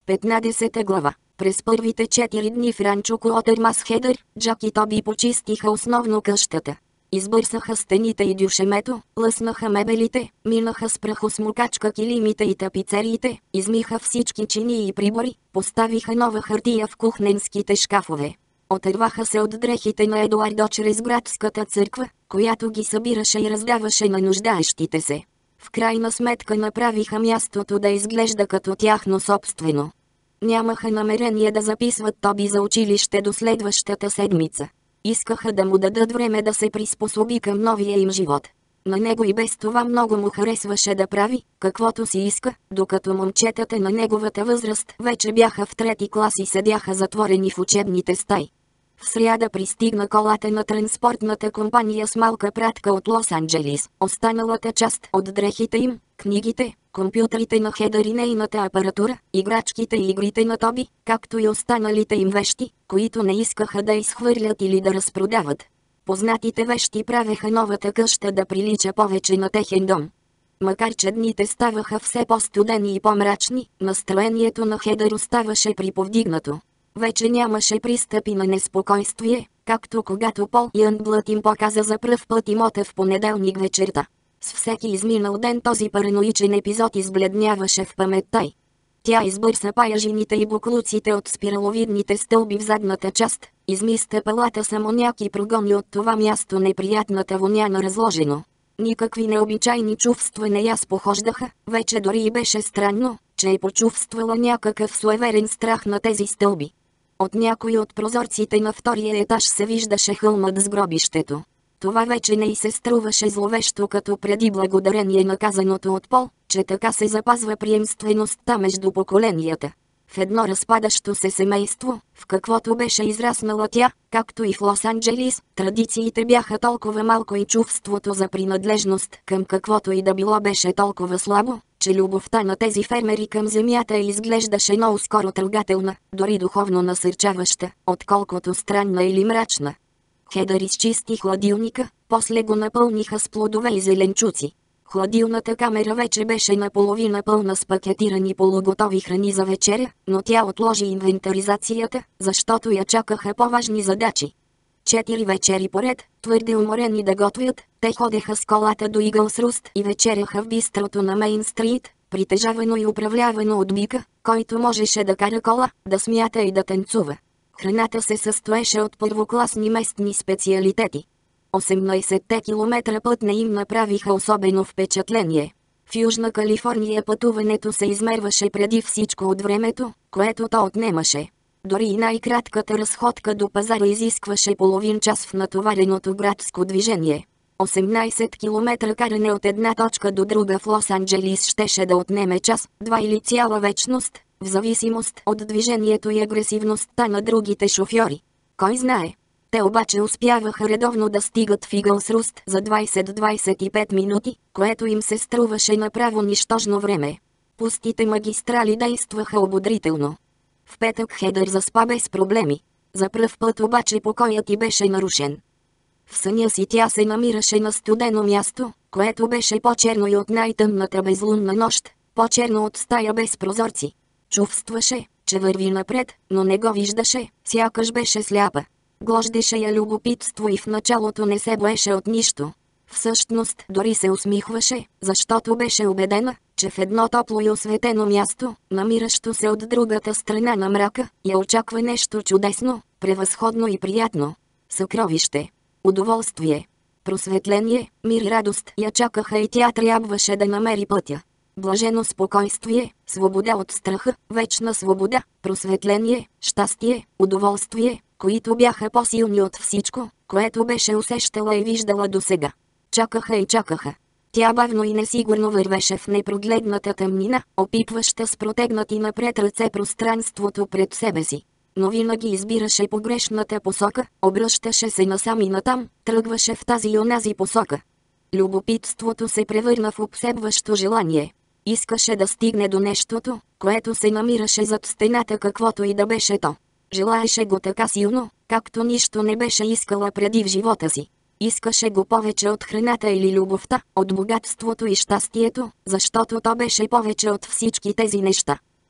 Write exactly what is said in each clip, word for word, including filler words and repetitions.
петнадесета глава. През първите четири дни в ранчо Куотермас Хедър, Джак и Тоби почистиха основно къщата. Избърсаха стените и дюшемето, лъснаха мебелите, минаха с прахосмукачка килимите и тапицериите, измиха всички чинии и прибори, поставиха нова хартия в кухненските шкафове. Отърваха се от дрехите на Едуардо чрез градската църква, която ги събираше и раздаваше на нуждаещите се. В крайна сметка направиха мястото да изглежда като тяхно собствено. Нямаха намерение да записват Тоби за училище до следващата седмица. Искаха да му дадат време да се приспособи към новия им живот. На него и без това много му харесваше да прави каквото си иска, докато момчетата на неговата възраст вече бяха в трети клас и седяха затворени в учебните стаи. В сряда пристигна колата на транспортната компания с малка пратка от Лос-Анджелис. Останалата част от дрехите им, книгите, компютрите на Хедър и нейната апаратура, играчките и игрите на Тоби, както и останалите им вещи, които не искаха да изхвърлят или да разпродават. Познатите вещи правеха новата къща да прилича повече на техен дом. Макар че дните ставаха все по-студени и по-мрачни, настроението на Хедър оставаше приповдигнато. Вече нямаше пристъпи на неспокойствие, както когато Пол Янблът им показа за пръв път имота в понеделник вечерта. С всеки изминал ден този параноичен епизод избледняваше в паметта й. Тя избърса паяжините и буклуците от спираловидните стълби в задната част, изми стъпалата с амоняк и прогони от това място неприятната воня на разложено. Никакви необичайни чувства не я спохождаха, вече дори и беше странно, че е почувствала някакъв суеверен страх на тези стълби. От някои от прозорците на втория етаж се виждаше хълмът с гробището. Това вече не й се струваше зловещо като преди благодарение на казаното от Пол, че така се запазва приемствеността между поколенията. В едно разпадащо се семейство, в каквото беше израснала тя, както и в Лос-Анджелис, традициите бяха толкова малко и чувството за принадлежност към каквото и да било беше толкова слабо, че любовта на тези фермери към земята изглеждаше много скоро трогателна, дори духовно насърчаваща, отколкото странна или мрачна. Хедър изчисти хладилника, после го напълниха с плодове и зеленчуци. Хладилната камера вече беше наполовина пълна с пакетирани полуготови храни за вечеря, но тя отложи инвентаризацията, защото я чакаха по-важни задачи. Четири вечери поред, твърде уморени да готвят, те ходеха с колата до Игълс Руст и вечеряха в бистрото на Мейн Стрит, притежавано и управлявано от бика, който можеше да кара кола, да смята и да танцува. Храната се състоеше от първокласни местни специалитети. осемнайсетте километра път не им направиха особено впечатление. В Южна Калифорния пътуването се измерваше преди всичко от времето, което то отнемаше. Дори и най-кратката разходка до пазара изискваше половин час в натовареното градско движение. осемнайсет километра каране от една точка до друга в Лос-Анджелис щеше да отнеме час, два или цяла вечност, в зависимост от движението и агресивността на другите шофьори. Кой знае? Те обаче успяваха редовно да стигат в Игълс Руст за двайсет до двайсет и пет минути, което им се струваше направо нищожно време. Пустите магистрали действаха ободрително. В петък Хедър заспа без проблеми. За пръв път обаче покоят й беше нарушен. В съня си тя се намираше на студено място, което беше по-черно и от най-тъмната безлунна нощ, по-черно от стая без прозорци. Чувстваше, че върви напред, но не го виждаше, сякаш беше сляпа. Глождеше я любопитство и в началото не се боеше от нищо. Всъщност дори се усмихваше, защото беше убедена, че в едно топло и осветено място, намиращо се от другата страна на мрака, я очаква нещо чудесно, превъзходно и приятно. Съкровище, удоволствие, просветление, мир и радост я чакаха и тя трябваше да намери пътя. Блажено спокойствие, свобода от страха, вечна свобода, просветление, щастие, удоволствие, които бяха по-силни от всичко, което беше усещала и виждала досега. Чакаха и чакаха. Тя бавно и несигурно вървеше в непрогледната тъмнина, опитваща с протегнати напред ръце пространството пред себе си. Но винаги избираше погрешната посока, обръщаше се насам и натам, тръгваше в тази и онази посока. Любопитството се превърна в обсебващо желание. Искаше да стигне до нещото, което се намираше зад стената, каквото и да беше то. Желаеше го така силно, както нищо не беше искала преди в живота си. Искаше го повече от храната или любовта, от богатството и щастието, защото то беше повече от всички тези неща.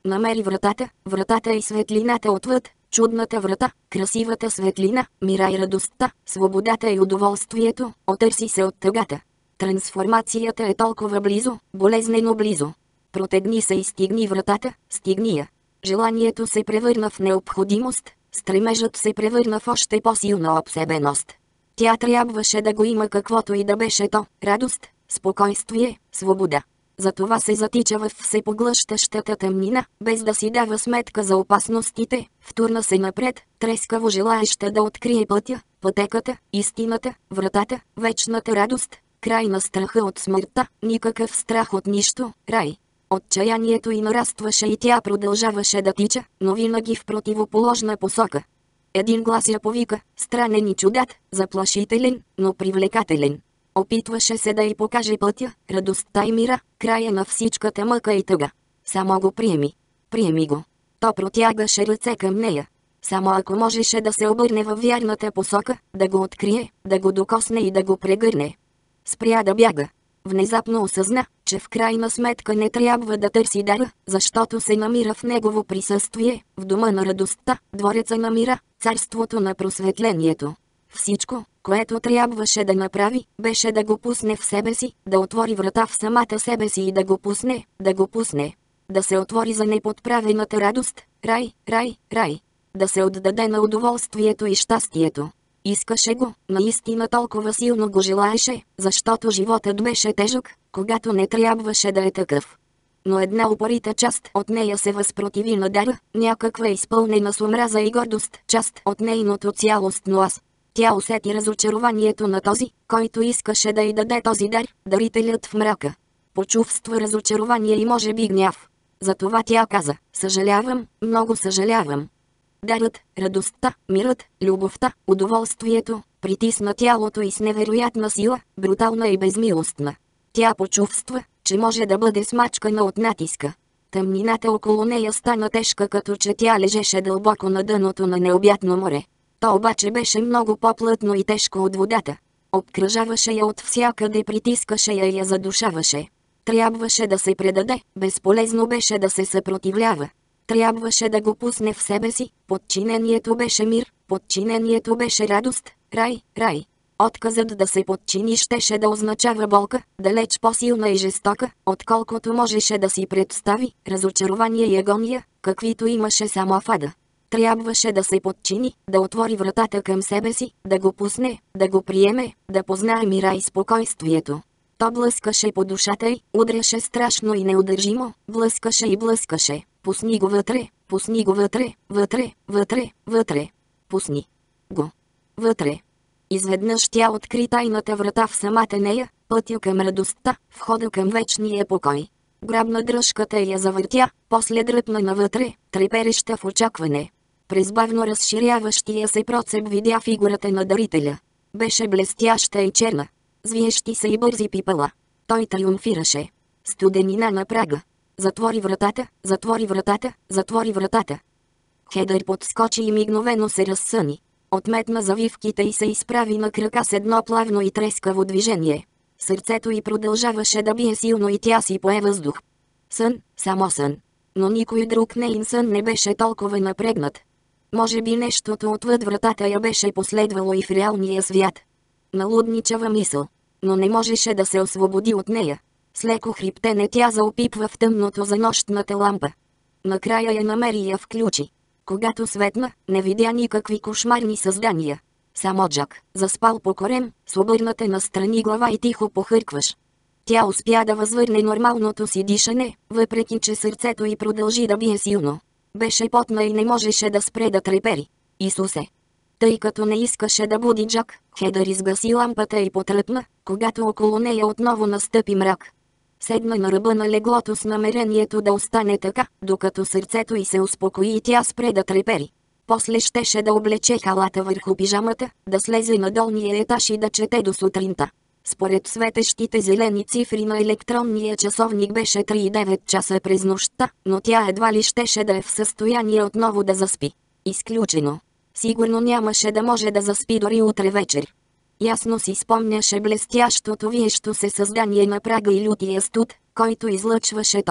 Намери вратата, вратата и светлината отвъд, чудната врата, красивата светлина, мира и радостта, свободата и удоволствието, отърси се от тъгата. Трансформацията е толкова близо, болезнено близо. Протегни се и стигни вратата, стигни я. Желанието се превърна в необходимост, стремежът се превърна в още по-силна обсебеност. Тя трябваше да го има каквото и да беше то – радост, спокойствие, свобода. Затова се затича в всепоглъщащата тъмнина, без да си дава сметка за опасностите, втурна се напред, трескаво желаеща да открие пътя, пътеката, истината, вратата, вечната радост, край на страха от смъртта, никакъв страх от нищо, рай. Отчаянието й нарастваше и тя продължаваше да тича, но винаги в противоположна посока. Един глас я повика, странен и чудат, заплашителен, но привлекателен. Опитваше се да й покаже пътя, радостта и мира, края на всичката мъка и тъга. Само го приеми. Приеми го. То протягаше ръце към нея. Само ако можеше да се обърне във вярната посока, да го открие, да го докосне и да го прегърне. Спря да бяга. Внезапно осъзна, че в крайна сметка не трябва да търси дара, защото се намира в негово присъствие, в дома на радостта, двореца на мира, царството на просветлението. Всичко, което трябваше да направи, беше да го пусне в себе си, да отвори врата в самата себе си и да го пусне, да го пусне. Да се отвори за неподправената радост, рай, рай, рай. Да се отдаде на удоволствието и щастието. Искаше го, наистина толкова силно го желаеше, защото животът беше тежък, когато не трябваше да е такъв. Но една упорита част от нея се възпротиви на дара, някаква изпълнена с омраза и гордост, част от нейното цялостно аз. Тя усети разочарованието на този, който искаше да й даде този дар, дарителят в мрака. Почувства разочарование и може би гняв. Затова тя каза, съжалявам, много съжалявам. Дарът, радостта, мирът, любовта, удоволствието, притисна тялото й с невероятна сила, брутална и безмилостна. Тя почувства, че може да бъде смачкана от натиска. Тъмнината около нея стана тежка, като че тя лежеше дълбоко на дъното на необятно море. То обаче беше много по-плътно и тежко от водата. Обкръжаваше я от всякъде, притискаше я и я задушаваше. Трябваше да се предаде, безполезно беше да се съпротивлява. Трябваше да го пусне в себе си, подчинението беше мир, подчинението беше радост, рай, рай. Отказът да се подчини щеше да означава болка, далеч по-силна и жестока, отколкото можеше да си представи, разочарование и агония, каквито имаше само в ада. Трябваше да се подчини, да отвори вратата към себе си, да го пусне, да го приеме, да познае мира и спокойствието. То блъскаше по душата й, удряше страшно и неудържимо, блъскаше и блъскаше. Пусни го вътре, пусни го вътре, вътре, вътре, вътре. Пусни го вътре. Изведнъж тя откри тайната врата в самата нея, пътя към радостта, входа към вечния покой. Грабна дръжката и я завъртя, после дръпна навътре, трепереща в очакване. През бавно разширяващия се процеп видя фигурата на дарителя. Беше блестяща и черна. Звиещи се и бързи пипала. Той триумфираше. Студенина на прага. Затвори вратата, затвори вратата, затвори вратата. Хедър подскочи и мигновено се разсъни. Отметна завивките и се изправи на крака с едно плавно и трескаво движение. Сърцето й продължаваше да бие силно и тя си пое въздух. Сън, само сън. Но никой друг нейн сън не беше толкова напрегнат. Може би нещото отвъд вратата я беше последвало и в реалния свят. Налудничава мисъл. Но не можеше да се освободи от нея. С леко хриптене тя заопипва в тъмното за нощната лампа. Накрая я намери и я включи. Когато светна, не видя никакви кошмарни създания. Само Джак, заспал по корем, с обърната настрани глава и тихо похъркваш. Тя успя да възвърне нормалното си дишане, въпреки че сърцето й продължи да бие силно. Беше потна и не можеше да спре да трепери. Исусе! Тъй като не искаше да буди Джак, Хедър изгаси лампата и потръпна, когато около нея отново настъпи мрак. Седна на ръба на леглото с намерението да остане така, докато сърцето й се успокои и тя спре да трепери. После щеше да облече халата върху пижамата, да слезе на долния етаж и да чете до сутринта. Според светещите зелени цифри на електронния часовник беше три и девет часа през нощта, но тя едва ли щеше да е в състояние отново да заспи. Изключено. Сигурно нямаше да може да заспи дори утре вечер. Ясно си спомняше блестящото виещо се създание на прага и лютия студ, който излъчваше то.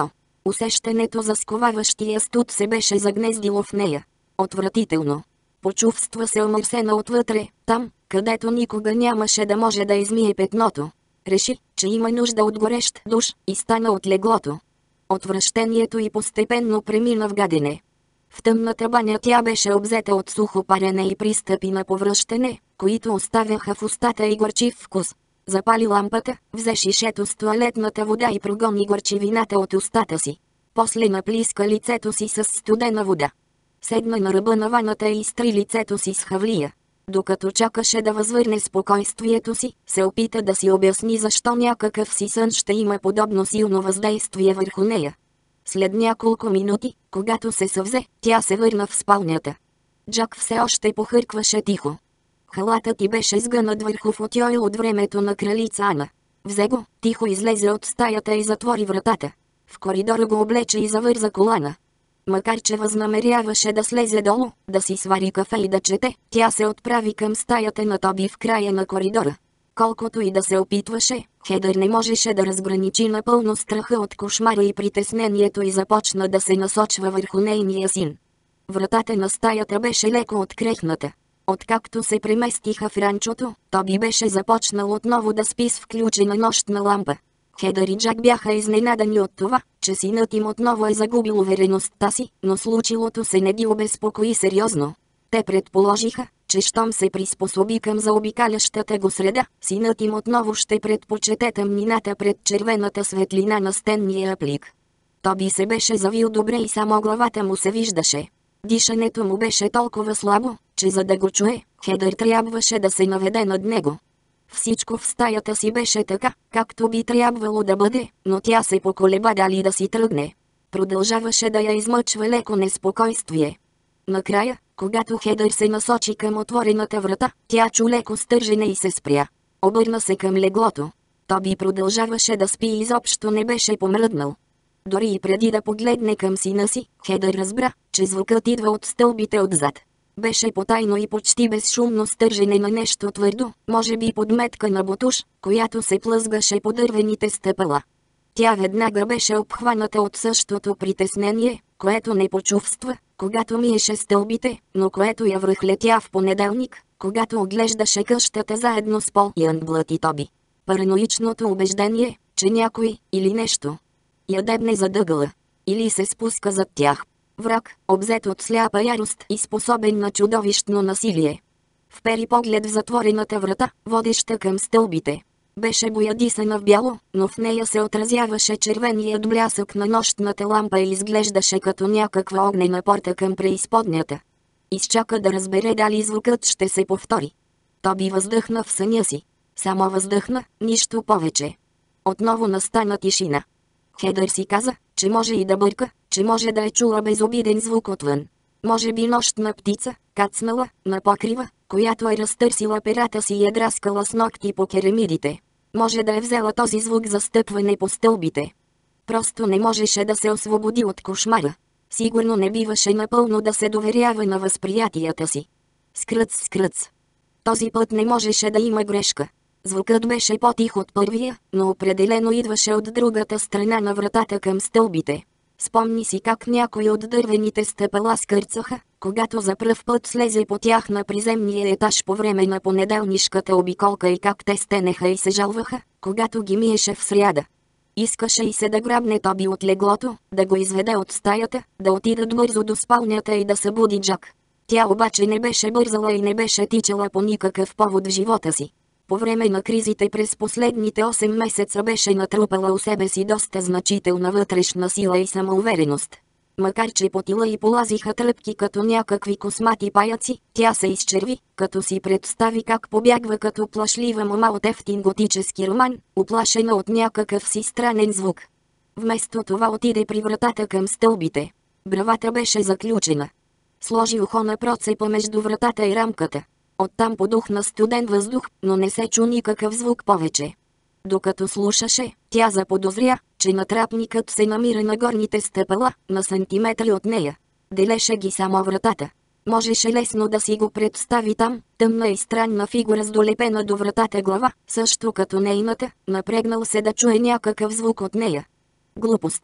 Усещането за сковаващия студ се беше загнездило в нея. Отвратително. Почувства се омърсена отвътре, там, където никога нямаше да може да измие петното. Реши, че има нужда от горещ душ, и стана от леглото. Отвращението й постепенно премина в гадене. В тъмната баня тя беше обзета от сухо парене и пристъпи на повръщане, които оставяха в устата и горчив вкус. Запали лампата, взе шишето с тоалетната вода и прогони горчивината от устата си. После наплиска лицето си с студена вода. Седна на ръба на ваната и изтри лицето си с хавлия. Докато чакаше да възвърне спокойствието си, се опита да си обясни защо някакъв си сън ще има подобно силно въздействие върху нея. След няколко минути, когато се съвзе, тя се върна в спалнята. Джак все още похъркваше тихо. Халатът ти беше сгънат върху футьойл от времето на кралица Ана. Взе го, тихо излезе от стаята и затвори вратата. В коридора го облече и завърза колана. Макар че възнамеряваше да слезе долу, да си свари кафе и да чете, тя се отправи към стаята на Тоби в края на коридора. Колкото и да се опитваше, Хедър не можеше да разграничи напълно страха от кошмара и притеснението и започна да се насочва върху нейния син. Вратата на стаята беше леко открехната. Откакто се преместиха в ранчото, Тоби беше започнал отново да спи с включена нощна лампа. Хедър и Джак бяха изненадани от това, че синът им отново е загубил увереността си, но случилото се не ги обезпокои сериозно. Те предположиха, че щом се приспособи към заобикалящата го среда, синът им отново ще предпочете тъмнината пред червената светлина на стенния плик. Тоби се беше завил добре и само главата му се виждаше. Дишането му беше толкова слабо, че за да го чуе, Хедър трябваше да се наведе над него. Всичко в стаята си беше така, както би трябвало да бъде, но тя се поколеба дали да си тръгне. Продължаваше да я измъчва леко неспокойствие. Накрая, когато Хедър се насочи към отворената врата, тя чу леко стържене и се спря. Обърна се към леглото. Тоби продължаваше да спи и изобщо не беше помръднал. Дори и преди да погледне към сина си, Хедър разбра, че звукът идва от стълбите отзад. Беше потайно и почти безшумно стържене на нещо твърдо, може би подметка на ботуш, която се плъзгаше по дървените стъпала. Тя веднага беше обхваната от същото притеснение, което не почувства, когато миеше стълбите, но което я връхлетя в понеделник, когато оглеждаше къщата заедно с Пол Янгблът и Тоби. Параноичното убеждение, че някой или нещо я дебне за дъгъла или се спуска зад тях. Враг, обзет от сляпа ярост и способен на чудовищно насилие. Впери поглед в затворената врата, водеща към стълбите. Беше боядисана в бяло, но в нея се отразяваше червеният блясък на нощната лампа и изглеждаше като някаква огнена порта към преизподнята. Изчака да разбере дали звукът ще се повтори. Тоби въздъхна в съня си. Само въздъхна, нищо повече. Отново настана тишина. Хедър си каза, че може и да бърка, че може да е чула безобиден звук отвън. Може би нощна птица, кацнала, на покрива, която е разтърсила перата си и е драскала с ногти по керамидите. Може да е взела този звук за стъпване по стълбите. Просто не можеше да се освободи от кошмара. Сигурно не биваше напълно да се доверява на възприятията си. Скръц, скръц. Този път не можеше да има грешка. Звукът беше по-тих от първия, но определено идваше от другата страна на вратата към стълбите. Спомни си как някои от дървените стъпала скърцаха, когато за пръв път слезе по тях на приземния етаж по време на понеделнишката обиколка и как те стенеха и се жалваха, когато ги миеше в сряда. Искаше и се да грабне Тоби от леглото, да го изведе от стаята, да отидат бързо до спалнята и да събуди Джак. Тя обаче не беше бързала и не беше тичала по никакъв повод в живота си. По време на кризите през последните осем месеца беше натрупала у себе си доста значителна вътрешна сила и самоувереност. Макар че по тила й полазиха тръпки като някакви космати паяци, тя се изчерви, като си представи как побягва като плашлива мома от ефтин готически роман, уплашена от някакъв си странен звук. Вместо това отиде при вратата към стълбите. Бравата беше заключена. Сложи ухо на процепа между вратата и рамката. Оттам подухна студен въздух, но не се чу никакъв звук повече. Докато слушаше, тя заподозря, че натрапникът се намира на горните стъпала, на сантиметри от нея. Делеше ги само вратата. Можеше лесно да си го представи там, тъмна и странна фигура с долепена до вратата глава, също като нейната, напрегнал се да чуе някакъв звук от нея. Глупости.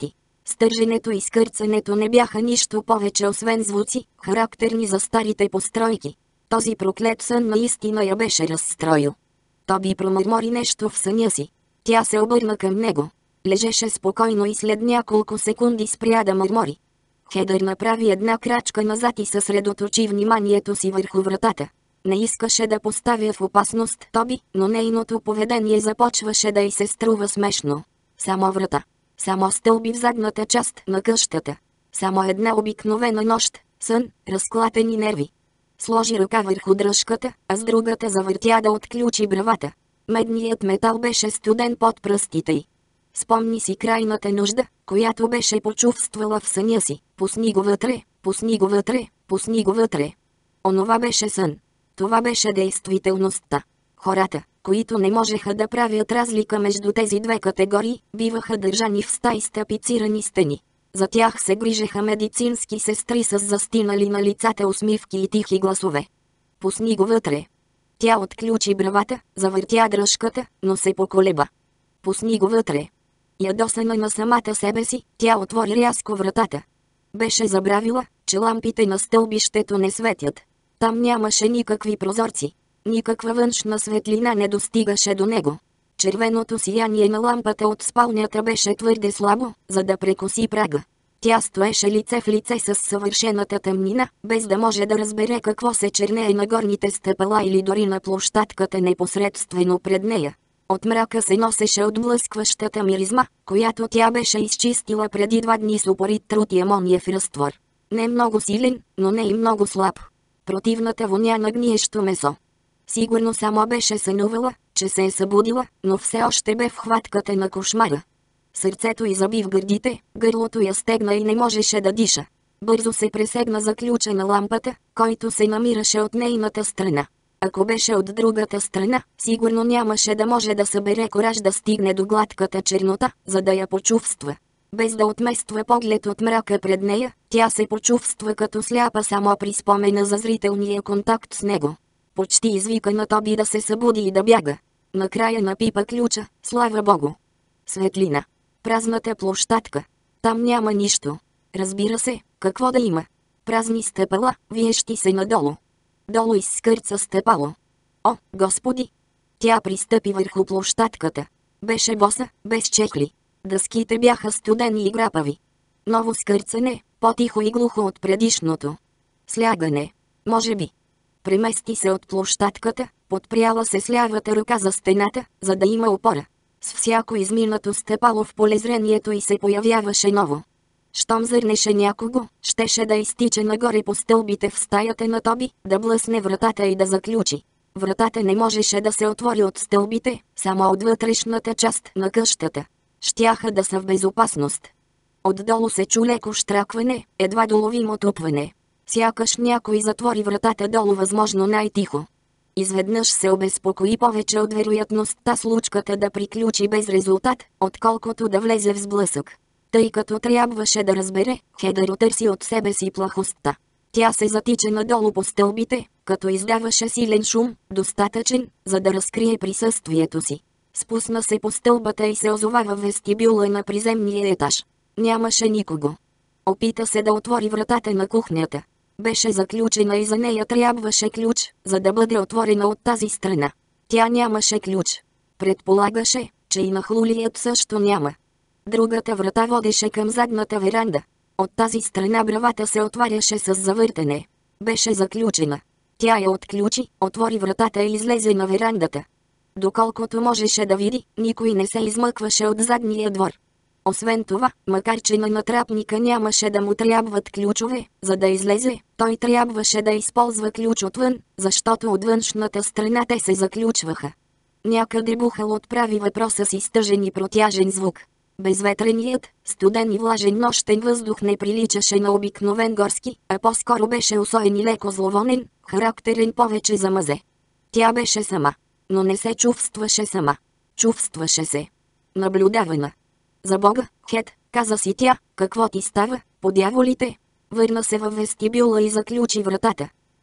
Стърженето и скърцането не бяха нищо повече освен звуци, характерни за старите постройки. Този проклет сън наистина я беше разстроил. Тоби промърмори нещо в съня си. Тя се обърна към него. Лежеше спокойно и след няколко секунди спря да мърмори. Хедър направи една крачка назад и съсредоточи вниманието си върху вратата. Не искаше да поставя в опасност Тоби, но нейното поведение започваше да й се струва смешно. Само врата. Само стълби в задната част на къщата. Само една обикновена нощ, сън, разклатени нерви. Сложи ръка върху дръжката, а с другата завъртя да отключи бравата. Медният метал беше студен под пръстите й. Спомни си крайната нужда, която беше почувствала в съня си. Пусни го вътре, пусни го вътре, пусни го вътре. Онова беше сън. Това беше действителността. Хората, които не можеха да правят разлика между тези две категории, биваха държани в стаи с тапицирани стени. За тях се грижеха медицински сестри с застинали на лицата усмивки и тихи гласове. Пусни го вътре. Тя отключи бравата, завъртя дръжката, но се поколеба. Пусни го вътре. Ядосана на самата себе си, тя отвори рязко вратата. Беше забравила, че лампите на стълбището не светят. Там нямаше никакви прозорци. Никаква външна светлина не достигаше до него. Червеното сияние на лампата от спалнята беше твърде слабо, за да прекоси прага. Тя стоеше лице в лице с съвършената тъмнина, без да може да разбере какво се чернее на горните стъпала или дори на площадката непосредствено пред нея. От мрака се носеше отблъскващата миризма, която тя беше изчистила преди два дни с упорит труд и амониев разтвор. Не много силен, но не и много слаб. Противната воня на гниещо месо. Сигурно само беше сънувала, че се е събудила, но все още бе в хватката на кошмара. Сърцето й заби в гърдите, гърлото я стегна и не можеше да диша. Бързо се пресегна за ключа на лампата, който се намираше от нейната страна. Ако беше от другата страна, сигурно нямаше да може да събере кораж да стигне до гладката чернота, за да я почувства. Без да отмества поглед от мрака пред нея, тя се почувства като сляпа само при спомена за зрителния контакт с него. Почти извика на Тоби да се събуди и да бяга. Накрая напипа ключа, слава Богу. Светлина. Празната площадка. Там няма нищо. Разбира се, какво да има. Празни стъпала, виещи се надолу. Долу изскърца стъпало. О, Господи! Тя пристъпи върху площадката. Беше боса, без чехли. Дъските бяха студени и грапави. Ново скърцане, по-тихо и глухо от предишното. Слягане. Може би. Премести се от площадката, подпряла се с лявата ръка за стената, за да има опора. С всяко изминато стъпало в полезрението й се появяваше ново. Щом зърнеше някого, щеше да изтича нагоре по стълбите в стаята на Тоби, да блъсне вратата и да заключи. Вратата не можеше да се отвори от стълбите, само от вътрешната част на къщата. Щяха да са в безопасност. Отдолу се чу леко щракване, едва доловимо тупване. Сякаш някой затвори вратата долу възможно най-тихо. Изведнъж се обезпокои повече от вероятността случката да приключи без резултат, отколкото да влезе в сблъсък. Тъй като трябваше да разбере, Хедър отърси от себе си плахостта. Тя се затича надолу по стълбите, като издаваше силен шум, достатъчен, за да разкрие присъствието си. Спусна се по стълбата и се озова във вестибюла на приземния етаж. Нямаше никого. Опита се да отвори вратата на кухнята. Беше заключена и за нея трябваше ключ, за да бъде отворена от тази страна. Тя нямаше ключ. Предполагаше, че и нахлулият също няма. Другата врата водеше към задната веранда. От тази страна бравата се отваряше с завъртане. Беше заключена. Тя я отключи, отвори вратата и излезе на верандата. Доколкото можеше да види, никой не се измъкваше от задния двор. Освен това, макар че на натрапника нямаше да му трябват ключове, за да излезе, той трябваше да използва ключ отвън, защото от външната страна те се заключваха. Някъде Бухал отправи въпроса си с тъжен и протяжен звук. Безветреният, студен и влажен нощен въздух не приличаше на обикновен горски, а по-скоро беше усоен и леко зловонен, характерен повече за мъзе. Тя беше сама, но не се чувстваше сама. Чувстваше се наблюдавана. За Бога, Хед, каза си тя, какво ти става, по дяволите? Върна се във вестибюла и заключи вратата.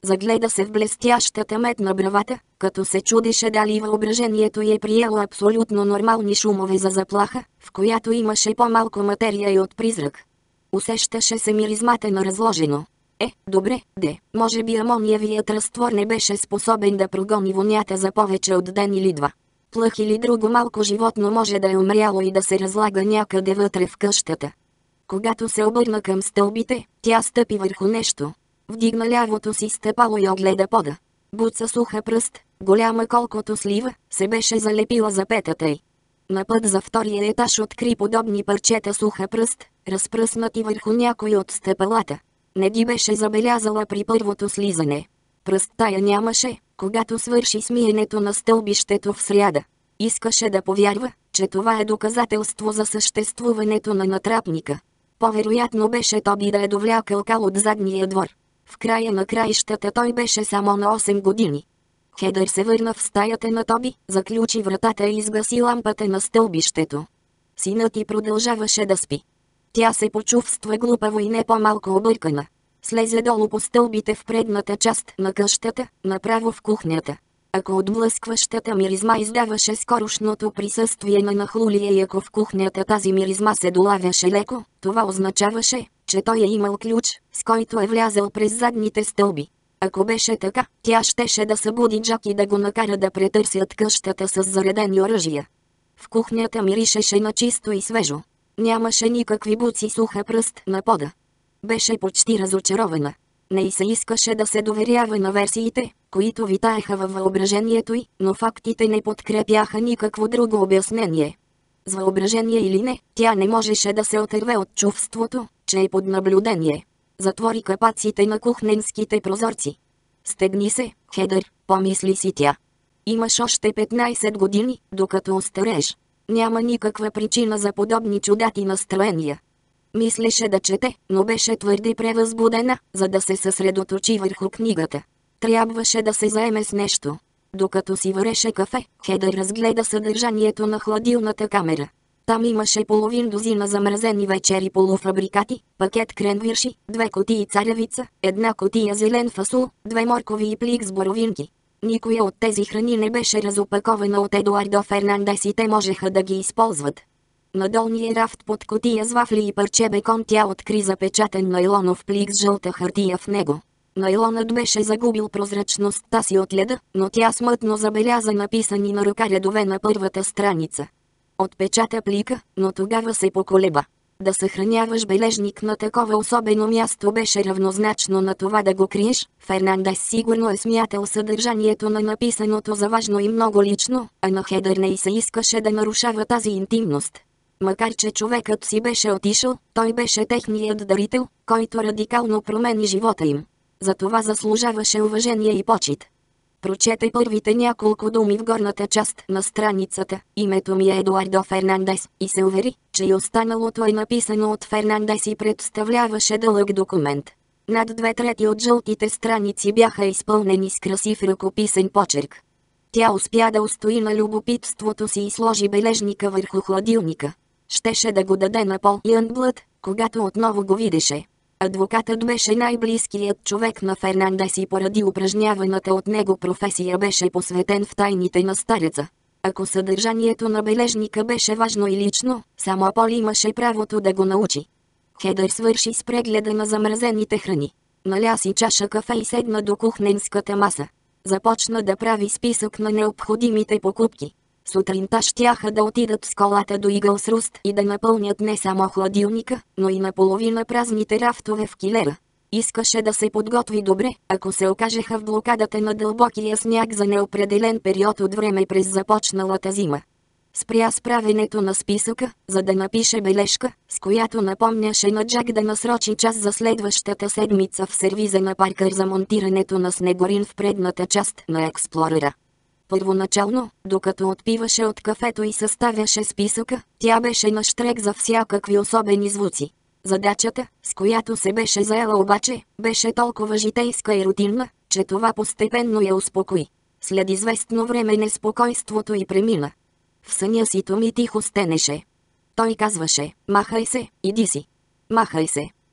Загледа се в блестящата мед на бравата, като се чудеше дали въображението й е приело абсолютно нормални шумове за заплаха, в която имаше по-малко материя и от призрак. Усещаше се миризмата на разложено. Е, добре, де, може би амониевият разтвор не беше способен да прогони вонята за повече от ден или два. Плъх или друго малко животно може да е умряло и да се разлага някъде вътре в къщата. Когато се обърна към стълбите, тя стъпи върху нещо. Вдигна лявото си стъпало и огледа пода. Буца суха пръст, голяма колкото слива, се беше залепила за петата й. На път за втория етаж откри подобни парчета суха пръст, разпръснати върху някой от стъпалата. Не ги беше забелязала при първото слизане. Пръстта я нямаше, когато свърши смиенето на стълбището в сряда. Искаше да повярва, че това е доказателство за съществуването на натрапника. По-вероятно беше Тоби да е довлякал Кал от задния двор. В края на краищата той беше само на осем години. Хедър се върна в стаята на Тоби, заключи вратата и изгаси лампата на стълбището. Синът й продължаваше да спи. Тя се почувства глупаво и не по-малко объркана. Слезе долу по стълбите в предната част на къщата, направо в кухнята. Ако отблъскващата миризма издаваше скорошното присъствие на нахлулия и ако в кухнята тази миризма се долавяше леко, това означаваше, че той е имал ключ, с който е влязъл през задните стълби. Ако беше така, тя щеше да събуди Джак и да го накара да претърсят къщата с заредени оръжия. В кухнята миришеше на чисто и свежо. Нямаше никакви буци суха пръст на пода. Беше почти разочарована. Не й се искаше да се доверява на версиите, които витаеха във въображението й, но фактите не подкрепяха никакво друго обяснение. С въображение или не, тя не можеше да се отърве от чувството, че е под наблюдение. Затвори капаците на кухненските прозорци. Стегни се, Хедър, помисли си тя. Имаш още петнайсет години, докато остарееш. Няма никаква причина за подобни чудати настроения. Мислеше да чете, но беше твърде превъзбудена, за да се съсредоточи върху книгата. Трябваше да се заеме с нещо. Докато си вареше кафе, Хедър разгледа съдържанието на хладилната камера. Там имаше половин дозина замразени вечери полуфабрикати, пакет кренвирши, две кутии царевица, една кутия зелен фасул, две моркови и плик с боровинки. Никоя от тези храни не беше разопакована от Едуардо Фернандес и те можеха да ги използват. На долния рафт под кутия с вафли и парче бекон тя откри запечатан найлонов плик с жълта хартия в него. Найлонът беше загубил прозрачността си от леда, но тя смътно забеляза написани на ръка редове на първата страница. Отпечата плика, но тогава се поколеба. Да съхраняваш бележник на такова особено място беше равнозначно на това да го криеш. Фернандес сигурно е смятал съдържанието на написаното за важно и много лично, а на Хедър не й се искаше да нарушава тази интимност. Макар че човекът си беше отишъл, той беше техният дарител, който радикално промени живота им. Затова заслужаваше уважение и почит. Прочете първите няколко думи в горната част на страницата. Името ми е Едуардо Фернандес и се увери, че и останалото е написано от Фернандес и представляваше дълъг документ. Над две трети от жълтите страници бяха изпълнени с красив ръкописен почерк. Тя успя да устои на любопитството си и сложи бележника върху хладилника. Щеше да го даде на Пол Юнгблът, когато отново го видеше. Адвокатът беше най-близкият човек на Фернандес и поради упражняваната от него професия беше посветен в тайните на стареца. Ако съдържанието на бележника беше важно и лично, само Пол имаше правото да го научи. Хедър свърши с прегледа на замразените храни. Наля си чаша кафе и седна до кухненската маса. Започна да прави списък на необходимите покупки. Сутринта щяха да отидат с колата до Игълс Руст и да напълнят не само хладилника, но и наполовина празните рафтове в килера. Искаше да се подготви добре, ако се окажеха в блокадата на дълбокия сняг за неопределен период от време през започналата зима. Спря с правенето на списъка, за да напише бележка, с която напомняше на Джак да насрочи час за следващата седмица в сервиза на Паркър за монтирането на снегорин в предната част на Експлорера. Първоначално, докато отпиваше от кафето и съставяше списъка, тя беше на щрек за всякакви особени звуци. Задачата, с която се беше заела обаче, беше толкова житейска и рутинна, че това постепенно я успокои. След известно време неспокойството й премина. В съня си Томи тихо стенеше. Той казваше: "Махай се, иди си. Махай се."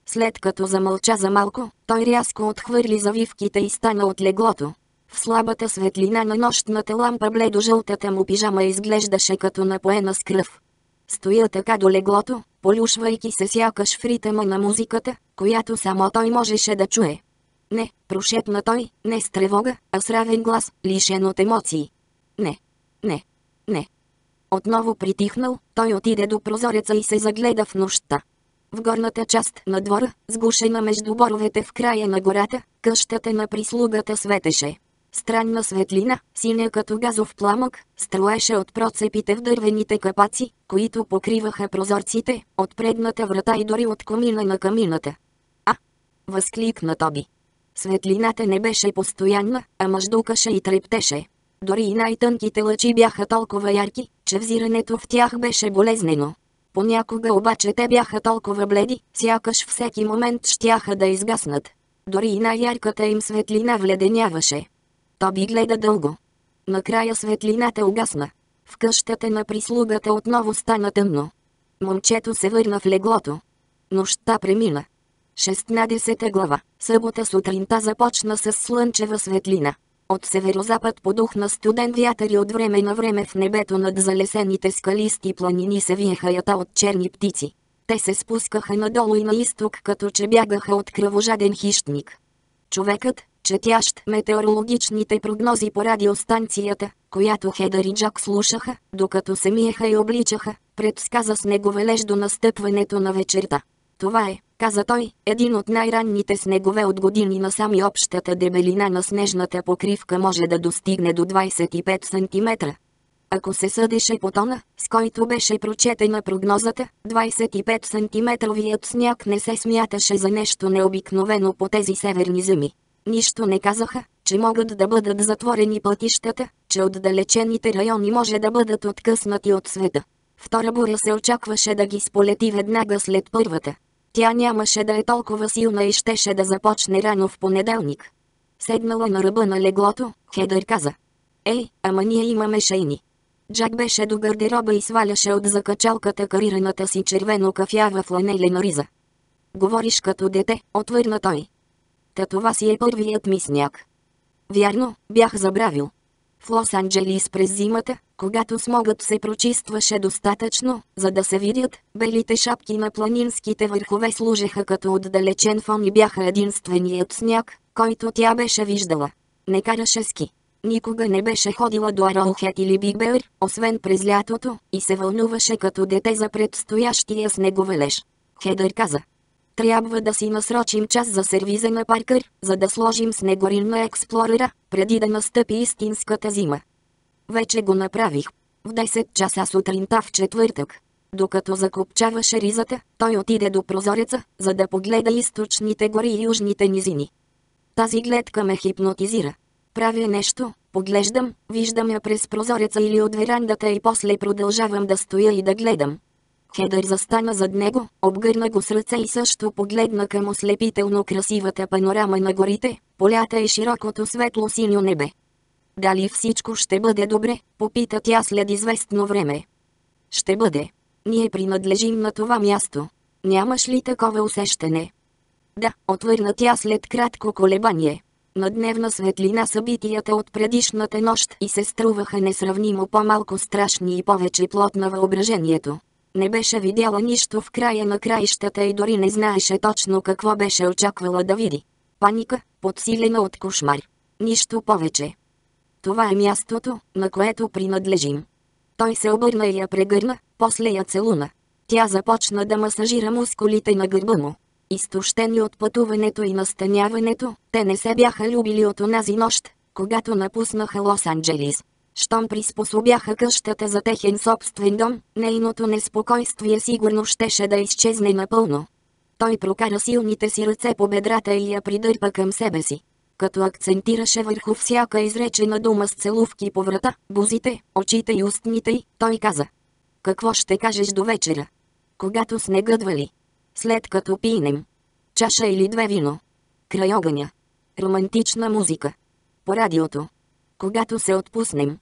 След като замълча за малко, той рязко отхвърли завивките и стана от леглото. В слабата светлина на нощната лампа бледо-жълтата му пижама изглеждаше като напоена с кръв. Стоя така до леглото, полюшвайки се сякаш в ритъма на музиката, която само той можеше да чуе. Не, прошепна той, не с тревога, а с равен глас, лишен от емоции. Не, не, не. Отново притихнал, той отиде до прозореца и се загледа в нощта. В горната част на двора, сгушена между боровете в края на гората, къщата на прислугата светеше. Странна светлина, синя като газов пламък, струеше от процепите в дървените капаци, които покриваха прозорците, от предната врата и дори от комина на камината. А! Възкликна Тоби. Светлината не беше постоянна, а мъждукаше и трептеше. Дори и най-тънките лъчи бяха толкова ярки, че взирането в тях беше болезнено. Понякога обаче те бяха толкова бледи, сякаш всеки момент щяха да изгаснат. Дори и най-ярката им светлина вледеняваше. Тоби гледа дълго. Накрая светлината угасна. В къщата на прислугата отново стана тъмно. Момчето се върна в леглото. Нощта премина. шестнадесета глава. Събота сутринта започна с слънчева светлина. От северозапад подухна студен вятър и от време на време в небето над залесените скалисти планини се виеха ята от черни птици. Те се спускаха надолу и на изток, като че бягаха от кръвожаден хищник. Човекът, четящ метеорологичните прогнози по радиостанцията, която Хедър и Джак слушаха, докато се миеха и обличаха, предсказа снеговалеж до настъпването на вечерта. Това е, каза той, един от най-ранните снегове от години насам и общата дебелина на снежната покривка може да достигне до двадесет и пет сантиметра. Ако се съдеше по тона, с който беше прочетена прогнозата, двадесет и пет сантиметровият сняг не се смяташе за нещо необикновено по тези северни земи. Нищо не казаха, че могат да бъдат затворени пътищата, че отдалечените райони може да бъдат откъснати от света. Втора буря се очакваше да ги сполети веднага след първата. Тя нямаше да е толкова силна и щеше да започне рано в понеделник. Седнала на ръба на леглото, Хедър каза: "Ей, ама ние имаме шейни." Джак беше до гардероба и сваляше от закачалката карираната си червено-кафява фланелена риза. "Говориш като дете," отвърна той. "Та това си е първият ми сняг." "Вярно, бях забравил." В Лос-Анджелис през зимата, когато смогът се прочистваше достатъчно, за да се видят, белите шапки на планинските върхове служеха като отдалечен фон и бяха единственият сняг, който тя беше виждала. Не караше ски. Никога не беше ходила до Аролхет или Биг Беър, освен през лятото, и се вълнуваше като дете за предстоящия снеговалеж. Хедър каза: "Трябва да си насрочим час за сервиза на Паркър, за да сложим снегорин на Експлорера, преди да настъпи истинската зима." Вече го направих. В десет часа сутринта в четвъртък. Докато закопчаваше ризата, той отиде до прозореца, за да погледа източните гори и южните низини. Тази гледка ме хипнотизира. Правя нещо, поглеждам, виждам я през прозореца или от верандата и после продължавам да стоя и да гледам. Хедър застана зад него, обгърна го с ръце и също погледна към ослепително красивата панорама на горите, полята и широкото светло-синьо небе. "Дали всичко ще бъде добре?" попита тя след известно време. "Ще бъде. Ние принадлежим на това място. Нямаш ли такова усещане?" "Да," отвърна тя след кратко колебание. На дневна светлина събитията от предишната нощ и се струваха несравнимо по-малко страшни и повече плод на въображението. Не беше видяла нищо в края на краищата и дори не знаеше точно какво беше очаквала да види. Паника, подсилена от кошмар. Нищо повече. "Това е мястото, на което принадлежим." Той се обърна и я прегърна, после я целуна. Тя започна да масажира мускулите на гърба му. Изтощени от пътуването и настаняването, те не се бяха любили от онази нощ, когато напуснаха Лос-Анджелис. Щом приспособяха къщата за техен собствен дом, нейното неспокойствие сигурно щеше да изчезне напълно. Той прокара силните си ръце по бедрата и я придърпа към себе си. Като акцентираше върху всяка изречена дума с целувки по врата, бузите, очите и устните й, той каза: "Какво ще кажеш до вечера? Когато снегът вали? След като пинем? Чаша или две вино? Край огъня? Романтична музика? По радиото? Когато се отпуснем?"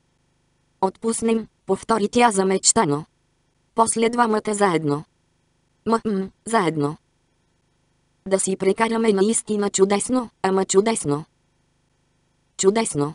"Отпуснем," повтори тя замечтано. "После двамата заедно." "М-м, заедно." Да си прекараме наистина чудесно, ама чудесно. Чудесно.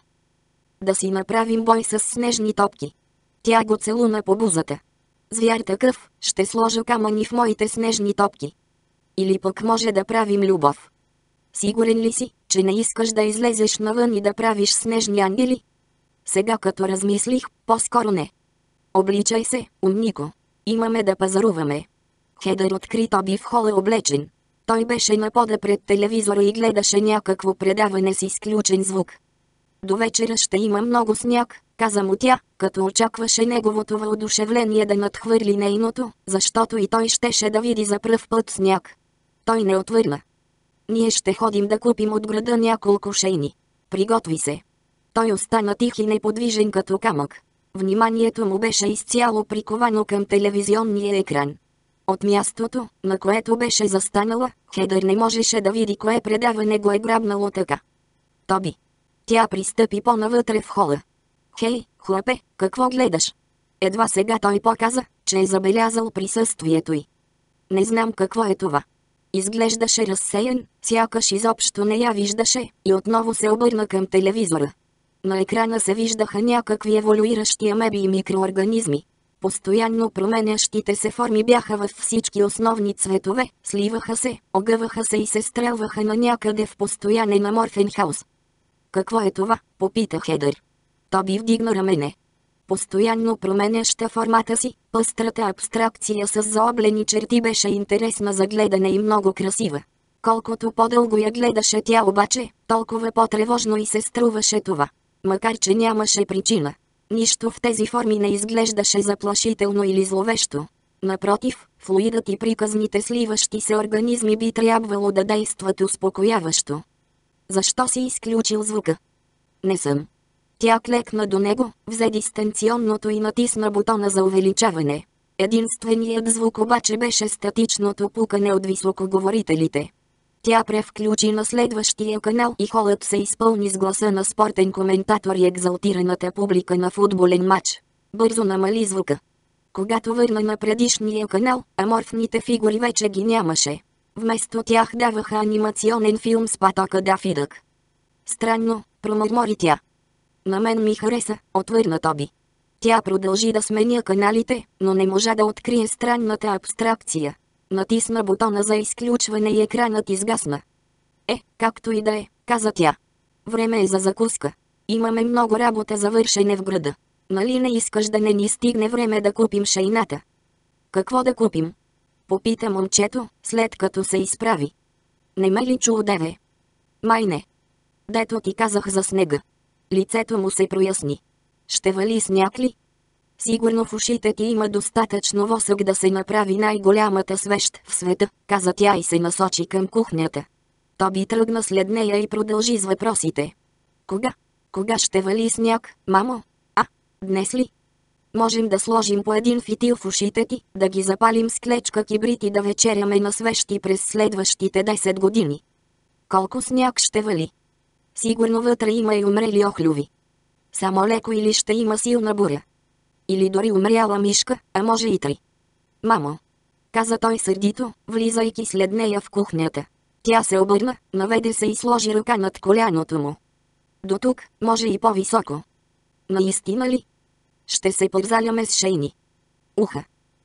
Да си направим бой с снежни топки. Тя го целуна по бузата. Звяр такъв, ще сложа камъни в моите снежни топки. Или пък може да правим любов. Сигурен ли си, че не искаш да излезеш навън и да правиш снежни ангели? Сега като размислих, по-скоро не. Обличай се, умнико. Имаме да пазаруваме. Хедър откри Тоби в хола облечен. Той беше на пода пред телевизора и гледаше някакво предаване с изключен звук. До вечера ще има много сняг, каза му тя, като очакваше неговото въодушевление да надхвърли нейното, защото и той щеше да види за пръв път сняг. Той не отвърна. Ние ще ходим да купим от града няколко шейни. Приготви се. Той остана тих и неподвижен като камък. Вниманието му беше изцяло приковано към телевизионния екран. От мястото, на което беше застанала, Хедър не можеше да види кое предаване го е грабнало така. Тоби. Тя пристъпи по-навътре в хола. Хей, хлапе, какво гледаш? Едва сега той показа, че е забелязал присъствието й. Не знам какво е това. Изглеждаше разсеян, сякаш изобщо не я виждаше, и отново се обърна към телевизора. На екрана се виждаха някакви еволюиращи амеби и микроорганизми. Постоянно променящите се форми бяха във всички основни цветове, сливаха се, огъваха се и се стрелваха на някъде в постоянен аморфен хаос. Какво е това? Попита Хедър. Тоби вдигна рамене. Постоянно променяща формата си, пъстрата абстракция с заоблени черти беше интересна за гледане и много красива. Колкото по-дълго я гледаше тя обаче, толкова по-тревожно и се струваше това. Макар че нямаше причина. Нищо в тези форми не изглеждаше заплашително или зловещо. Напротив, флуидът и приказните сливащи се организми би трябвало да действат успокояващо. Защо си изключил звука? Не съм. Тя клекна до него, взе дистанционното и натисна бутона за увеличаване. Единственият звук обаче беше статичното пукане от високоговорителите. Тя превключи на следващия канал и холът се изпълни с гласа на спортен коментатор и екзалтираната публика на футболен матч. Бързо намали звука. Когато върна на предишния канал, аморфните фигури вече ги нямаше. Вместо тях даваха анимационен филм с патока Дафидък. Странно, промърмори тя. На мен ми хареса, отвърна Тоби. Тя продължи да сменя каналите, но не можа да открие странната абстракция. Натисна бутона за изключване и екранът изгасна. Е, както и да е, каза тя. Време е за закуска. Имаме много работа за вършене в града. Нали не искаш да не ни стигне време да купим шейната? Какво да купим? Попита момчето, след като се изправи. Не ме ли чу одеве? Май не. Дето ти казах за снега. Лицето му се проясни. Ще вали сняг ли? Сигурно в ушите ти има достатъчно восък да се направи най-голямата свещ в света, каза тя и се насочи към кухнята. Тоби тръгна след нея и продължи с въпросите. Кога? Кога ще вали сняг, мамо? А, днес ли? Можем да сложим по един фитил в ушите ти, да ги запалим с клечка кибрит и да вечеряме на свещи през следващите десет години. Колко сняг ще вали? Сигурно вътре има и умрели охлюви. Само леко или ще има силна буря. Или дори умряла мишка, а може и три. Мамо, каза той сърдито, влизайки след нея в кухнята. Тя се обърна, наведе се и сложи ръка над коляното му. До тук, може и по-високо. Наистина ли? Ще се подзаляме с шейни. Уха.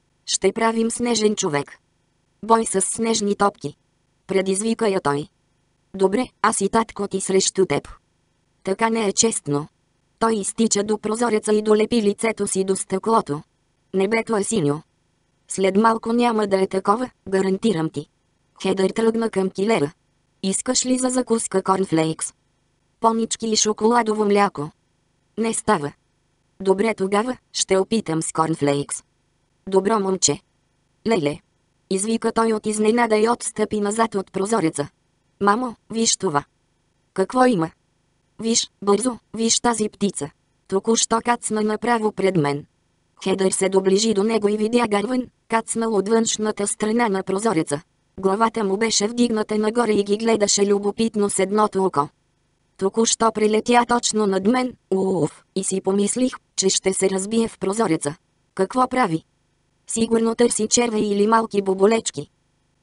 Ще правим снежен човек. Бой с снежни топки. Предизвика я той. Добре, аз и татко ти срещу теб. Така не е честно. Той изтича до прозореца и долепи лицето си до стъклото. Небето е синьо. След малко няма да е такова, гарантирам ти. Хедър тръгна към килера. Искаш ли за закуска корнфлейкс? Понички и шоколадово мляко. Не става. Добре, тогава ще опитам с корнфлейкс. Добро, момче. Леле. Извика той от изненада и отстъпи назад от прозореца. Мамо, виж това. Какво има? Виж, бързо, виж тази птица. Току-що кацна направо пред мен. Хедър се доближи до него и видя гарван, кацнал от външната страна на прозореца. Главата му беше вдигната нагоре и ги гледаше любопитно с едното око. Току-що прилетя точно над мен, уф, и си помислих, че ще се разбие в прозореца. Какво прави? Сигурно търси червеи или малки боболечки.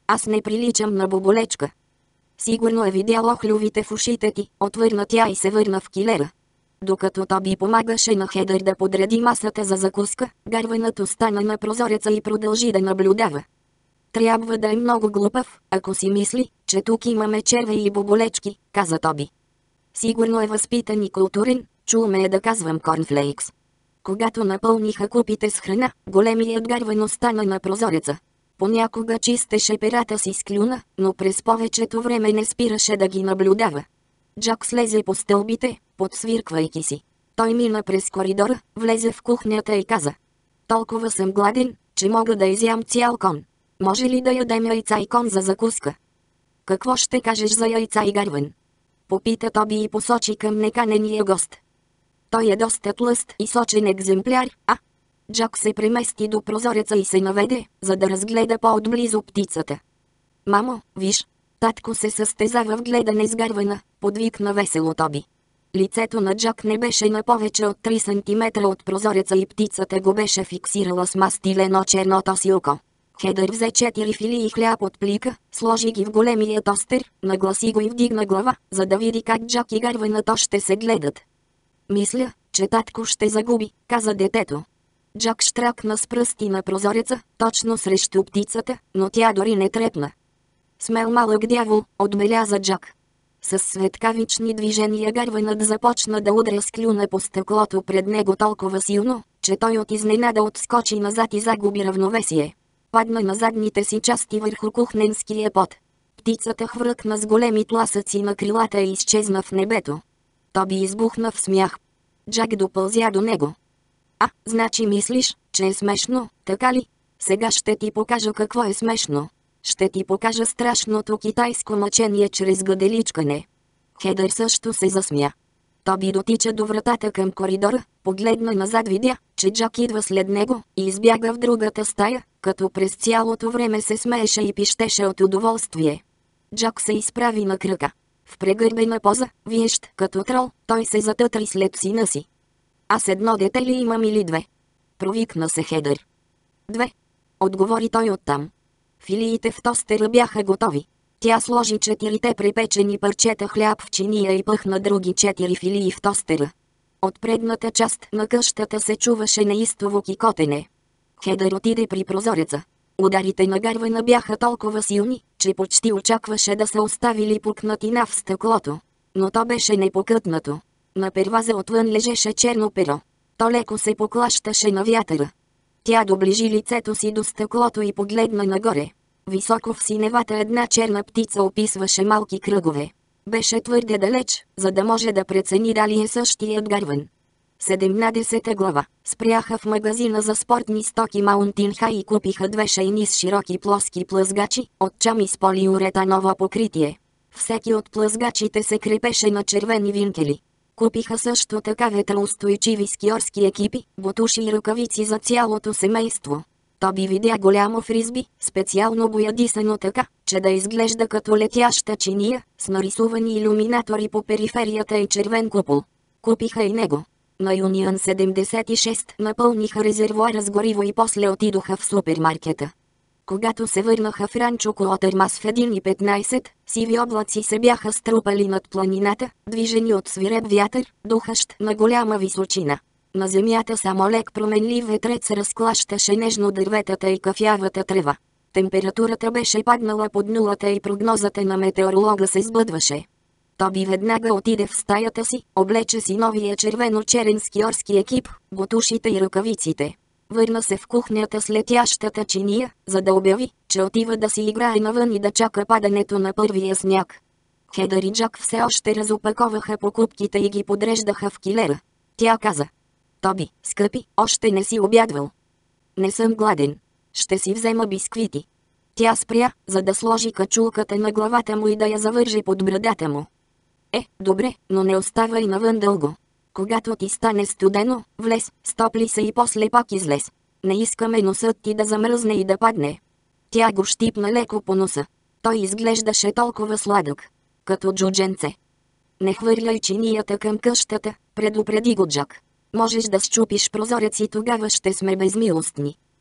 Аз не приличам на боболечка. Сигурно е видял охлювите в ушите ти, отвърна тя и се върна в килера. Докато Тоби помагаше на Хедър да подреди масата за закуска, гарванът остана на прозореца и продължи да наблюдава. Трябва да е много глупав, ако си мисли, че тук имаме червеи и боболечки, каза Тоби. Сигурно е възпитан и културен, чул ме е да казвам корнфлейкс. Когато напълниха купите с храна, големият гарван остана на прозореца. Понякога чистеше перата си с клюна, но през повечето време не спираше да ги наблюдава. Джак слезе по стълбите, подсвирквайки си. Той мина през коридора, влезе в кухнята и каза: толкова съм гладен, че мога да изям цял кон. Може ли да ядем яйца и кон за закуска? Какво ще кажеш за яйца и гарван? Попита Тоби и посочи към неканения гост. Той е доста тлъст и сочен екземпляр, а? Джак се премести до прозореца и се наведе, за да разгледа по-отблизо птицата. Мамо, виж, татко се състезава в гледане с гарвана, подвикна весело Тоби. Лицето на Джак не беше на повече от три сантиметра от прозореца и птицата го беше фиксирала с мастилено черното си око. Хедър взе четири филии хляб от плика, сложи ги в големия тостер, нагласи го и вдигна глава, за да види как Джак и гарванът още се гледат. Мисля, че татко ще загуби, каза детето. Джак щракна с пръсти на прозореца, точно срещу птицата, но тя дори не трепна. Смел малък дявол, отбеляза Джак. С светкавични движения гарванът започна да удря с клюна по стъклото пред него толкова силно, че той от изненада отскочи назад и загуби равновесие. Падна на задните си части върху кухненския пот. Птицата хвръкна с големи тласъци на крилата и изчезна в небето. Тоби избухна в смях. Джак допълзя до него. А, значи мислиш, че е смешно, така ли? Сега ще ти покажа какво е смешно. Ще ти покажа страшното китайско мъчение чрез гаделичкане. Хедър също се засмя. Тоби дотича до вратата към коридора, погледна назад, видя, че Джак идва след него и избяга в другата стая, като през цялото време се смееше и пищеше от удоволствие. Джак се изправи на крака. В прегърбена поза, виещ като трол, той се затътри след сина си. Аз едно дете ли имам или две? Провикна се Хедър. Две. Отговори той оттам. Филиите в тостера бяха готови. Тя сложи четирите препечени парчета хляб в чиния и пъхна други четири филии в тостера. От предната част на къщата се чуваше неистово кикотене. Хедър отиде при прозореца. Ударите на гарвана бяха толкова силни, че почти очакваше да са оставили пукнатина в стъклото. Но то беше непокътнато. На перваза отвън лежеше черно перо. То леко се поклащаше на вятъра. Тя доближи лицето си до стъклото и погледна нагоре. Високо в синевата една черна птица описваше малки кръгове. Беше твърде далеч, за да може да прецени дали е същият гарван. седемнадесета глава. Спряха в магазина за спортни стоки Маунтин Хай и купиха две шейни с широки плоски плъзгачи, от чами с полиуретаново покритие. Всеки от плъзгачите се крепеше на червени винкели. Купиха също така ветроустойчиви скиорски екипи, ботуши и ръкавици за цялото семейство. Тоби видя голямо фризби, специално боядисано така, че да изглежда като летяща чиния, с нарисувани илюминатори по периферията и червен купол. Купиха и него. На Юнион седемдесет и шест напълниха резервоара с гориво и после отидоха в супермаркета. Когато се върнаха в ранчо Куотермас в един и петнайсет, сиви облаци се бяха струпали над планината, движени от свиреп вятър, духащ на голяма височина. На земята само лек променлив ветрец разклащаше нежно дърветата и кафявата трева. Температурата беше паднала под нулата и прогнозата на метеоролога се сбъдваше. Тоби веднага отиде в стаята си, облече си новия червено-черен скиорски екип, ботушите и ръкавиците. Върна се в кухнята с летящата чиния, за да обяви, че отива да си играе навън и да чака падането на първия сняг. Хедър и Джак все още разопаковаха покупките и ги подреждаха в килера. Тя каза: Тоби, скъпи, още не си обядвал. Не съм гладен. Ще си взема бисквити. Тя спря, за да сложи качулката на главата му и да я завърже под брадата му. Е, добре, но не оставай навън дълго. Когато ти стане студено, влез, стопли се и после пак излез. Не искаме носът ти да замръзне и да падне. Тя го щипна леко по носа. Той изглеждаше толкова сладък. Като джудженце. Не хвърляй чинията към къщата, предупреди го Джак. Можеш да счупиш прозорец и тогава ще сме безмилостни.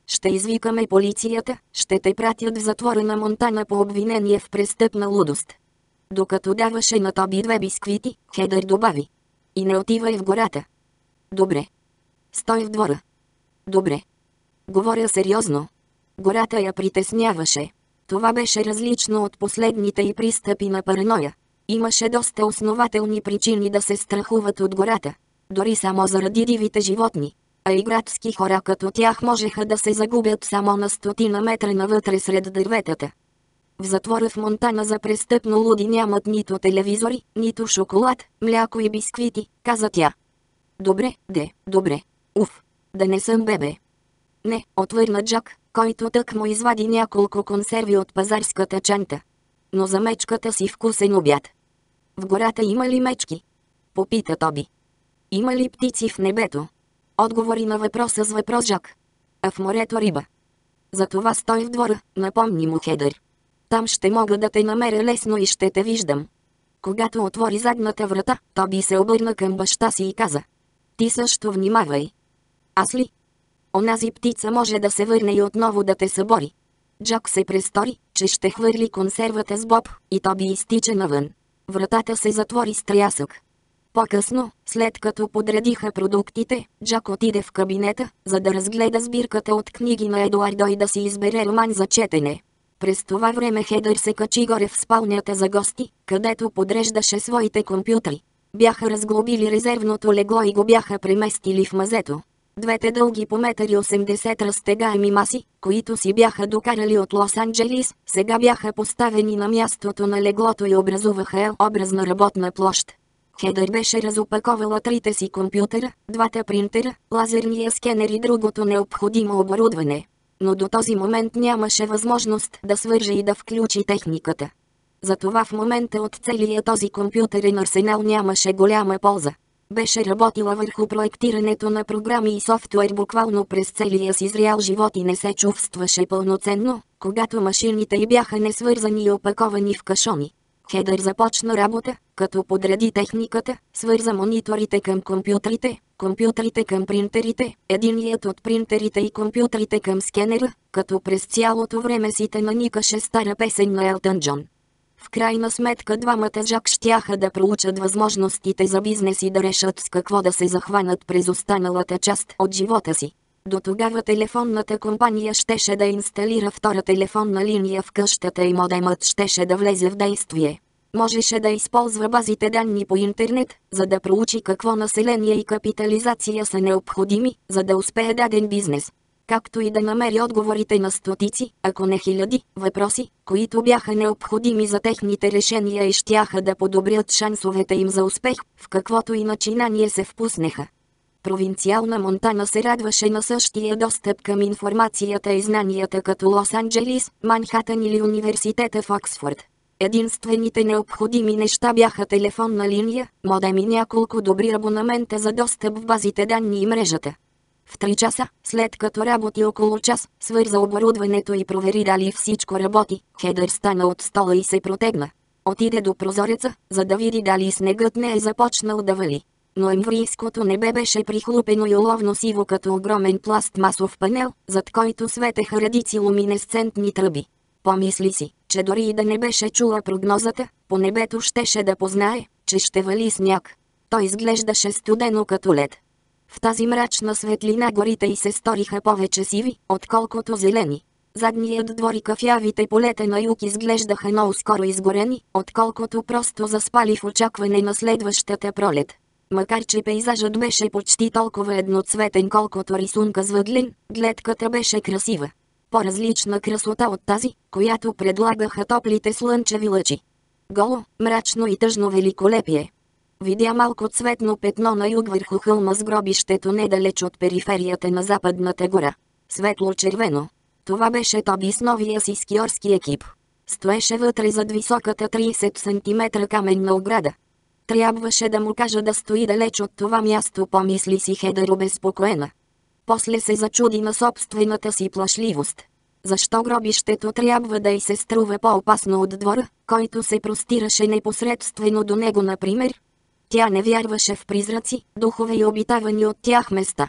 Ще извикаме полицията, ще те пратят в затвора на Монтана по обвинение в престъпна лудост. Докато даваше на Тоби две бисквити, Хедър добави: и не отивай в гората. Добре. Стой в двора. Добре. Говоря сериозно. Гората я притесняваше. Това беше различно от последните й пристъпи на параноя. Имаше доста основателни причини да се страхуват от гората. Дори само заради дивите животни. А и градски хора като тях можеха да се загубят само на стотина метра навътре сред дърветата. В затвора в Монтана за престъпно луди нямат нито телевизори, нито шоколад, мляко и бисквити, каза тя. Добре, де, добре. Уф, да не съм бебе. Не, отвърна Джак, който тък му извади няколко консерви от пазарската чанта. Но за мечката си вкусен обяд. В гората има ли мечки? Попита Тоби. Има ли птици в небето? Отговори на въпроса с въпрос Джак. А в морето риба. Затова стой в двора, напомни му Хедър. Там ще мога да те намеря лесно и ще те виждам. Когато отвори задната врата, Тоби се обърна към баща си и каза. Ти също внимавай. Аз ли? Онази птица може да се върне и отново да те събори. Джак се престори, че ще хвърли консервата с Боб, и Тоби изтича навън. Вратата се затвори с трясък. По-късно, след като подредиха продуктите, Джак отиде в кабинета, за да разгледа сбирката от книги на Едуардо и да си избере роман за четене. През това време Хедър се качи горе в спалнята за гости, където подреждаше своите компютри. Бяха разглобили резервното легло и го бяха преместили в мазето. Двете дълги по метър и осемдесет разтегаеми маси, които си бяха докарали от Лос-Анджелис, сега бяха поставени на мястото на леглото и образуваха L-образна работна площ. Хедър беше разопаковала трите си компютъра, двата принтера, лазерния скенер и другото необходимо оборудване. Но до този момент нямаше възможност да свърже и да включи техниката. Затова в момента от целия този компютърен арсенал нямаше голяма полза. Беше работила върху проектирането на програми и софтуер буквално през целия си зрял живот и не се чувстваше пълноценно, когато машините й бяха несвързани и опаковани в кашони. Хедър започна работа, като подреди техниката, свърза мониторите към компютрите, компютрите към принтерите, единият от принтерите и компютрите към скенера, като през цялото време си те наникаше стара песен на Елтън Джон. В крайна сметка двамата Джак щяха да проучат възможностите за бизнес и да решат с какво да се захванат през останалата част от живота си. До тогава телефонната компания щеше да инсталира втора телефонна линия в къщата и модемът щеше да влезе в действие. Можеше да използва базите данни по интернет, за да проучи какво население и капитализация са необходими, за да успее даден бизнес. Както и да намери отговорите на стотици, ако не хиляди, въпроси, които бяха необходими за техните решения и щяха да подобрят шансовете им за успех, в каквото и начинание се впуснеха. Провинциална Монтана се радваше на същия достъп към информацията и знанията като Лос-Анджелис, Манхатън или университета в Оксфорд. Единствените необходими неща бяха телефонна линия, модем и няколко добри абонамента за достъп в базите данни и мрежата. В три часа, след като работи около час, свърза оборудването и провери дали всичко работи, Хедър стана от стола и се протегна. Отиде до прозореца, за да види дали снегът не е започнал да вали. Ноемврийското небе беше прихлупено и оловно сиво като огромен пластмасов панел, зад който светеха редици луминесцентни тръби. Помисли си, че дори и да не беше чула прогнозата, по небето щеше да познае, че ще вали сняг. Той изглеждаше студено като лед. В тази мрачна светлина горите й се сториха повече сиви, отколкото зелени. Задният двор и кафявите полета на юг изглеждаха много скоро изгорени, отколкото просто заспали в очакване на следващата пролет. Макар че пейзажът беше почти толкова едноцветен колкото рисунка с въглен, гледката беше красива. По-различна красота от тази, която предлагаха топлите слънчеви лъчи. Голо, мрачно и тъжно великолепие. Видя малко цветно петно на юг върху хълма с гробището недалеч от периферията на западната гора. Светло-червено. Това беше Тоби с новия си скиорски екип. Стоеше вътре зад високата трийсет сантиметра каменна ограда. Трябваше да му кажа да стои далеч от това място, помисли си Хедър обезпокоена. После се зачуди на собствената си плашливост. Защо гробището трябва да й се струва по-опасно от двора, който се простираше непосредствено до него, например? Тя не вярваше в призраци, духове и обитавани от тях места.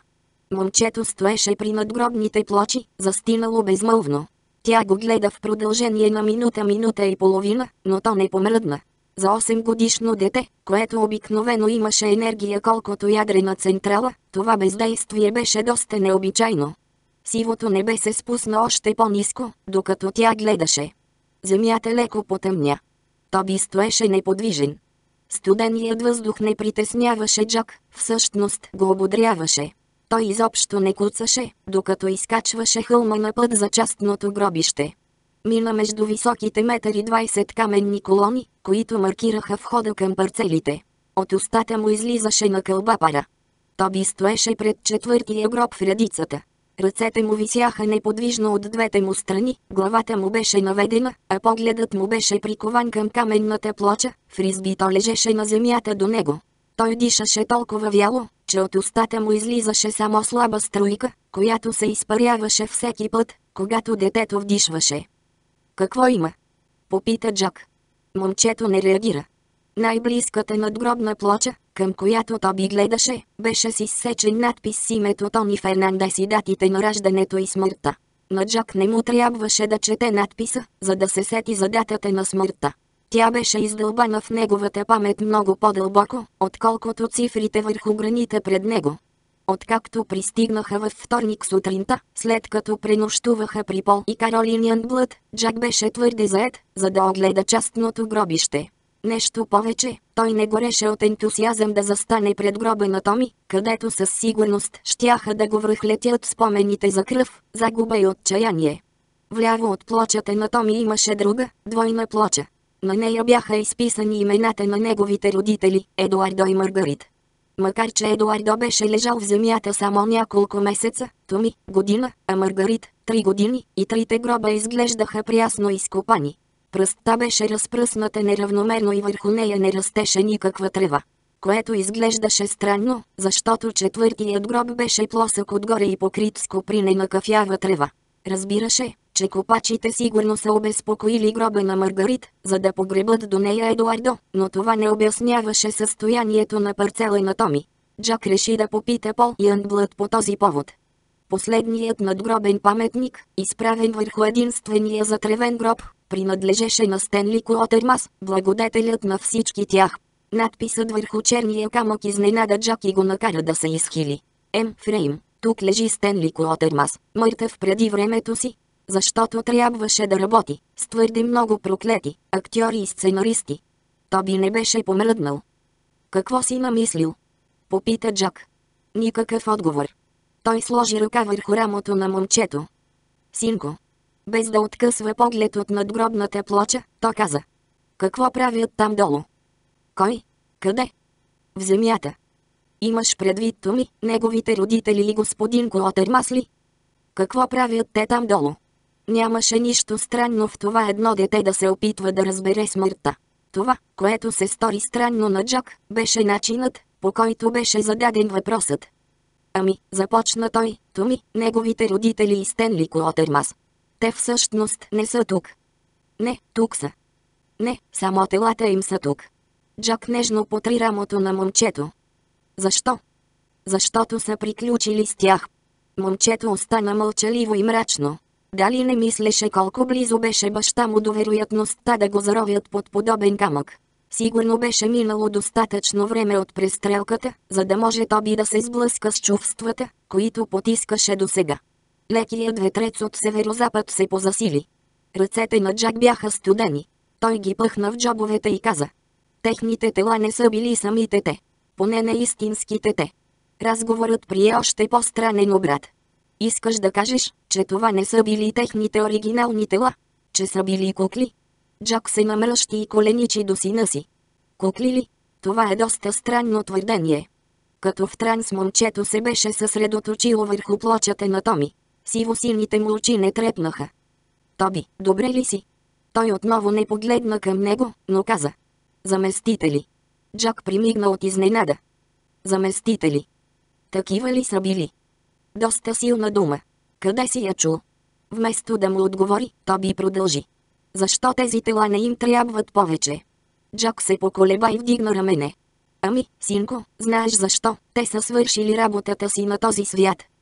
Момчето стоеше при надгробните плочи, застинало безмълвно. Тя го гледа в продължение на минута, минута и половина, но то не помръдна. За осем годишно дете, което обикновено имаше енергия колкото ядрена централа, това бездействие беше доста необичайно. Сивото небе се спусна още по-ниско, докато тя гледаше. Земята леко потъмня. Тоби стоеше неподвижен. Студеният въздух не притесняваше Джак, всъщност го ободряваше. Той изобщо не куцаше, докато изкачваше хълма на път за частното гробище. Мина между високите метър и двайсет каменни колони, които маркираха входа към парцелите. От устата му излизаше на кълба пара. Тоби стоеше пред четвъртия гроб в редицата. Ръцете му висяха неподвижно от двете му страни, главата му беше наведена, а погледът му беше прикован към каменната плоча, фризбито лежеше на земята до него. Той дишаше толкова вяло, че от устата му излизаше само слаба струйка, която се изпаряваше всеки път, когато детето вдишваше. «Какво има?» попита Джак. Момчето не реагира. Най-близката надгробна плоча, към която Тоби гледаше, беше с изсечен надпис с името Тони Фернандес и датите на раждането и смъртта. На Джак не му трябваше да чете надписа, за да се сети за датата на смъртта. Тя беше издълбана в неговата памет много по-дълбоко, отколкото цифрите върху граните пред него. Откакто пристигнаха във вторник сутринта, след като пренощуваха при Пол и Каролин Янблът, Джак беше твърде заед, за да огледа частното гробище. Нещо повече, той не гореше от ентусиазъм да застане пред гроба на Томи, където със сигурност щяха да го връхлетят спомените за кръв, загуба и отчаяние. Вляво от плочата на Томи имаше друга, двойна плоча. На нея бяха изписани имената на неговите родители, Едуардо и Маргарит. Макар че Едуардо беше лежал в земята само няколко месеца, Томи – година, а Маргарит – три години, и трите гроба изглеждаха прясно изкопани. Пръстта беше разпръсната неравномерно и върху нея не растеше никаква трева. Което изглеждаше странно, защото четвъртият гроб беше плосък отгоре и покрит с копринена кафява трева. Разбираше, че копачите сигурно са обезпокоили гроба на Маргарит, за да погребат до нея Едуардо, но това не обясняваше състоянието на парцела на Томи. Джак реши да попита Пол Янблът по този повод. Последният надгробен паметник, изправен върху единствения затревен гроб, принадлежеше на Стенли Куотермас, благодетелят на всички тях. Надписът върху черния камък изненада Джак и го накара да се изхили. М. Фрейм, тук лежи Стенли Куотермас, мъртъв преди времето си, защото трябваше да работи с твърде много проклети актьори и сценаристи. Тоби не беше помръднал. «Какво си намислил?» попита Джак. Никакъв отговор. Той сложи ръка върху рамото на момчето. «Синко». Без да откъсва поглед от надгробната плоча, то каза. «Какво правят там долу?» «Кой? Къде?» «В земята». «Имаш предвид Томи, неговите родители и господин Куотермас ли?» «Какво правят те там долу?» Нямаше нищо странно в това едно дете да се опитва да разбере смъртта. Това, което се стори странно на Джак, беше начинът, по който беше зададен въпросът. «Ами», започна той, «Томи, неговите родители и Стенли Куотермас. Те всъщност не са тук». «Не, тук са». «Не, само телата им са тук». Джак нежно потри рамото на момчето. «Защо?» «Защото са приключили с тях». Момчето остана мълчаливо и мрачно. Дали не мислеше колко близо беше баща му до вероятността да го заровят под подобен камък. Сигурно беше минало достатъчно време от престрелката, за да може Тоби да се сблъска с чувствата, които потискаше досега. Лекият ветрец от северозапад се позасили. Ръцете на Джак бяха студени. Той ги пъхна в джобовете и каза. Техните тела не са били самите те. Поне не истинските те. Разговорът прие още по-странен обрат. Искаш да кажеш, че това не са били техните оригинални тела? Че са били кукли? Джак се намръщи и коленичи до сина си. Кукли ли? Това е доста странно твърдение. Като в транс момчето се беше съсредоточило върху плочата на Томи. Сиво-сините му очи не трепнаха. Тоби, добре ли си? Той отново не погледна към него, но каза. Заместители. Джак примигна от изненада. Заместители. Такива ли са били? Доста силна дума. Къде си я чул? Вместо да му отговори, Тоби продължи. Защо тези тела не им трябват повече? Джак се поколеба и вдигна рамене. Ами, синко, знаеш защо? Те са свършили работата си на този свят.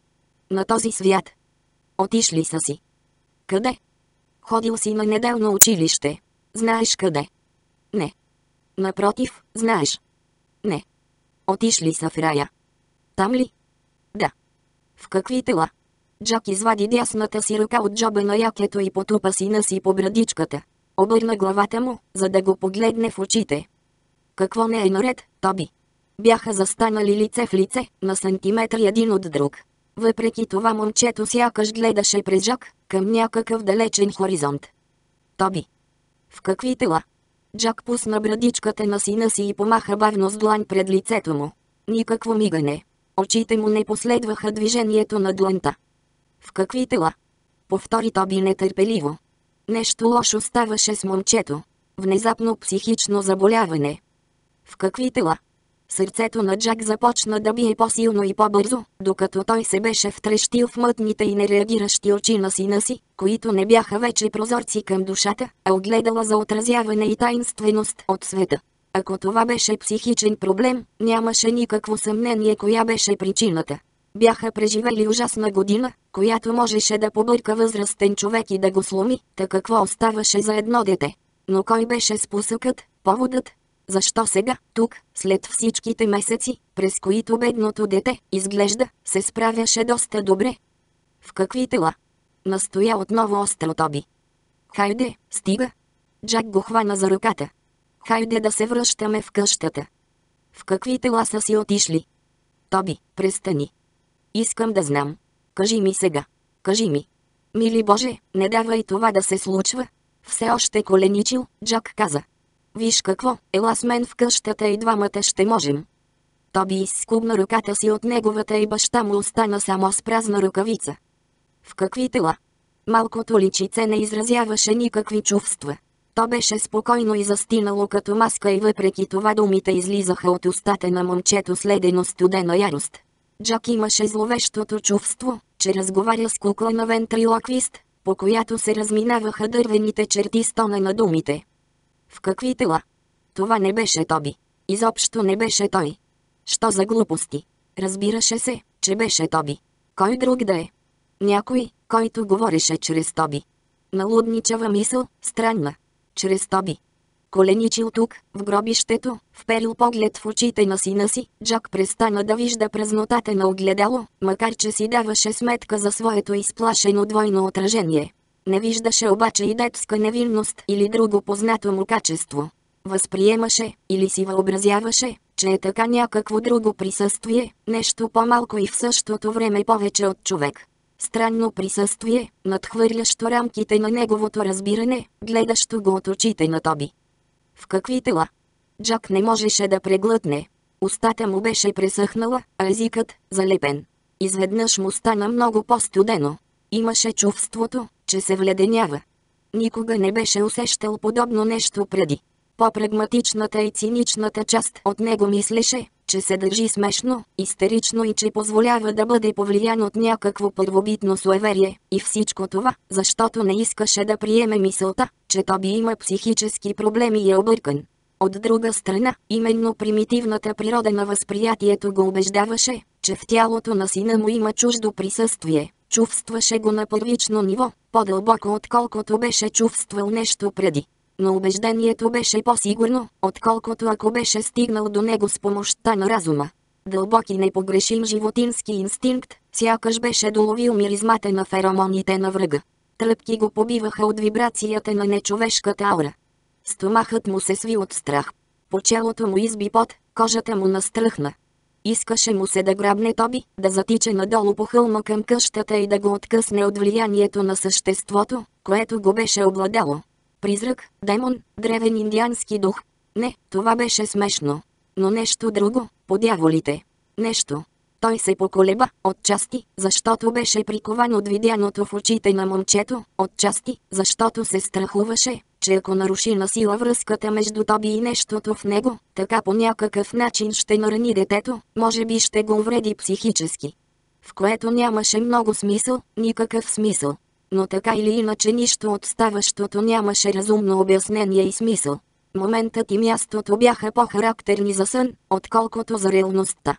На този свят. Отишли са си. Къде? Ходил си на неделно училище. Знаеш къде? Не. Напротив, знаеш. Не. Отишли са в рая. Там ли? Да. В какви тела? Джак извади дясната си ръка от джоба на якето и потупа сина си по брадичката. Обърна главата му, за да го погледне в очите. Какво не е наред, Тоби? Бяха застанали лице в лице, на сантиметри един от друг. Въпреки това момчето сякаш гледаше през Джак, към някакъв далечен хоризонт. Тоби. В какви тела? Джак пусна брадичката на сина си и помаха бавно с длан пред лицето му. Никакво мигане. Очите му не последваха движението на дланта. В какви тела? Повтори Тоби нетърпеливо. Нещо лошо ставаше с момчето. Внезапно психично заболяване. В какви тела? Сърцето на Джак започна да бие по-силно и по-бързо, докато той се беше втрещил в мътните и нереагиращи очи на сина си, които не бяха вече прозорци към душата, а огледала за отразяване и таинственост от света. Ако това беше психичен проблем, нямаше никакво съмнение коя беше причината. Бяха преживели ужасна година, която можеше да побърка възрастен човек и да го сломи, та какво оставаше за едно дете. Но кой беше спусъкът, поводът? Защо сега, тук, след всичките месеци, през които бедното дете, изглежда, се справяше доста добре? В какви тела? Настоя отново остро Тоби. Хайде, стига. Джак го хвана за ръката. Хайде да се връщаме в къщата. В какви тела са си отишли? Тоби, престани. Искам да знам. Кажи ми сега. Кажи ми. Мили Боже, не давай това да се случва. Все още коленичил, Джак каза. Виж какво, ела с мен в къщата и двамата ще можем. Тоби изскубна ръката си от неговата и баща му остана само с празна ръкавица. В какви тела? Малкото личице не изразяваше никакви чувства. То беше спокойно и застинало като маска и въпреки това думите излизаха от устата на момчето с ледено студена ярост. Джак имаше зловещото чувство, че разговаря с кукла на вентрилоквист, по която се разминаваха дървените черти с тона на думите. В какви тела? Това не беше Тоби. Изобщо не беше той. Що за глупости? Разбираше се, че беше Тоби. Кой друг да е? Някой, който говореше чрез Тоби. Налудничава мисъл, странна. Чрез Тоби. Коленичил тук, в гробището, вперил поглед в очите на сина си, Джак престана да вижда празнотата на огледало, макар че си даваше сметка за своето изплашено двойно отражение. Не виждаше обаче и детска невинност или друго познато му качество. Възприемаше, или си въобразяваше, че е така някакво друго присъствие, нещо по-малко и в същото време повече от човек. Странно присъствие, надхвърлящо рамките на неговото разбиране, гледащо го от очите на Тоби. В какви тела? Джак не можеше да преглътне. Устата му беше пресъхнала, а езикът – залепен. Изведнъж му стана много по-студено. Имаше чувството, че се вледенява. Никога не беше усещал подобно нещо преди. По-прагматичната и циничната част от него мислеше, че се държи смешно, истерично и че позволява да бъде повлиян от някакво първобитно суеверие, и всичко това, защото не искаше да приеме мисълта, че Тоби има психически проблеми и е объркан. От друга страна, именно примитивната природа на възприятието го убеждаваше, че в тялото на сина му има чуждо присъствие. Чувстваше го на първично ниво, по-дълбоко отколкото беше чувствал нещо преди. Но убеждението беше по-сигурно, отколкото ако беше стигнал до него с помощта на разума. Дълбок и непогрешим животински инстинкт, сякаш беше доловил миризмата на феромоните на врага. Тръпки го побиваха от вибрацията на нечовешката аура. Стомахът му се сви от страх. По челото му изби пот, кожата му настръхна. Искаше му се да грабне Тоби, да затича надолу по хълма към къщата и да го откъсне от влиянието на съществото, което го беше обладало. Призрак, демон, древен индиански дух. Не, това беше смешно. Но нещо друго, по дяволите. Нещо. Той се поколеба, отчасти, защото беше прикован от видяното в очите на момчето, отчасти, защото се страхуваше, че ако наруши насила връзката между Тоби и нещото в него, така по някакъв начин ще нарани детето, може би ще го увреди психически. В което нямаше много смисъл, никакъв смисъл. Но така или иначе нищо от ставащото нямаше разумно обяснение и смисъл. Моментът и мястото бяха по-характерни за сън, отколкото за реалността.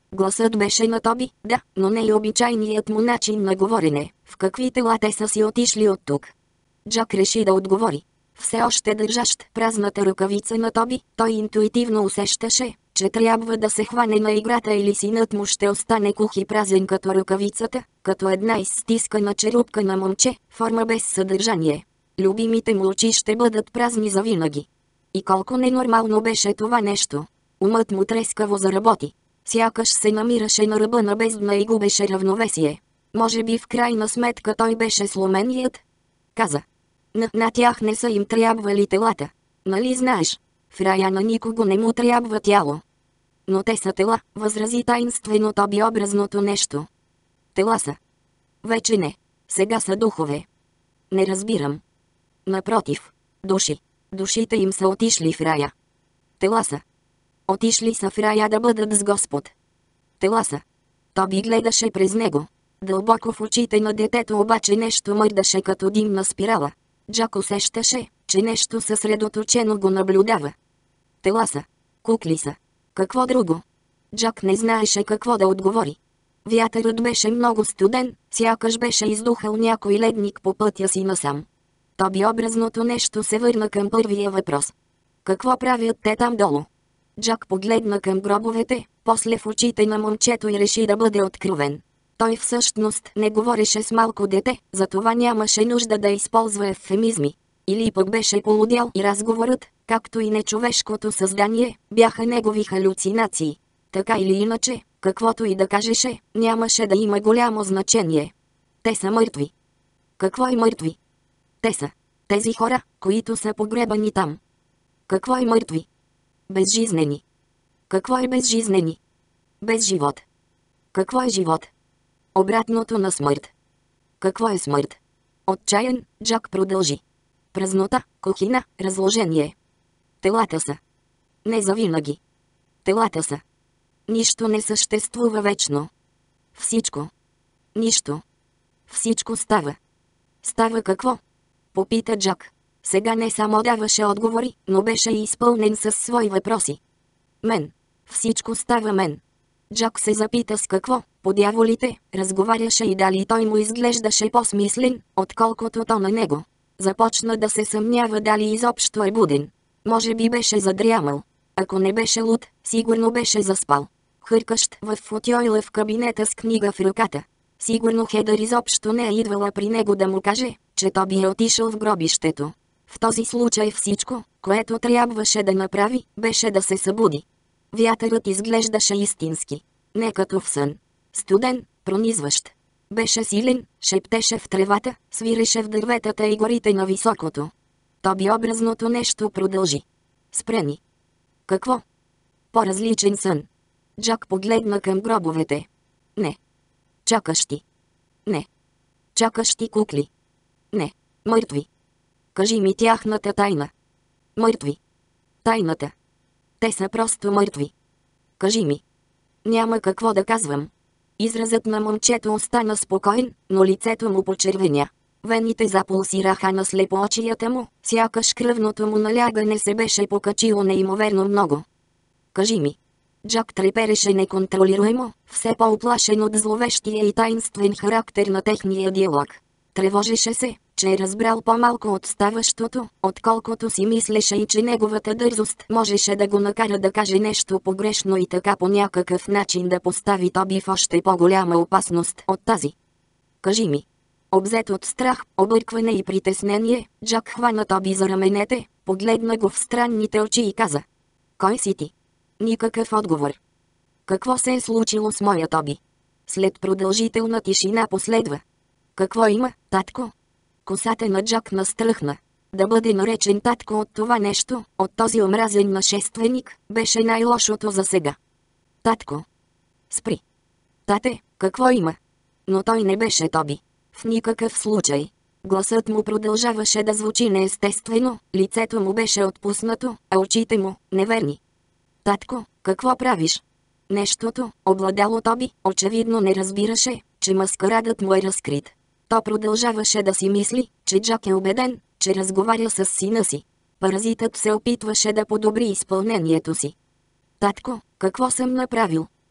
Гласът беше на Тоби, да, но не и обичайният му начин на говорене. В какви тела те са си отишли от тук? Джак реши да отговори. Все още държащ празната ръкавица на Тоби, той интуитивно усещаше, че трябва да се хване на играта или синът му ще остане кух и празен като ръкавицата, като една изстискана черупка на момче, форма без съдържание. Любимите му очи ще бъдат празни завинаги. И колко ненормално беше това нещо. Умът му трескаво заработи. Сякаш се намираше на ръба на бездна и губеше равновесие. Може би в крайна сметка той беше сломеният? Каза. На, на тях не са им трябвали телата. Нали знаеш? В рая на никого не му трябва тяло. Но те са тела, възрази таинствено Тоби образното нещо. Тела са. Вече не. Сега са духове. Не разбирам. Напротив. Души. Душите им са отишли в рая. Тела са. Отишли са в рая да бъдат с Господ. Тела са. Тоби гледаше през него. Дълбоко в очите на детето обаче нещо мърдаше като димна спирала. Джак усещаше, че нещо съсредоточено го наблюдава. Тела са. Кукли са. Какво друго? Джак не знаеше какво да отговори. Вятърът беше много студен, сякаш беше издухал някой ледник по пътя си насам. Тоби образното нещо се върна към първия въпрос. Какво правят те там долу? Джак погледна към гробовете, после в очите на момчето и реши да бъде откровен. Той всъщност не говореше с малко дете, затова нямаше нужда да използва ефемизми. Или пък беше полудял и разговорът, както и нечовешкото създание, бяха негови халюцинации. Така или иначе, каквото и да кажеше, нямаше да има голямо значение. Те са мъртви. Какво е мъртви? Те са. Тези хора, които са погребани там. Какво е мъртви? Безжизнени. Какво е безжизнени? Без живот. Какво е живот? Обратното на смърт. Какво е смърт? Отчаян, Джак продължи. Празнота, кухина, разложение. Телата са. Не завинаги. Телата са. Нищо не съществува вечно. Всичко. Нищо. Всичко става. Става какво? Попита Джак. Сега не само даваше отговори, но беше и изпълнен със свои въпроси. Мен. Всичко става мен. Джак се запита с какво, по дяволите, разговаряше и дали той му изглеждаше по-смислен, отколкото то на него. Започна да се съмнява дали изобщо е буден. Може би беше задрямал. Ако не беше луд, сигурно беше заспал. Хъркащ в футойла в кабинета с книга в ръката. Сигурно Хедър изобщо не е идвала при него да му каже, че Тоби е отишъл в гробището. В този случай всичко, което трябваше да направи, беше да се събуди. Вятърът изглеждаше истински. Не като в сън. Студен, пронизващ. Беше силен, шептеше в тревата, свиреше в дърветата и горите на високото. Тоби образното нещо продължи. Спрени. Какво? По-различен сън. Джак погледна към гробовете. Не. Чакащи. Не. Чакащи кукли. Не. Мъртви. Кажи ми тяхната тайна. Мъртви. Тайната. Те са просто мъртви. Кажи ми. Няма какво да казвам. Изразът на момчето остана спокоен, но лицето му почервеня. Вените запулсираха на слепоочията му, сякаш кръвното му налягане се беше покачило неимоверно много. Кажи ми. Джак трепереше неконтролируемо, все по-уплашен от зловещия и таинствен характер на техния диалог. Тревожеше се, че е разбрал по-малко от ставащото, отколкото си мислеше и че неговата дързост можеше да го накара да каже нещо погрешно и така по някакъв начин да постави Тоби в още по-голяма опасност от тази. Кажи ми. Обзет от страх, объркване и притеснение, Джак хвана Тоби за раменете, погледна го в странните очи и каза. Кой си ти? Никакъв отговор. Какво се е случило с моя Тоби? След продължителна тишина последва. Какво има, татко? Косата на Джак настръхна. Да бъде наречен татко от това нещо, от този омразен нашественик, беше най-лошото за сега. Татко. Спри. Тате, какво има? Но той не беше Тоби. В никакъв случай. Гласът му продължаваше да звучи неестествено, лицето му беше отпуснато, а очите му – неверни. Татко, какво правиш? Нещото, обладало Тоби, очевидно не разбираше, че маскарадът му е разкрит. То продължаваше да си мисли, че Джак е убеден, че разговаря с сина си. Паразитът се опитваше да подобри изпълнението си. Татко, какво съм направил?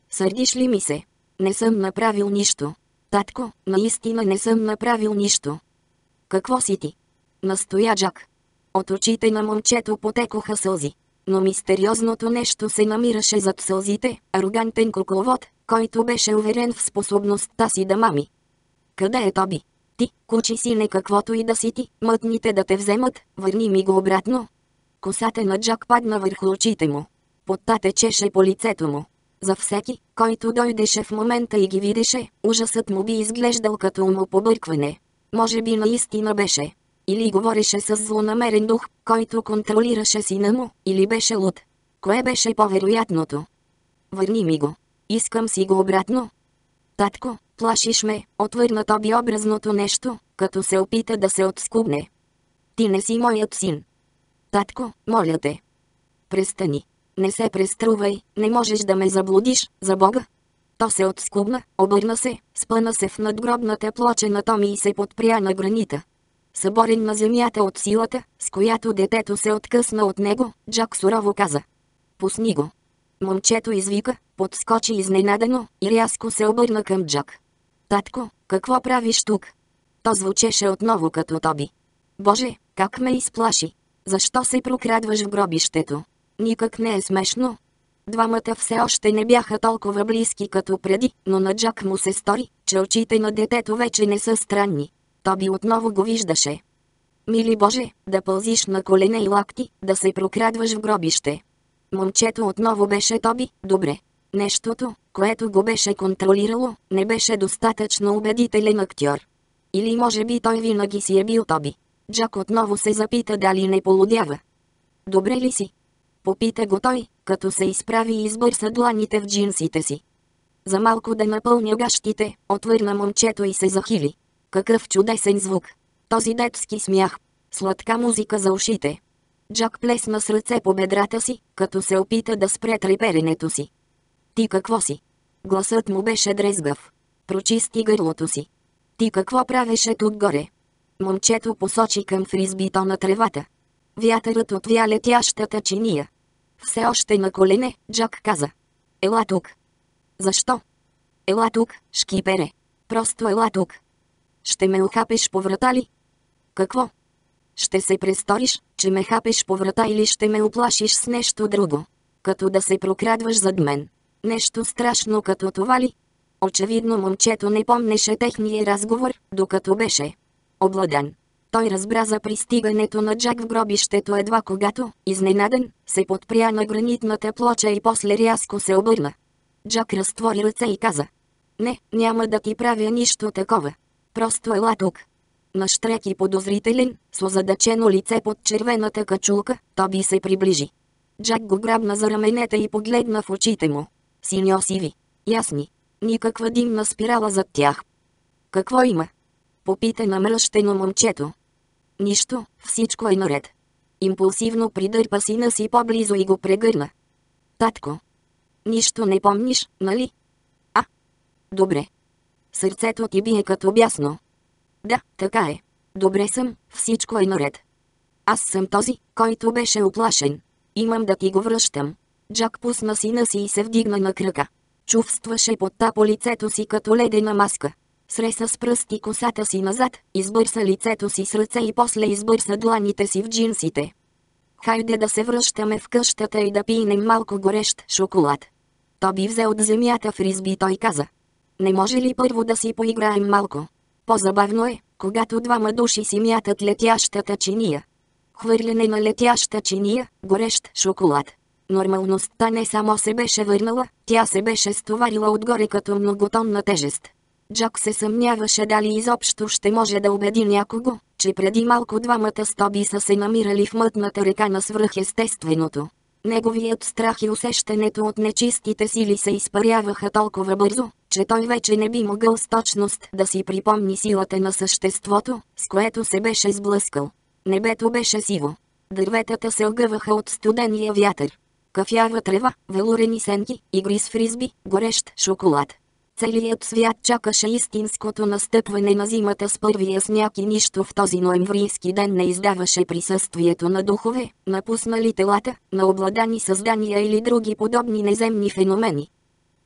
Сърдиш ли ми се? Не съм направил нищо. Татко, наистина не съм направил нищо. Какво си ти? Настоя Джак. От очите на момчето потекоха сълзи. Но мистериозното нещо се намираше зад сълзите, арогантен кукловод, който беше уверен в способността си да мами. Къде е Тоби? Ти, кучи си, не каквото и да си ти, мътните да те вземат, върни ми го обратно. Косата на Джак падна върху очите му. Потта течеше по лицето му. За всеки, който дойдеше в момента и ги видеше, ужасът му би изглеждал като умопобъркване. Може би наистина беше. Или говореше с злонамерен дух, който контролираше сина му, или беше луд. Кое беше по-вероятното? Върни ми го. Искам си го обратно. Татко, плашиш ме, отвърна Тоби образното нещо, като се опита да се отскубне. Ти не си моят син. Татко, моля те. Престани. Не се преструвай, не можеш да ме заблудиш, за Бога. То се отскубна, обърна се, спъна се в надгробната плоча на Томи и се подпря на гранита. Съборен на земята от силата, с която детето се откъсна от него, Джак сурово каза. Пусни го. Момчето извика, подскочи изненадано и рязко се обърна към Джак. Татко, какво правиш тук? То звучеше отново като Тоби. Боже, как ме изплаши. Защо се прокрадваш в гробището? Никак не е смешно. Двамата все още не бяха толкова близки като преди, но на Джак му се стори, че очите на детето вече не са странни. Тоби отново го виждаше. Мили Боже, да пълзиш на колене и лакти, да се прокрадваш в гробище. Момчето отново беше Тоби, добре. Нещото, което го беше контролирало, не беше достатъчно убедителен актьор. Или може би той винаги си е бил Тоби. Джак отново се запита дали не полудява. Добре ли си? Попита го той, като се изправи и избърса дланите в джинсите си. За малко да напълня гащите, отвърна момчето и се захили. Какъв чудесен звук! Този детски смях. Сладка музика за ушите. Джак плесна с ръце по бедрата си, като се опита да спре треперенето си. Ти какво си? Гласът му беше дрезгав. Прочисти гърлото си. Ти какво правеше тук горе? Момчето посочи към фризбито на тревата. Вятърът отвя летящата чиния. Все още на колене, Джак каза. Ела тук. Защо? Ела тук, шкипере. Просто ела тук. Ще ме ухапеш по врата ли? Какво? Ще се престориш, че ме хапеш по врата или ще ме оплашиш с нещо друго? Като да се прокрадваш зад мен. Нещо страшно като това ли? Очевидно момчето не помнеше техния разговор, докато беше обладан. Той разбра за пристигането на Джак в гробището едва когато, изненаден, се подпря на гранитната плоча и после рязко се обърна. Джак разтвори ръце и каза. Не, няма да ти правя нищо такова. Просто ела тук. Нащреки подозрителен, с озадачено лице под червената качулка, Тоби се приближи. Джак го грабна за раменете и погледна в очите му. Синьо-сиви. Ясни. Никаква димна спирала зад тях. Какво има? Попита намръщено момчето. Нищо, всичко е наред. Импулсивно придърпа сина си по-близо и го прегърна. Татко. Нищо не помниш, нали? А? Добре. Сърцето ти бие като бясно. Да, така е. Добре съм, всичко е наред. Аз съм този, който беше оплашен. Имам да ти го връщам. Джак пусна сина си и се вдигна на крака. Чувстваше потта по лицето си като ледена маска. Среса с пръсти косата си назад, избърса лицето си с ръце и после избърса дланите си в джинсите. Хайде да се връщаме в къщата и да пинем малко горещ шоколад. Тоби взе от земята фризби и той каза. Не може ли първо да си поиграем малко? По-забавно е, когато двама души си мятат летящата чиния. Хвърляне на летяща чиния, горещ шоколад. Нормалността не само се беше върнала, тя се беше стоварила отгоре като многотонна тежест. Джак се съмняваше дали изобщо ще може да убеди някого, че преди малко двамата с Тоби са се намирали в мътната река на свръхестественото. Неговият страх и усещането от нечистите сили се изпаряваха толкова бързо, че той вече не би могъл с точност да си припомни силата на съществото, с което се беше сблъскал. Небето беше сиво. Дърветата се огъваха от студения вятър. Кафява трева, велурени сенки, игри с фризби, горещ шоколад. Целият свят чакаше истинското настъпване на зимата с първия сняг и нищо в този ноемврийски ден не издаваше присъствието на духове, напуснали телата, на обладани създания или други подобни неземни феномени.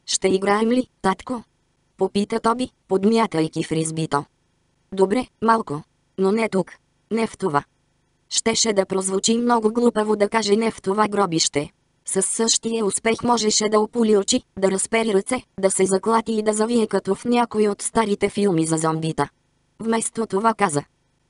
Ще играем ли, татко? Попита Тоби, подмятайки фризбито. Добре, малко. Но не тук. Не в това. Щеше да прозвучи много глупаво да каже не в това гробище. Със същия успех можеше да опули очи, да разпери ръце, да се заклати и да завие като в някой от старите филми за зомбита. Вместо това каза: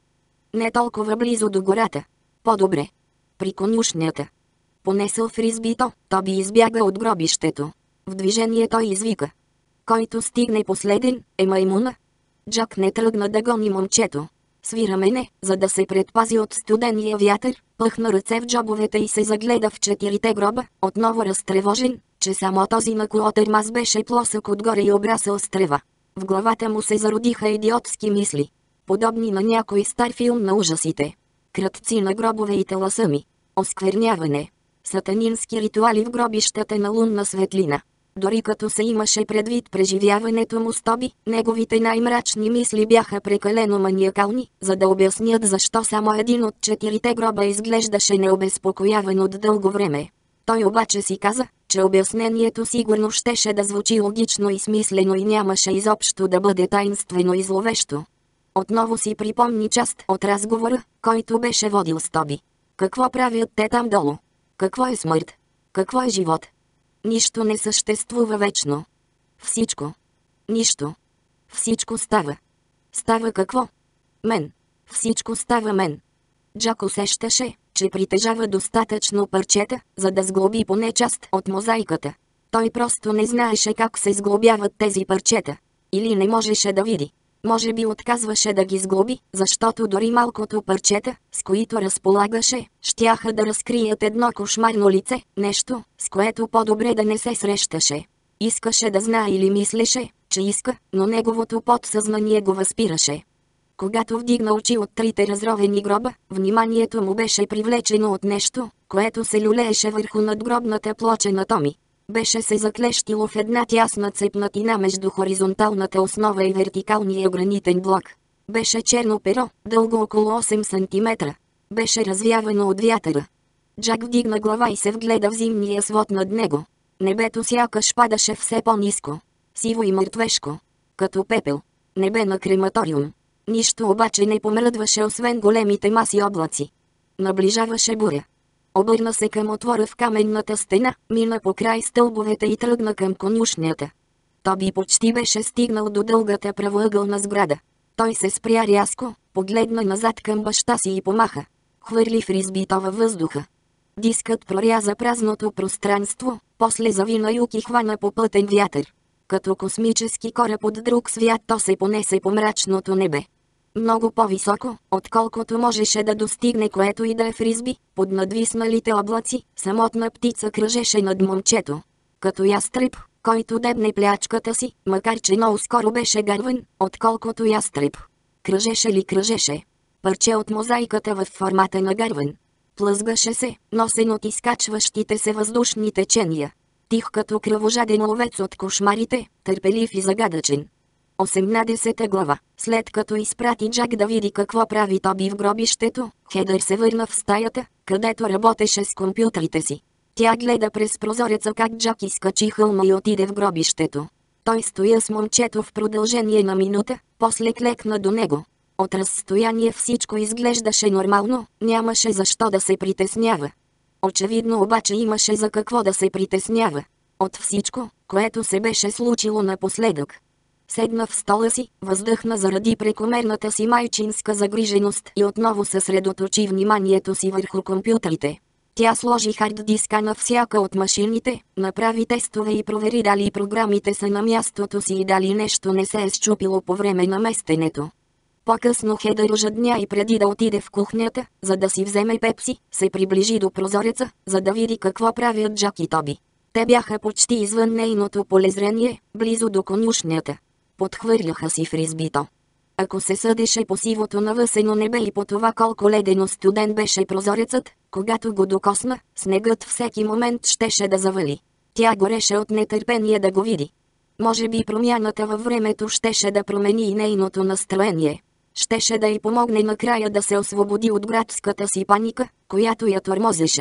не толкова близо до гората. По-добре. При конюшнята. Понесъл фризбито, Тоби избяга от гробището. В движение той извика: който стигне последен, е маймуна. Джак не тръгна да гони момчето. Свира мене, за да се предпази от студения вятър, пъхна ръце в джобовете и се загледа в четирите гроба, отново разтревожен, че само този на Куотърмас беше плосък отгоре и обрасъл с трева. В главата му се зародиха идиотски мисли, подобни на някой стар филм на ужасите. Крътци на гробове и таласъми. Оскверняване. Сатанински ритуали в гробищата на лунна светлина. Дори като се имаше предвид преживяването му с Тоби, неговите най-мрачни мисли бяха прекалено маниакални, за да обяснят защо само един от четирите гроба изглеждаше необезпокояван от дълго време. Той обаче си каза, че обяснението сигурно щеше да звучи логично и смислено и нямаше изобщо да бъде таинствено и зловещо. Отново си припомни част от разговора, който беше водил с Тоби. Какво правят те там долу? Какво е смърт? Какво е живот? Нищо не съществува вечно. Всичко. Нищо. Всичко става. Става какво? Мен. Всичко става мен. Джак усещаше, че притежава достатъчно парчета, за да сглоби поне част от мозайката. Той просто не знаеше как се сглобяват тези парчета. Или не можеше да види. Може би отказваше да ги сглоби, защото дори малкото парчета, с които разполагаше, щяха да разкрият едно кошмарно лице, нещо, с което по-добре да не се срещаше. Искаше да знае или мислеше, че иска, но неговото подсъзнание го възпираше. Когато вдигна очи от трите разровени гроба, вниманието му беше привлечено от нещо, което се люлееше върху надгробната плоча на Томи. Беше се заклещило в една тясна цепнатина между хоризонталната основа и вертикалния гранитен блок. Беше черно перо, дълго около осем сантиметра. Беше развявано от вятъра. Джак вдигна глава и се вгледа в зимния свод над него. Небето сякаш падаше все по-ниско. Сиво и мъртвешко. Като пепел. Небе на крематориум. Нищо обаче не помръдваше освен големите маси облаци. Наближаваше буря. Обърна се към отвора в каменната стена, мина по край стълбовете и тръгна към конюшнята. Тоби почти беше стигнал до дългата правоъгълна сграда. Той се спря рязко, погледна назад към баща си и помаха. Хвърли фризбито във въздуха. Дискът проряза празното пространство, после зави на юг и хвана попътен вятър. Като космически кораб от друг свят то се понесе по мрачното небе. Много по-високо, отколкото можеше да достигне което и да е фризби, под надвисналите облаци, самотна птица кръжеше над момчето. Като ястреб, който дебне плячката си, макар че много скоро беше гарван, отколкото ястреб. Кръжеше ли кръжеше? Парче от мозайката във формата на гарван. Плъзгаше се, носен от изкачващите се въздушни течения. Тих като кръвожаден ловец от кошмарите, търпелив и загадъчен. осемнадесета глава. След като изпрати Джак да види какво прави Тоби в гробището, Хедър се върна в стаята, където работеше с компютрите си. Тя гледа през прозореца как Джак изкачи хълма и отиде в гробището. Той стоя с момчето в продължение на минута, после клекна до него. От разстояние всичко изглеждаше нормално, нямаше защо да се притеснява. Очевидно обаче имаше за какво да се притеснява. От всичко, което се беше случило напоследък. Седна в стола си, въздъхна заради прекомерната си майчинска загриженост и отново съсредоточи вниманието си върху компютрите. Тя сложи хард диска на всяка от машините, направи тестове и провери дали програмите са на мястото си и дали нещо не се е счупило по време на местенето. По-късно Хедър ожадня и преди да отиде в кухнята, за да си вземе пепси, се приближи до прозореца, за да види какво правят Джак и Тоби. Те бяха почти извън нейното полезрение, близо до конюшнята. Подхвърляха си фризбито. Ако се съдеше по сивото навъсено небе и по това колко ледено студен беше прозорецът, когато го докосна, снегът всеки момент щеше да завали. Тя гореше от нетърпение да го види. Може би промяната във времето щеше да промени и нейното настроение. Щеше да й помогне накрая да се освободи от градската си паника, която я тормозеше.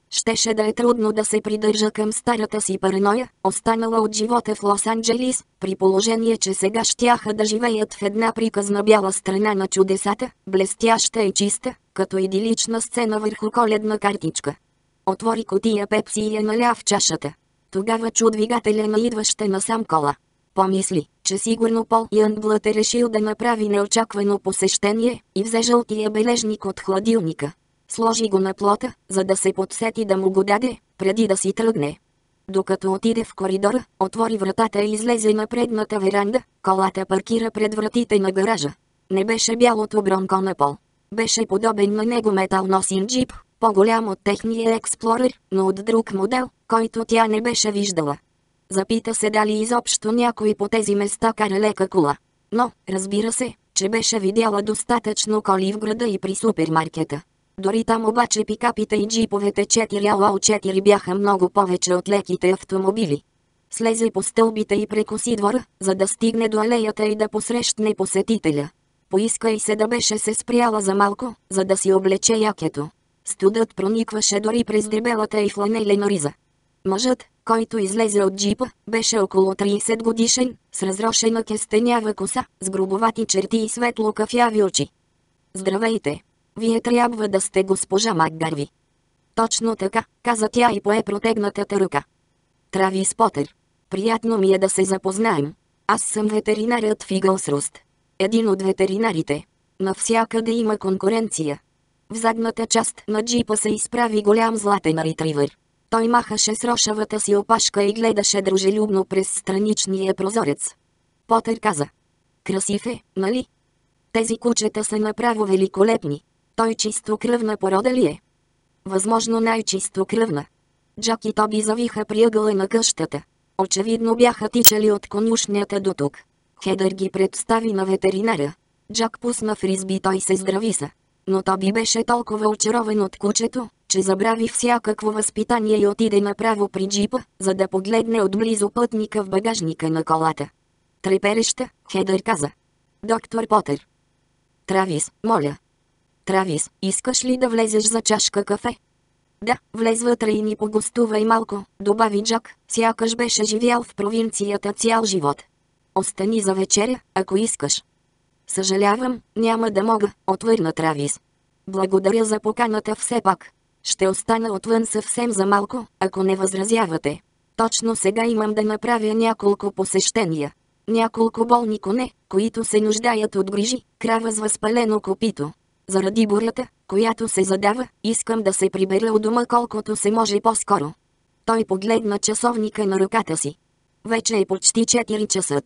Щеше да е трудно да се придържа към старата си параноя, останала от живота в Лос-Анджелис, при положение че сега щяха да живеят в една приказна бяла страна на чудесата, блестяща и чиста, като идилична сцена върху коледна картичка. Отвори кутия пепси и я наля в чашата. Тогава чу двигателя на идваща насам кола. Помисли, че сигурно Пол Янгблът е решил да направи неочаквано посещение и взе жълтия бележник от хладилника. Сложи го на плота, за да се подсети да му го даде, преди да си тръгне. Докато отиде в коридора, отвори вратата и излезе на предната веранда, колата паркира пред вратите на гаража. Не беше бялото бронко на Пол. Беше подобен на него металносин джип, по-голям от техния Експлорер, но от друг модел, който тя не беше виждала. Запита се дали изобщо някой по тези места кара лека кола. Но, разбира се, че беше видяла достатъчно коли в града и при супермаркета. Дори там обаче пикапите и джиповете четири ел четири бяха много повече от леките автомобили. Слезе по стълбите и прекоси двора, за да стигне до алеята и да посрещне посетителя. Поиска и се да беше се спряла за малко, за да си облече якето. Студът проникваше дори през дебелата и фланелена риза. Мъжът, който излезе от джипа, беше около трийсет годишен, с разрошена кестенява коса, с грубовати черти и светло кафяви очи. "Здравейте! Вие трябва да сте госпожа Макгарви." "Точно така," каза тя и пое протегнатата ръка. "Травис Потър. Приятно ми е да се запознаем. Аз съм ветеринарът в Игълсруст. Един от ветеринарите. Навсякъде има конкуренция." В задната част на джипа се изправи голям златен ретривър. Той махаше с рошавата си опашка и гледаше дружелюбно през страничния прозорец. Потър каза: "Красив е, нали? Тези кучета са направо великолепни. Той чистокръвна порода ли е?" "Възможно най-чистокръвна." Джак и Тоби завиха при ъгъла на къщата. Очевидно бяха тичали от конюшнята до тук. Хедър ги представи на ветеринаря. Джак пусна фризби, той се здрависа. Но Тоби беше толкова очарован от кучето, че забрави всякакво възпитание и отиде направо при джипа, за да погледне отблизо пътника в багажника на колата. "Трепереща," Хедър каза. "Доктор Потър." "Травис, моля." "Травис, искаш ли да влезеш за чашка кафе?" "Да, влез вътре и ни погостувай малко," добави Джак, сякаш беше живял в провинцията цял живот. "Остани за вечеря, ако искаш." "Съжалявам, няма да мога," отвърна Травис. "Благодаря за поканата все пак. Ще остана отвън съвсем за малко, ако не възразявате. Точно сега имам да направя няколко посещения. Няколко болни коне, които се нуждаят от грижи, крава с възпалено копито. Заради бурята, която се задава, искам да се прибера у дома колкото се може по-скоро." Той погледна часовника на ръката си. "Вече е почти четири часа.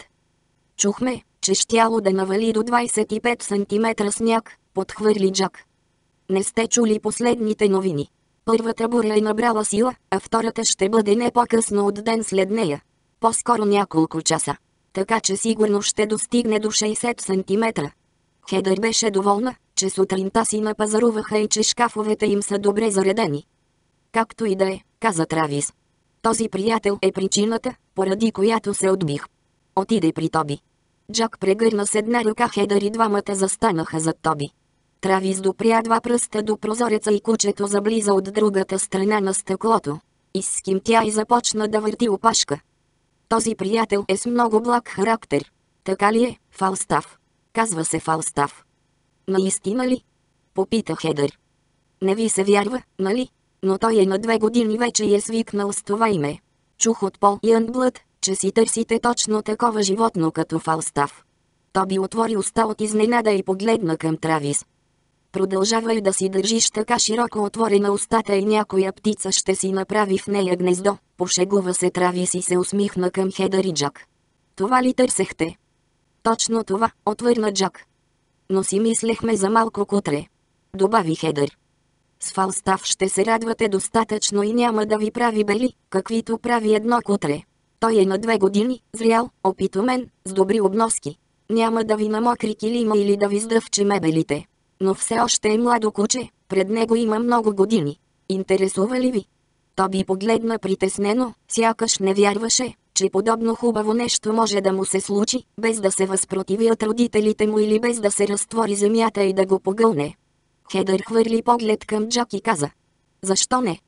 Чухме, че щяло да навали до двайсет и пет сантиметра сняг," подхвърли Джак. "Не сте чули последните новини. Първата буря е набрала сила, а втората ще бъде не по-късно от ден след нея. По-скоро няколко часа. Така че сигурно ще достигне до шейсет сантиметра. Хедър беше доволна, че сутринта си напазаруваха и че шкафовете им са добре заредени. "Както и да е," каза Травис. "Този приятел е причината, поради която се отбих." Отиде при Тоби. Джак прегърна с една ръка Хедър и двамата застанаха зад Тоби. Травис допря два пръста до прозореца и кучето заблиза от другата страна на стъклото. Изскимтя и започна да върти опашка. "Този приятел е с много благ характер. Така ли е, Фалстаф?" "Казва се Фалстаф." "Наистина ли?" попита Хедър. "Не ви се вярва, нали? Но той е на две години вече и е свикнал с това име. Чух от Пол Янгблът, че си търсите точно такова животно като Фалстаф." Тоби отвори уста от изненада и погледна към Травис. "Продължавай да си държиш така широко отворена устата и някоя птица ще си направи в нея гнездо," пошегува се Травис и се усмихна към Хедър и Джак. "Това ли търсехте?" "Точно това," отвърна Джак. "Но си мислехме за малко кутре," добави Хедър. "С Фалстаф ще се радвате достатъчно и няма да ви прави бели, каквито прави едно кутре. Той е на две години, зрял, опитомен, с добри обноски. Няма да ви намокри килима или да ви сдъвче мебелите. Но все още е младо куче, пред него има много години. Интересува ли ви?" Тоби погледна притеснено, сякаш не вярваше, че подобно хубаво нещо може да му се случи, без да се възпротивят родителите му или без да се разтвори земята и да го погълне. Хедър хвърли поглед към Джак и каза: "Защо не?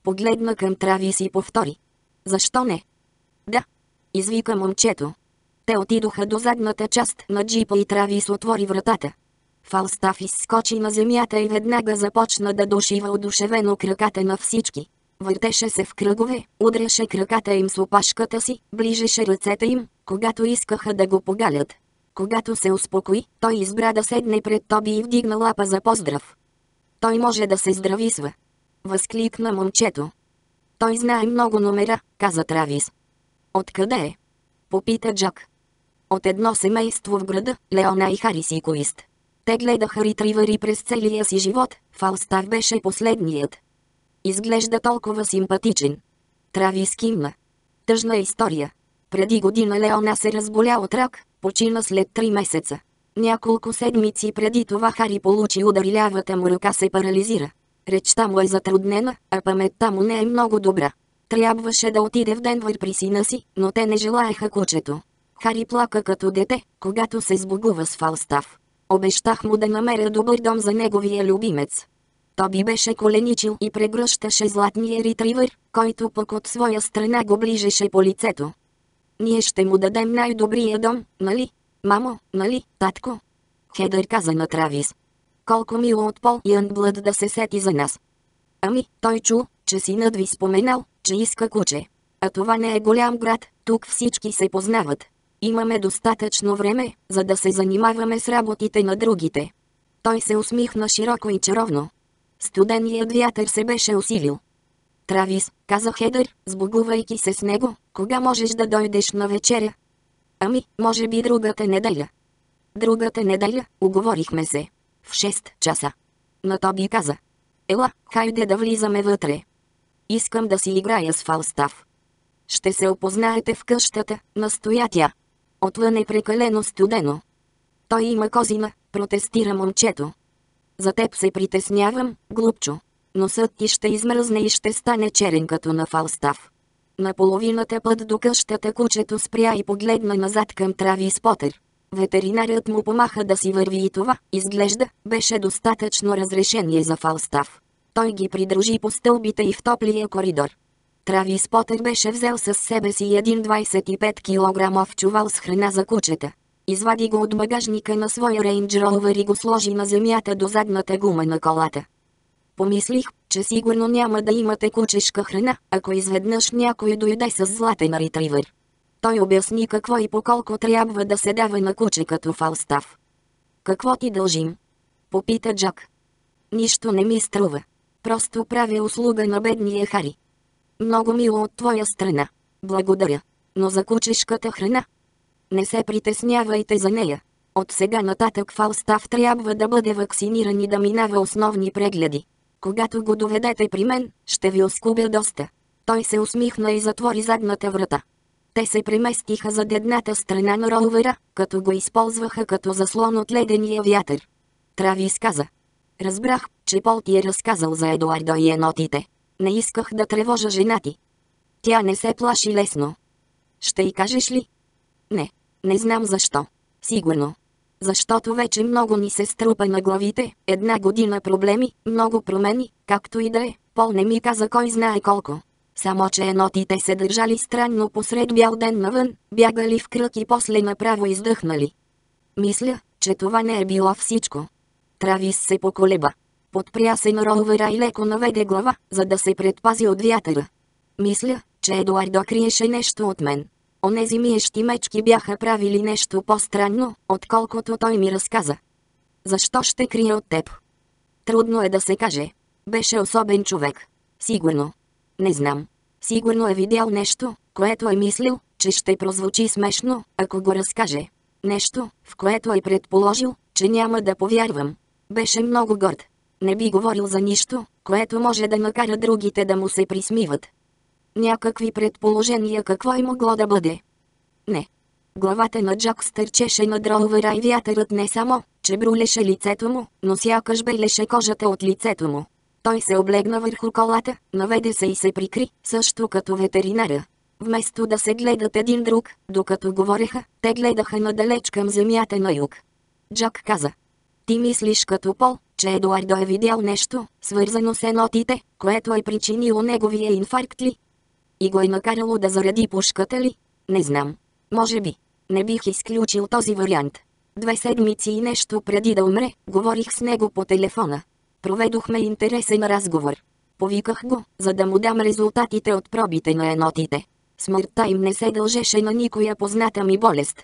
Погледна към Травис и повтори. Защо не? Да. Извика момчето. Те отидоха до задната част на джипа и Травис отвори вратата. Фалстаф изскочи на земята и веднага започна да душива одушевено краката на всички. Въртеше се в кръгове, удряше краката им с опашката си, ближеше ръцете им, когато искаха да го погалят. Когато се успокои, той избра да седне пред Тоби и вдигна лапа за поздрав. Той може да се здрависва. Възкликна момчето. Той знае много номера, каза Травис. Откъде е? Попита Джак. От едно семейство в града, Леона и Хари Сикоист. Те гледаха ретривъри през целия си живот, Фалстаф беше последният. Изглежда толкова симпатичен. Травис кимна. Тъжна история. Преди година Леона се разболя от рак, почина след три месеца. Няколко седмици преди това Хари получи удар и лявата му ръка се парализира. Речта му е затруднена, а паметта му не е много добра. Трябваше да отиде в Денвър при сина си, но те не желаеха кучето. Хари плака като дете, когато се сбогува с Фалстаф. Обещах му да намеря добър дом за неговия любимец. Тоби беше коленичил и прегръщаше златния ретривър, който пък от своя страна го ближеше по лицето. Ние ще му дадем най-добрия дом, нали? Мамо, нали, татко? Хедър каза на Травис. Колко мило от Пол Янблъд да се сети за нас. Ами, той чу, че синът ви споменал, че иска куче. А това не е голям град, тук всички се познават. Имаме достатъчно време, за да се занимаваме с работите на другите. Той се усмихна широко и чаровно. Студеният вятър се беше усилил. Травис, каза Хедър, сбогувайки се с него, кога можеш да дойдеш на вечеря? Ами, може би другата неделя. Другата неделя, уговорихме се. В шест часа. На Тоби каза. Ела, хайде да влизаме вътре. Искам да си играя с Фалстаф. Ще се опознаете в къщата, настоя тя. Отвън е прекалено студено. Той има козина, протестира момчето. За теб се притеснявам, глупчо. Носът ти ще измръзне и ще стане черен като на Фалстаф. На половината път до къщата кучето спря и погледна назад към Травис Потър. Ветеринарът му помаха да си върви и това, изглежда, беше достатъчно разрешение за Фалстаф. Той ги придружи по стълбите и в топлия коридор. Травис Потър беше взел със себе си един двайсет и пет килограмов чувал с храна за кучета. Извади го от багажника на своя Рейндж Ровър и го сложи на земята до задната гума на колата. Помислих, че сигурно няма да имате кучешка храна, ако изведнъж някой дойде с златен ретривър. Той обясни какво и по колко трябва да се дава на куче като Фалстаф. Какво ти дължим? Попита Джак. Нищо не ми струва. Просто правя услуга на бедния Хари. Много мило от твоя страна. Благодаря. Но за кучешката храна? Не се притеснявайте за нея. От сега нататък Фалстаф трябва да бъде вакциниран и да минава основни прегледи. Когато го доведете при мен, ще ви оскубя доста. Той се усмихна и затвори задната врата. Те се преместиха зад едната страна на Ровъра, като го използваха като заслон от ледения вятър. Травис каза. Разбрах, че Пол ти е разказал за Едуардо и енотите. Не исках да тревожа жена ти. Тя не се плаши лесно. Ще й кажеш ли? Не. Не знам защо. Сигурно. Защото вече много ни се струпа на главите, една година проблеми, много промени, както и да е, Пол не ми каза кой знае колко. Само че енотите се държали странно посред бял ден навън, бягали в кръг и после направо издъхнали. Мисля, че това не е било всичко. Травис се поколеба. Подпря се на Ровъра и леко наведе глава, за да се предпази от вятъра. Мисля, че Едуардо криеше нещо от мен. Онези миещи мечки бяха правили нещо по-странно, отколкото той ми разказа. Защо ще крие от теб? Трудно е да се каже. Беше особен човек. Сигурно. Не знам. Сигурно е видял нещо, което е мислил, че ще прозвучи смешно, ако го разкаже. Нещо, в което е предположил, че няма да повярвам. Беше много горд. Не би говорил за нищо, което може да накара другите да му се присмиват. Някакви предположения какво е могло да бъде? Не. Главата на Джак стърчеше над Ровъра и вятърът не само, че брулеше лицето му, но сякаш белеше кожата от лицето му. Той се облегна върху колата, наведе се и се прикри, също като ветеринара. Вместо да се гледат един друг, докато говореха, те гледаха надалеч към земята на юг. Джак каза. Ти мислиш като Пол, че Едуардо е видял нещо, свързано с енотите, което е причинило неговия инфаркт ли? И го е накарало да заради пушката ли? Не знам. Може би. Не бих изключил този вариант. Две седмици и нещо преди да умре, говорих с него по телефона. Проведохме интересен разговор. Повиках го, за да му дам резултатите от пробите на енотите. Смъртта им не се дължеше на никоя позната ми болест.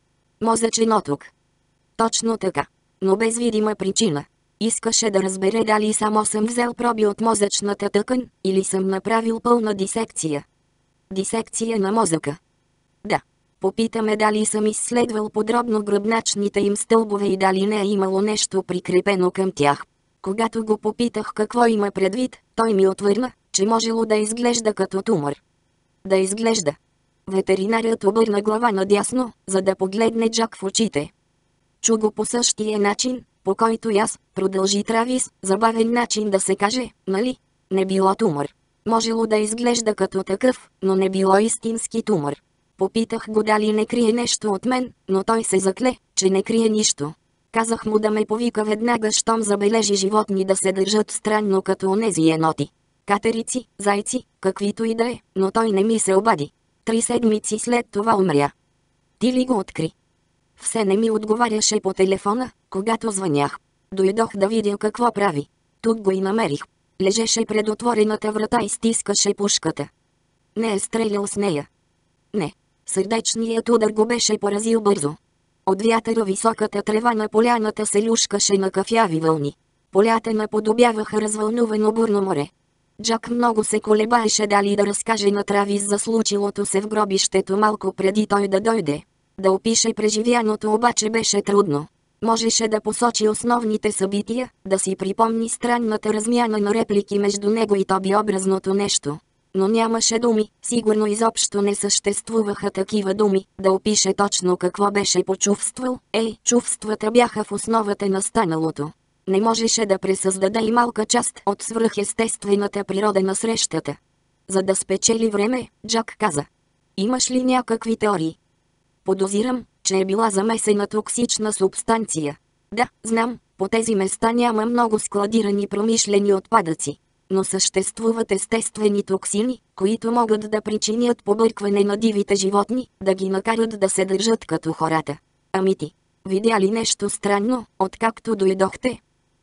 Мозъчен отук. Точно така. Но без видима причина. Искаше да разбере дали само съм взел проби от мозъчната тъкан, или съм направил пълна дисекция. Дисекция на мозъка. Да. Попитаме дали съм изследвал подробно гръбначните им стълбове и дали не е имало нещо прикрепено към тях. Когато го попитах какво има предвид, той ми отвърна, че можело да изглежда като тумор. Да изглежда. Ветеринарът обърна глава надясно, за да погледне Джак в очите. Чу го по същия начин, по който и аз, продължи Травис, забавен начин да се каже, нали? Не било тумор. Можело да изглежда като такъв, но не било истински тумор. Попитах го дали не крие нещо от мен, но той се закле, че не крие нищо. Казах му да ме повика веднага, щом забележи животни да се държат странно като онези еноти. Катерици, зайци, каквито и да е, но той не ми се обади. Три седмици след това умря. Ти ли го откри? Все не ми отговаряше по телефона, когато звънях. Дойдох да видя какво прави. Тук го и намерих. Лежеше пред отворената врата и стискаше пушката. Не е стрелял с нея. Не. Сърдечният удар го беше поразил бързо. От вятъра високата трева на поляната се люшкаше на кафяви вълни. Полята наподобяваха развълнувано бурно море. Джак много се колебаеше дали да разкаже на Травис за случилото се в гробището малко преди той да дойде. Да опише преживяното обаче беше трудно. Можеше да посочи основните събития, да си припомни странната размяна на реплики между него и Тоби образното нещо. Но нямаше думи, сигурно изобщо не съществуваха такива думи, да опише точно какво беше почувствал. Ей, чувствата бяха в основата на станалото. Не можеше да пресъздаде и малка част от свръхестествената природа на срещата. За да спечели време, Джак каза: имаш ли някакви теории? Подозирам, че е била замесена токсична субстанция. Да, знам, по тези места няма много складирани промишлени отпадъци. Но съществуват естествени токсини, които могат да причинят побъркване на дивите животни, да ги накарат да се държат като хората. Ами ти, видя ли нещо странно, откакто дойдохте?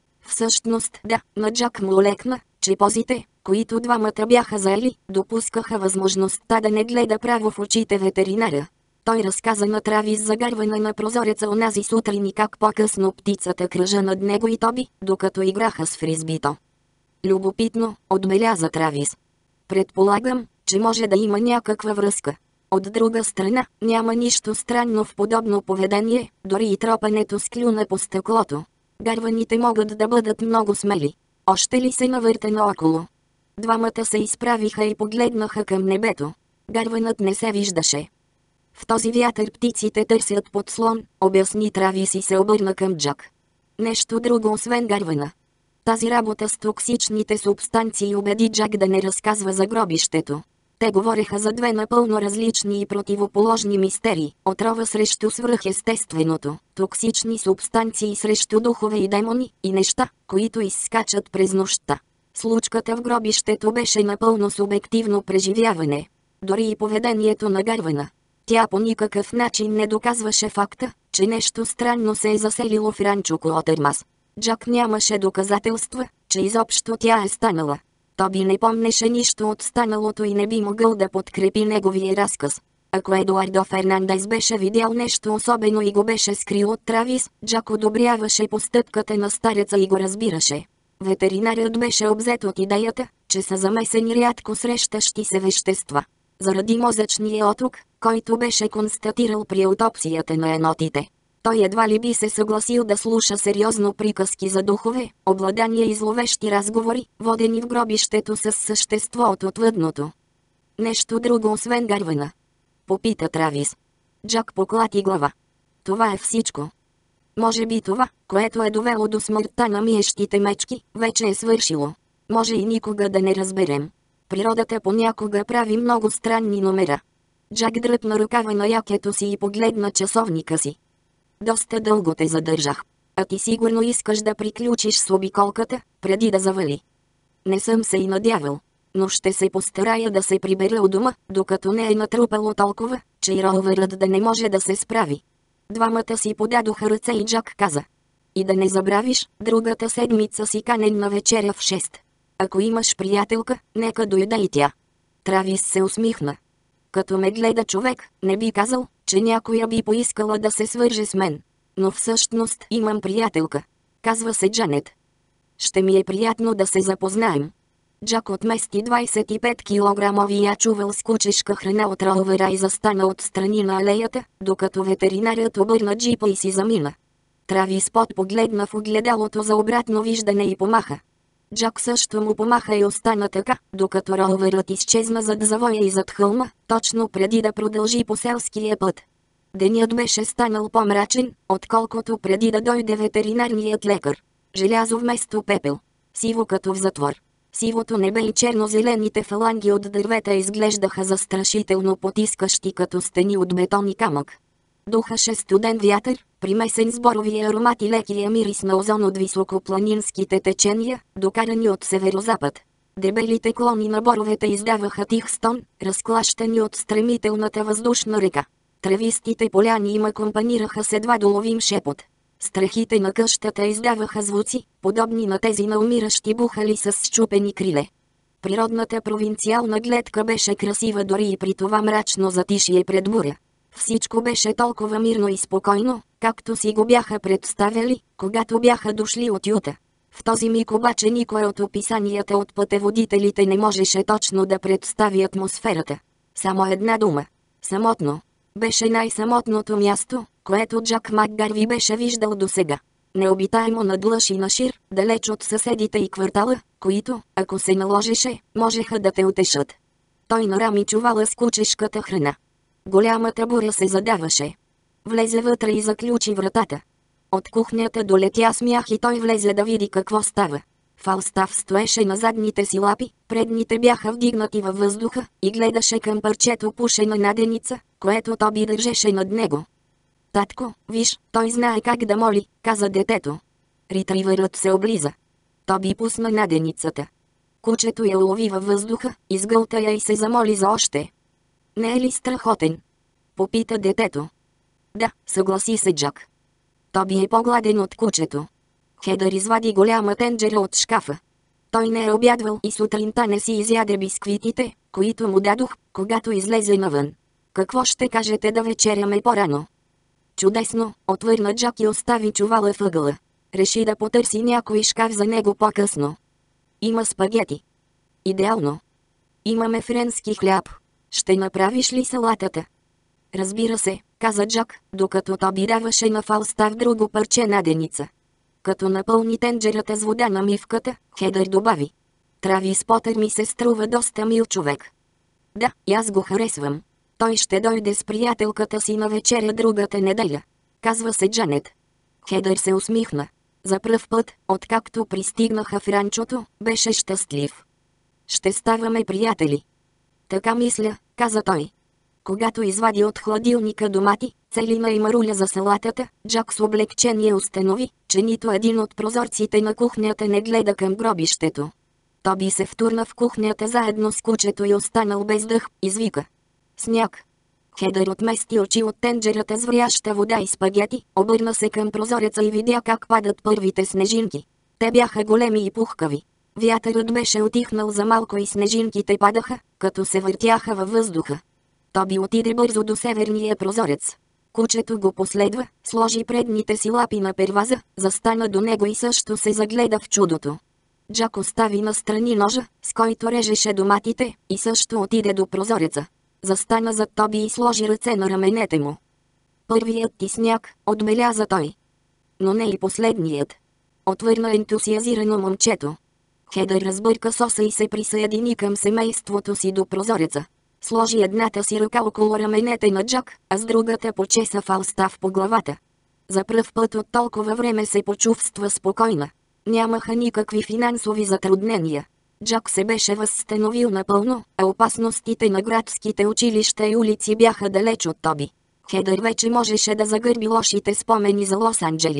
Всъщност да, на Джак му олекна, че позите, които двамата бяха заели, допускаха възможността да не гледа право в очите ветеринара. Той разказа на Травис за гарване на прозореца онази сутрин и как по-късно птицата кръжа над него и Тоби, докато играха с фризбито. Любопитно, отбеляза Травис. Предполагам, че може да има някаква връзка. От друга страна, няма нищо странно в подобно поведение, дори и тропането с клюна по стъклото. Гарваните могат да бъдат много смели. Още ли се навърте наоколо? Двамата се изправиха и погледнаха към небето. Гарванът не се виждаше. В този вятър птиците търсят подслон, обясни Травис и се обърна към Джак. Нещо друго освен гарвана. Тази работа с токсичните субстанции убеди Джак да не разказва за гробището. Те говореха за две напълно различни и противоположни мистерии. Отрова срещу свръхестественото, токсични субстанции срещу духове и демони, и неща, които изскачат през нощта. Случката в гробището беше напълно субективно преживяване. Дори и поведението на гарвана. Тя по никакъв начин не доказваше факта, че нещо странно се е заселило в ранчо Куотърмас. Джак нямаше доказателства, че изобщо тя е станала. Тоби не помнеше нищо от станалото и не би могъл да подкрепи неговия разказ. Ако Едуардо Фернандес беше видял нещо особено и го беше скрил от Травис, Джак одобряваше постъпката на стареца и го разбираше. Ветеринарът беше обзет от идеята, че са замесени рядко срещащи се вещества. Заради мозъчния отук, който беше констатирал при аутопсията на енотите. Той едва ли би се съгласил да слуша сериозно приказки за духове, обладания и зловещи разговори, водени в гробището с същество от отвъдното. Нещо друго освен гарвана? Попита Травис. Джак поклати глава. Това е всичко. Може би това, което е довело до смъртта на миещите мечки, вече е свършило. Може и никога да не разберем. Природата понякога прави много странни номера. Джак дръпна ръкава на якето си и погледна часовника си. Доста дълго те задържах. А ти сигурно искаш да приключиш с обиколката, преди да завали. Не съм се и надявал. Но ще се постарая да се прибера у дома, докато не е натрупало толкова, че и ровърът да не може да се справи. Двамата си подадоха ръце и Джак каза: и да не забравиш, другата седмица си канен на вечеря в шест. Ако имаш приятелка, нека дойде и тя. Травис се усмихна. Като ме гледа човек, не би казал, че някоя би поискала да се свърже с мен. Но всъщност имам приятелка. Казва се Джанет. Ще ми е приятно да се запознаем. Джак отмести двайсет и пет килограмовия чувал с кучешка храна от ровера и застана отстрани на алеята, докато ветеринарът обърна джипа и си замина. Травис Пот погледна в огледалото за обратно виждане и помаха. Джак също му помаха и остана така, докато роверът изчезна зад завоя и зад хълма, точно преди да продължи по селския път. Денят беше станал по-мрачен, отколкото преди да дойде ветеринарният лекар. Желязо вместо пепел. Сиво като в затвор. Сивото небе и черно-зелените фаланги от дървета изглеждаха застрашително потискащи като стени от бетон и камък. Духаше студен вятър, примесен с борови аромат и лекия мирис на озон от високопланинските течения, докарани от северозапад. Дебелите клони на боровете издаваха тих стон, разклащани от стремителната въздушна река. Тревистите поляни им акомпанираха с едва доловим шепот. Страхите на къщата издаваха звуци, подобни на тези на умиращи бухали с счупени криле. Природната провинциална гледка беше красива дори и при това мрачно затишие пред буря. Всичко беше толкова мирно и спокойно, както си го бяха представили, когато бяха дошли от Юта. В този миг обаче никой от описанията от пътеводителите не можеше точно да представи атмосферата. Само една дума. Самотно. Беше най-самотното място, което Джак Макгарви беше виждал досега. Необитаемо надлъж и нашир, далеч от съседите и квартала, които, ако се наложеше, можеха да те утешат. Той нарами чувала с кучешката храна. Голямата буря се задаваше. Влезе вътре и заключи вратата. От кухнята долетя смях и той влезе да види какво става. Фалстаф стоеше на задните си лапи, предните бяха вдигнати във въздуха, и гледаше към парчето пушена наденица, което Тоби държеше над него. Татко, виж, той знае как да моли, каза детето. Ritreiverът се облиза. Тоби пусна наденицата. Кучето я улови във въздуха, изгълта я и се замоли за още. Не е ли страхотен? Попита детето. Да, съгласи се Джак. Тоби е по-гладен от кучето. Хедър извади голяма тенджера от шкафа. Той не е обядвал и сутринта не си изяде бисквитите, които му дадох, когато излезе навън. Какво ще кажете да вечеряме по-рано? Чудесно, отвърна Джак и остави чувала въгъла. Реши да потърси някой шкаф за него по-късно. Има спагети. Идеално. Имаме френски хляб. Ще направиш ли салатата? Разбира се, каза Джак, докато Тоби даваше на Фалстаф друго парче наденица. Като напълни тенджерата с вода на мивката, Хедър добави. Травис Потър ми се струва доста мил човек. Да, и аз го харесвам. Той ще дойде с приятелката си на вечеря другата неделя. Казва се Джанет. Хедър се усмихна. За пръв път, откакто пристигнаха в ранчото, беше щастлив. Ще ставаме приятели. Така мисля, каза той. Когато извади от хладилника домати, целина и маруля за салатата, Джак с облегчение установи, че нито един от прозорците на кухнята не гледа към гробището. Тоби се втурна в кухнята заедно с кучето и останал без дъх, извика. Сняг. Хедър отмести очи от тенджерата с вряща вода и спагети, обърна се към прозореца и видя как падат първите снежинки. Те бяха големи и пухкави. Вятърът беше утихнал за малко и снежинките падаха, като се въртяха във въздуха. Тоби отиде бързо до северния прозорец. Кучето го последва, сложи предните си лапи на перваза, застана до него и също се загледа в чудото. Джак остави настрани ножа, с който режеше доматите, и също отиде до прозореца. Застана зад Тоби и сложи ръце на раменете му. Първият ти сняг, отбеляза той. Но не и последният. Отвърна ентусиазирано момчето. Хедър разбърка соса и се присъедини към семейството си до прозореца. Сложи едната си ръка около раменете на Джак, а с другата почеса Фалстаф по главата. За пръв път от толкова време се почувства спокойна. Нямаха никакви финансови затруднения. Джак се беше възстановил напълно, а опасностите на градските училища и улици бяха далеч от Тоби. Хедър вече можеше да загърби лошите спомени за Лос-Анджелис.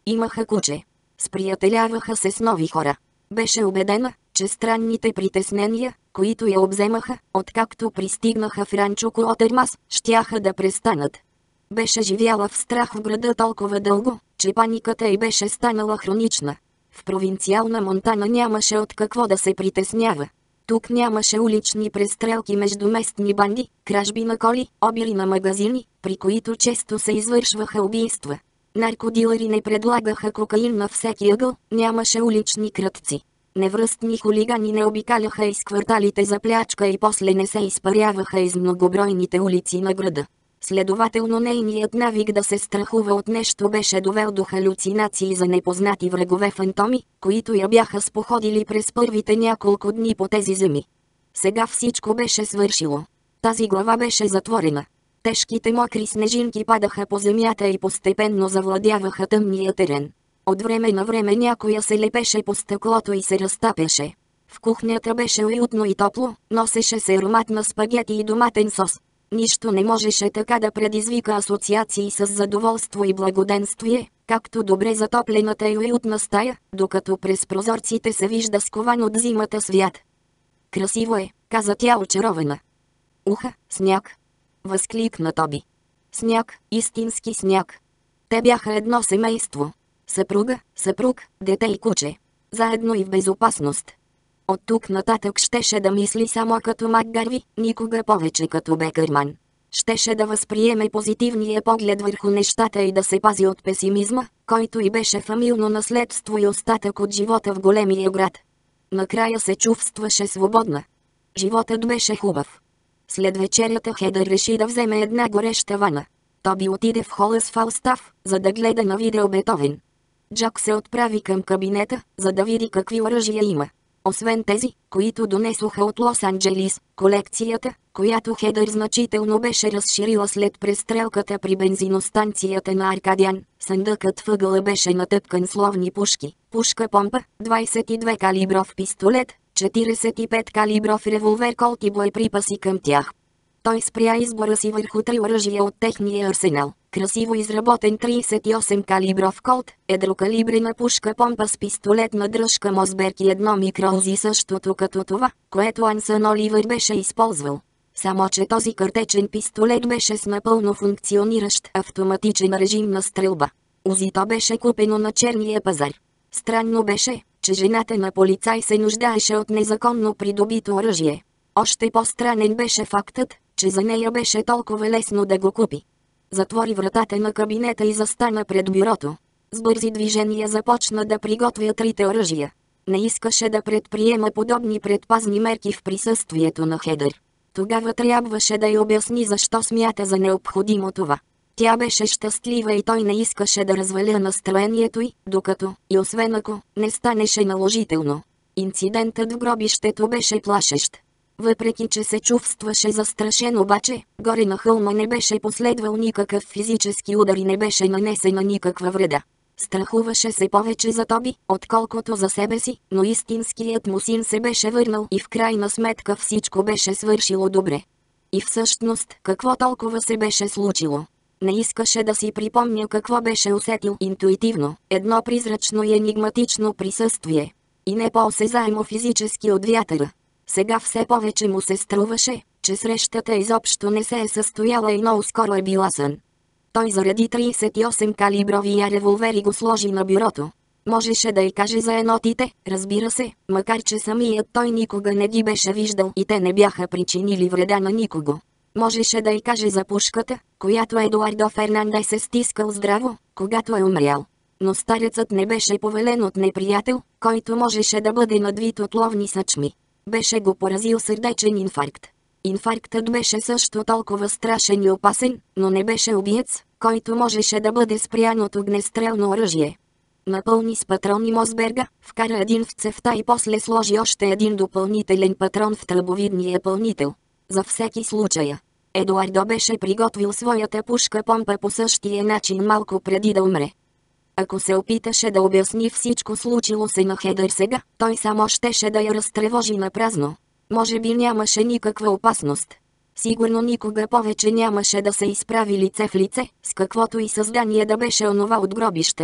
Имаха куче. Сприятеляваха се с нови хора. Беше убедена, че странните притеснения, които я обземаха, откакто пристигнаха в ранчо Куотермас, щяха да престанат. Беше живяла в страх в града толкова дълго, че паниката й беше станала хронична. В провинциална Монтана нямаше от какво да се притеснява. Тук нямаше улични престрелки между местни банди, кражби на коли, обири на магазини, при които често се извършваха убийства. Наркодилъри не предлагаха кокаин на всеки ъгъл, нямаше улични крътци. Невръстни хулигани не обикаляха из кварталите за плячка и после не се изпаряваха из многобройните улици на града. Следователно нейният навик да се страхува от нещо беше довел до халюцинации за непознати врагове фантоми, които я бяха споходили през първите няколко дни по тези земи. Сега всичко беше свършило. Тази глава беше затворена. Тежките мокри снежинки падаха по земята и постепенно завладяваха тъмния терен. От време на време някоя се лепеше по стъклото и се разтапяше. В кухнята беше уютно и топло, носеше се аромат на спагети и доматен сос. Нищо не можеше така да предизвика асоциации с задоволство и благоденствие, както добре затоплената и уютна стая, докато през прозорците се вижда скован от зимата свят. Красиво е, каза тя очарована. Уха, сняг! Възкликна Тоби. Сняг, истински сняг. Те бяха едно семейство. Съпруга, съпруг, дете и куче. Заедно и в безопасност. От тук нататък щеше да мисли само като МакГарви, никога повече като Бекърман. Щеше да възприеме позитивния поглед върху нещата и да се пази от песимизма, който и беше фамилно наследство и остатък от живота в големия град. Накрая се чувстваше свободна. Животът беше хубав. След вечерята Хедър реши да вземе една гореща вана. Тоби отиде в хола с Фалстаф, за да гледа на видео Бетовен. Джак се отправи към кабинета, за да види какви оръжия има. Освен тези, които донесоха от Лос-Анджелис, колекцията, която Хедър значително беше разширила след престрелката при бензиностанцията на Аркадиан, съндъкът въгъла беше натъпкан с ловни пушки, пушка-помпа, двайсет и две калибров пистолет, четирийсет и пет калибров револвер Колт и боеприпаси към тях. Той спря избора си върху три оръжия от техния арсенал. Красиво изработен трийсет и осем калибров Колт, едрокалибрена пушка-помпа с пистолетна дръжка Мосберг и едно микроузи, същото като това, което Ансън Оливър беше използвал. Само че този картечен пистолет беше с напълно функциониращ автоматичен режим на стрелба. Узито беше купено на черния пазар. Странно беше, че жената на полицай се нуждаеше от незаконно придобито оръжие. Още по-странен беше фактът, че за нея беше толкова лесно да го купи. Затвори вратата на кабинета и застана пред бюрото. С бързи движения започна да приготвя трите оръжия. Не искаше да предприема подобни предпазни мерки в присъствието на Хедър. Тогава трябваше да й обясни защо смята за необходимо това. Тя беше щастлива и той не искаше да разваля настроението й, докато, и освен ако, не станеше наложително. Инцидентът в гробището беше плашещ. Въпреки че се чувстваше застрашен обаче, горе на хълма не беше последвал никакъв физически удар и не беше нанесена никаква вреда. Страхуваше се повече за Тоби, отколкото за себе си, но истинският му син се беше върнал и в крайна сметка всичко беше свършило добре. И всъщност, какво толкова се беше случило? Не искаше да си припомня какво беше усетил интуитивно, едно призрачно и енигматично присъствие. И не по-осезаемо физически от вятъра. Сега все повече му се струваше, че срещата изобщо не се е състояла и много скоро е била сън. Той заради трийсет и осем калибровия револвер и го сложи на бюрото. Можеше да й каже за енотите, разбира се, макар че самият той никога не ги беше виждал и те не бяха причинили вреда на никого. Можеше да й каже за пушката, която Едуардо Фернандес е стискал здраво, когато е умрял. Но старецът не беше повелен от неприятел, който можеше да бъде надвит от ловни съчми. Беше го поразил сърдечен инфаркт. Инфарктът беше също толкова страшен и опасен, но не беше убиец, който можеше да бъде спрян от огнестрелно оръжие. Напълни с патрони Мосберга, вкара един в цевта и после сложи още един допълнителен патрон в тръбовидния пълнител. За всеки случай. Едуардо беше приготвил своята пушка-помпа по същия начин малко преди да умре. Ако се опиташе да обясни всичко случило се на Хедър сега, той само щеше да я разтревожи напразно. Може би нямаше никаква опасност. Сигурно никога повече нямаше да се изправи лице в лице, с каквото и създание да беше онова от гробищата.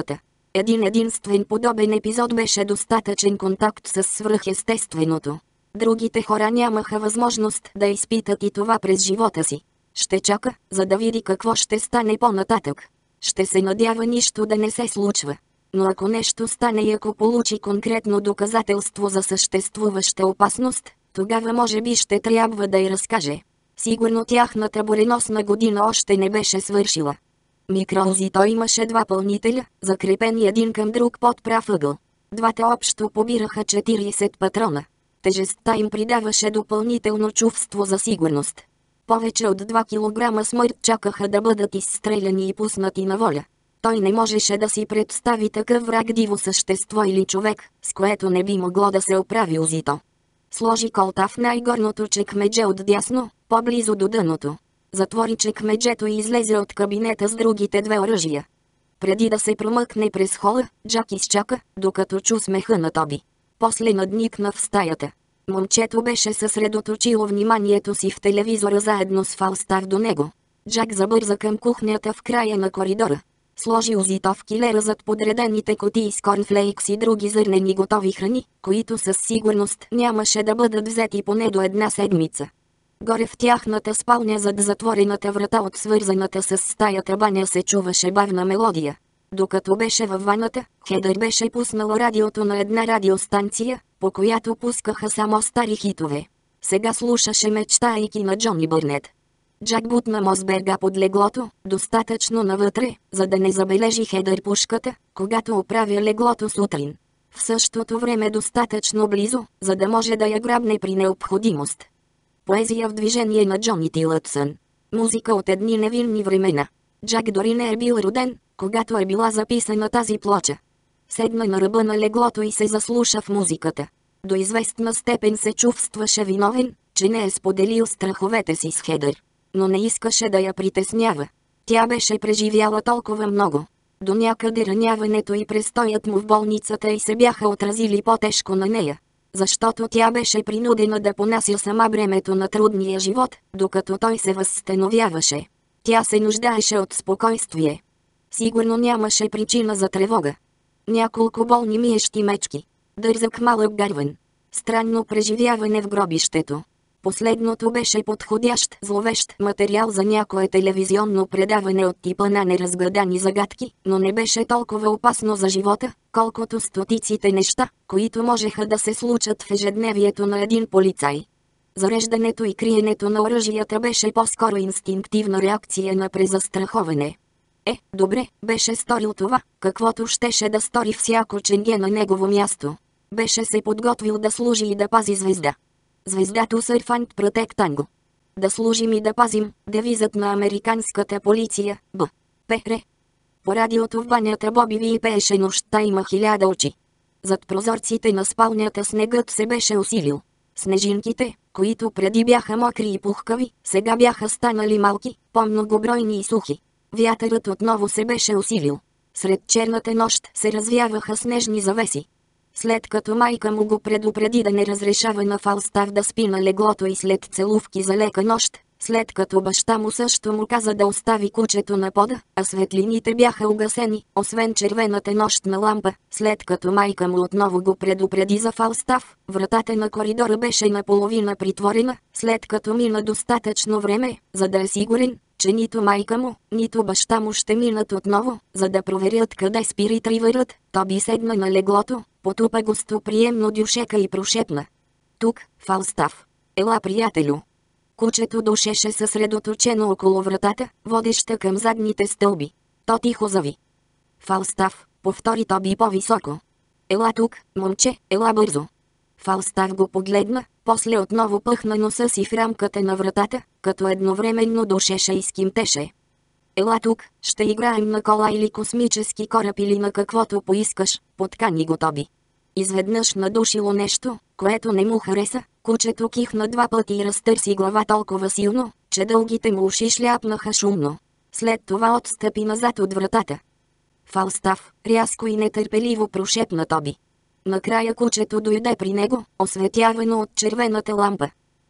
Един единствен подобен епизод беше достатъчен контакт с свръхестественото. Другите хора нямаха възможност да изпитат и това през живота си. Ще чака, за да види какво ще стане по-нататък. Ще се надява нищо да не се случва. Но ако нещо стане и ако получи конкретно доказателство за съществуваща опасност, тогава може би ще трябва да й разкаже. Сигурно тяхната буреносна година още не беше свършила. Микроузито имаше два пълнителя, закрепени един към друг под прав ъгъл. Двата общо побираха четирийсет патрона. Тежестта им придаваше допълнително чувство за сигурност. Повече от два килограма смърт чакаха да бъдат изстреляни и пуснати на воля. Той не можеше да си представи такъв враг диво същество или човек, с което не би могло да се оправи Узито. Сложи колта в най-горното чекмедже отдясно, по-близо до дъното. Затвори чекмеджето и излезе от кабинета с другите две оръжия. Преди да се промъкне през хола, Джак изчака, докато чу смеха на Тоби. После надникна в стаята. Момчето беше съсредоточило вниманието си в телевизора заедно с Фалстаф до него. Джак забърза към кухнята в края на коридора. Сложи Узито в килера зад подредените кутии с корнфлейкс и други зърнени готови храни, които със сигурност нямаше да бъдат взети поне до една седмица. Горе в тяхната спалня зад затворената врата от свързаната с стаята баня се чуваше бавна мелодия. Докато беше във ваната, Хедър беше пуснала радиото на една радиостанция, по която пускаха само стари хитове. Сега слушаше мечтайки на Джони Бърнет. Джак бутна Мосберга под леглото, достатъчно навътре, за да не забележи Хедър пушката, когато оправя леглото сутрин. В същото време достатъчно близо, за да може да я грабне при необходимост. Поезия в движение на Джони Тилътсън. Музика от едни невинни времена. Джак дори не е бил роден, когато е била записана тази плоча. Седна на ръба на леглото и се заслуша в музиката. До известна степен се чувстваше виновен, че не е споделил страховете си с Хедър. Но не искаше да я притеснява. Тя беше преживяла толкова много. До някъде раняването и престоят му в болницата и се бяха отразили по-тежко на нея. Защото тя беше принудена да понася сама бремето на трудния живот, докато той се възстановяваше. Тя се нуждаеше от спокойствие. Сигурно нямаше причина за тревога. Няколко болни миещи мечки. Дързък малък гарван. Странно преживяване в гробището. Последното беше подходящ зловещ материал за някое телевизионно предаване от типа на неразгадани загадки, но не беше толкова опасно за живота, колкото стотиците неща, които можеха да се случат в ежедневието на един полицай. Зареждането и криенето на оръжията беше по-скоро инстинктивна реакция на презастраховане. Е, добре, беше сторил това, каквото щеше да стори всяко ченге на негово място. Беше се подготвил да служи и да пази звезда. Звездато Servant Protectango. Да служим и да пазим, девизът на американската полиция, Б. П.Р. По радиото в банята Боби Ви пееше "Нощта има хиляда очи". Зад прозорците на спалнята снегът се беше усилил. Снежинките, които преди бяха мокри и пухкави, сега бяха станали малки, по-многобройни и сухи. Вятърът отново се беше усилил. Сред черната нощ се развяваха снежни завеси. След като майка му го предупреди да не разрешава на Фалстаф да спи на леглото и след целувки за лека нощ, след като баща му също му каза да остави кучето на пода, а светлините бяха угасени, освен червената нощна лампа, след като майка му отново го предупреди за Фалстаф, вратата на коридора беше наполовина притворена, след като мина достатъчно време, за да е сигурен, че нито майка му, нито баща му ще минат отново, за да проверят къде спи ретривърът. Тоби седна на леглото, потупа гостоприемно дюшека и прошепна: "Тук, Фалстаф. Ела, приятелю." Кучето душеше съсредоточено около вратата, водеща към задните стълби. То тихо зави. "Фалстаф", повтори Тоби по-високо. "Ела тук, момче, ела бързо." Фалстаф го погледна, после отново пъхна носа си в рамката на вратата, като едновременно душеше и скимтеше. "Ела тук, ще играем на кола или космически кораб или на каквото поискаш", подкани го Тоби. Изведнъж надушило нещо, което не му хареса, кучето кихна два пъти и разтърси глава толкова силно, че дългите му уши шляпнаха шумно. След това отстъпи назад от вратата. "Фалстаф", рязко и нетърпеливо прошепна Тоби. Накрая кучето дойде при него, осветявано от червената лампа.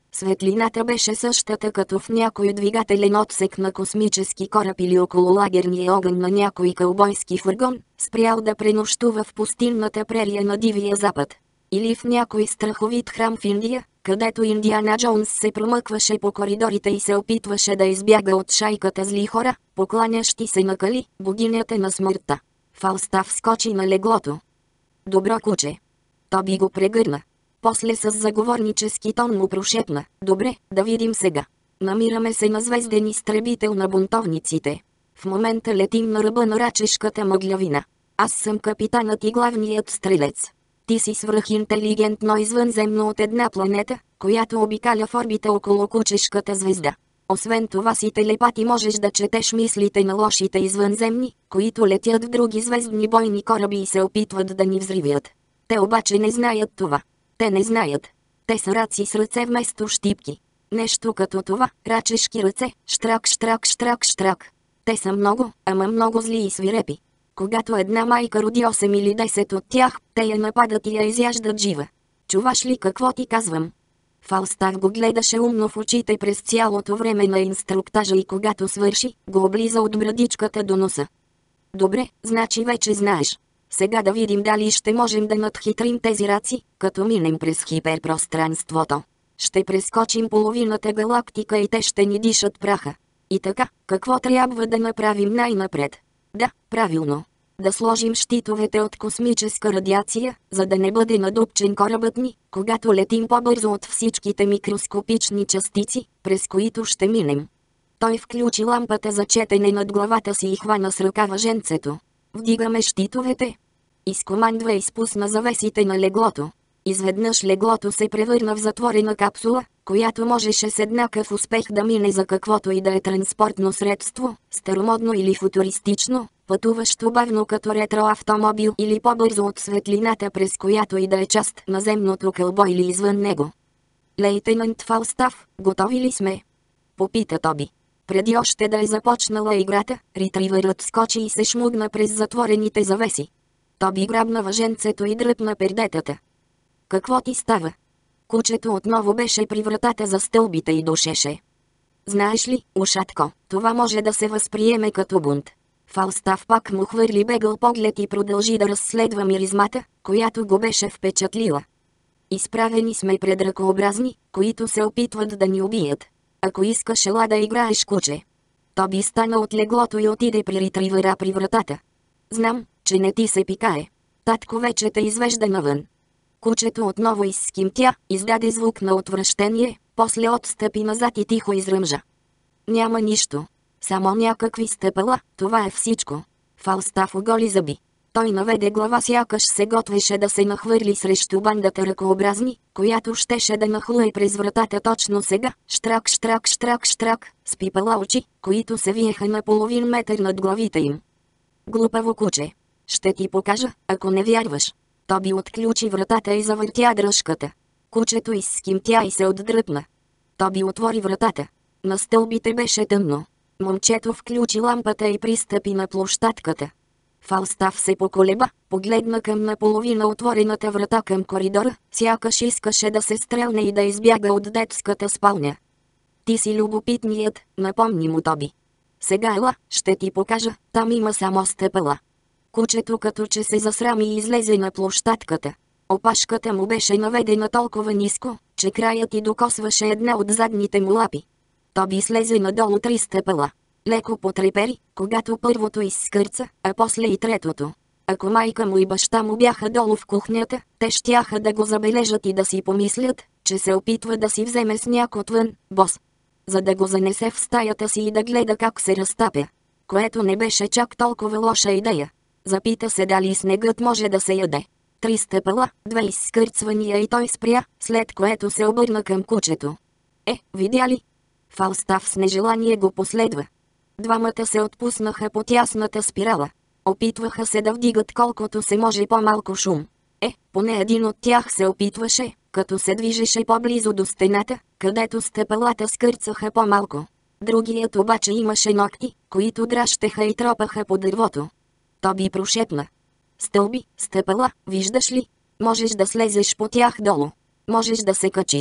Светлината беше същата като в някой двигателен отсек на космически кораб или около лагерния огън на някой кълбойски фургон, спрял да пренощува в пустинната прерия на Дивия Запад. Или в някой страховит храм в Индия, където Индиана Джонс се промъкваше по коридорите и се опитваше да избяга от шайката зли хора, покланящи се на Кали, богинята на смъртта. Фалстаф скочи на леглото. Добро куче. Тоби го прегърна. После с заговорнически тон му прошепна: добре, да видим сега. Намираме се на звезден изтребител на бунтовниците. В момента летим на ръба на рачешката мъглявина. Аз съм капитанът и главният стрелец. Ти си свръхинтелигентно извънземно от една планета, която обикаля в орбита около кучешката звезда. Освен това си телепат и можеш да четеш мислите на лошите извънземни, които летят в други звездни бойни кораби и се опитват да ни взривят. Те обаче не знаят това. Те не знаят. Те са раци с ръце вместо щипки. Нещо като това, рачешки ръце, штрак, штрак, штрак, штрак. Те са много, ама много зли и свирепи. Когато една майка роди осем или десет от тях, те я нападат и я изяждат жива. Чуваш ли какво ти казвам? Фалстаф го гледаше умно в очите през цялото време на инструктажа и когато свърши, го облиза от брадичката до носа. Добре, значи вече знаеш. Сега да видим дали ще можем да надхитрим тези раци, като минем през хиперпространството. Ще прескочим половината галактика и те ще ни дишат праха. И така, какво трябва да направим най-напред? Да, правилно. Да сложим щитовете от космическа радиация, за да не бъде надупчен корабът ни, когато летим по-бързо от всичките микроскопични частици, през които ще минем. Той включи лампата за четене над главата си и хвана с ръка въженцето. Вдигаме щитовете. Изкомандва и спусна завесите на леглото. Изведнъж леглото се превърна в затворена капсула, която можеше с еднакъв успех да мине за каквото и да е транспортно средство, старомодно или футуристично, пътуващо бавно като ретроавтомобил или по-бързо от светлината през която и да е част на земното кълбо или извън него. Лейтенант Фалстаф, готови ли сме? Попита Тоби. Преди още да е започнала играта, ретривърът скочи и се шмугна през затворените завеси. Тоби грабна въженцето и дръпна пердетата. Какво ти става? Кучето отново беше при вратата за стълбите и душеше. Знаеш ли, ушатко, това може да се възприеме като бунт. Фалстаф пак му хвърли бегъл поглед и продължи да разследва миризмата, която го беше впечатлила. Изправени сме пред ръкообразни, които се опитват да ни убият. Ако искаш, ела да играеш куче. Тоби стана от леглото и отиде при ретривъра при вратата. Знам, че не ти се пикае. Татко вече те извежда навън. Кучето отново изскимтя, издаде звук на отвращение, после отстъпи назад и тихо изръмжа. Няма нищо. Само някакви стъпала, това е всичко. Фалстаф оголи зъби. Той наведе глава, сякаш се готвеше да се нахвърли срещу бандата ръкообразни, която щеше да нахлуе през вратата точно сега, штрак, штрак, штрак, штрак, с пипала очи, които се виеха на половин метър над главите им. Глупаво куче. Ще ти покажа, ако не вярваш. Тоби отключи вратата и завъртя дръжката. Кучето изскимтя и се отдръпна. Тоби отвори вратата. На стълбите беше тъмно. Момчето включи лампата и пристъпи на площадката. Фалстаф се поколеба, погледна към наполовина отворената врата към коридора, сякаш искаше да се стрелне и да избяга от детската спалня. Ти си любопитният, напомни му Тоби. Сега ела, ще ти покажа, там има само стъпала. Кучето като че се засрами и излезе на площадката. Опашката му беше наведена толкова ниско, че краят й докосваше една от задните му лапи. Тоби слезе надолу три стъпала. Леко потрепери, когато първото изскърца, а после и третото. Ако майка му и баща му бяха долу в кухнята, те щяха да го забележат и да си помислят, че се опитва да си вземе сняг отвън, бос. За да го занесе в стаята си и да гледа как се разтапя. Което не беше чак толкова лоша идея. Запита се дали снегът може да се яде. Три стъпала, две изскърцвания и той спря, след което се обърна към кучето. Е, видя ли? Фалстаф с нежелание го последва. Двамата се отпуснаха по тясната спирала. Опитваха се да вдигат колкото се може по-малко шум. Е, поне един от тях се опитваше, като се движеше по-близо до стената, където стъпалата скърцаха по-малко. Другият обаче имаше ногти, които дращеха и тропаха по дървото. Тоби прошепна. Стълби, стъпала, виждаш ли? Можеш да слезеш по тях долу. Можеш да се качиш.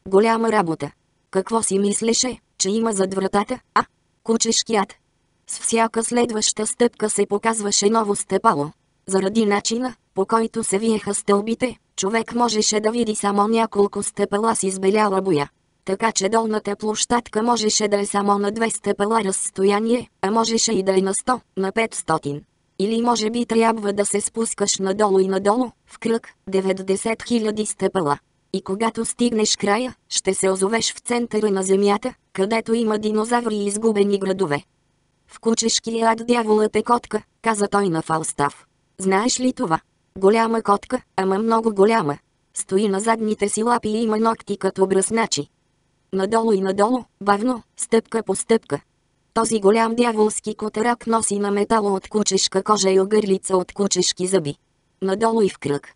Голяма работа. Какво си мислеше, че има зад вратата, а? Кучешкият. С всяка следваща стъпка се показваше ново стъпало. Заради начина, по който се виеха стълбите, човек можеше да види само няколко стъпала с избеляла боя. Така че долната площадка можеше да е само на две стъпала разстояние, а можеше и да е на сто, на петстотин. Или може би трябва да се спускаш надолу и надолу, в кръг, деветдесет хиляди стъпала. И когато стигнеш края, ще се озовеш в центъра на земята, където има динозаври и изгубени градове. В кучешкия ад дяволът е котка, каза той на Фалстаф. Знаеш ли това? Голяма котка, ама много голяма. Стои на задните си лапи и има ногти като бръсначи. Надолу и надолу, бавно, стъпка по стъпка. Този голям дяволски котарак носи на метало от кучешка кожа и огърлица от кучешки зъби. Надолу и в кръг.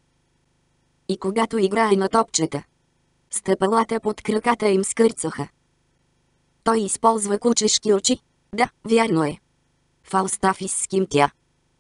И когато играе на топчета, стъпалата под краката им скърцаха. Той използва кучешки очи. Да, вярно е. Фалстаф изскимтя.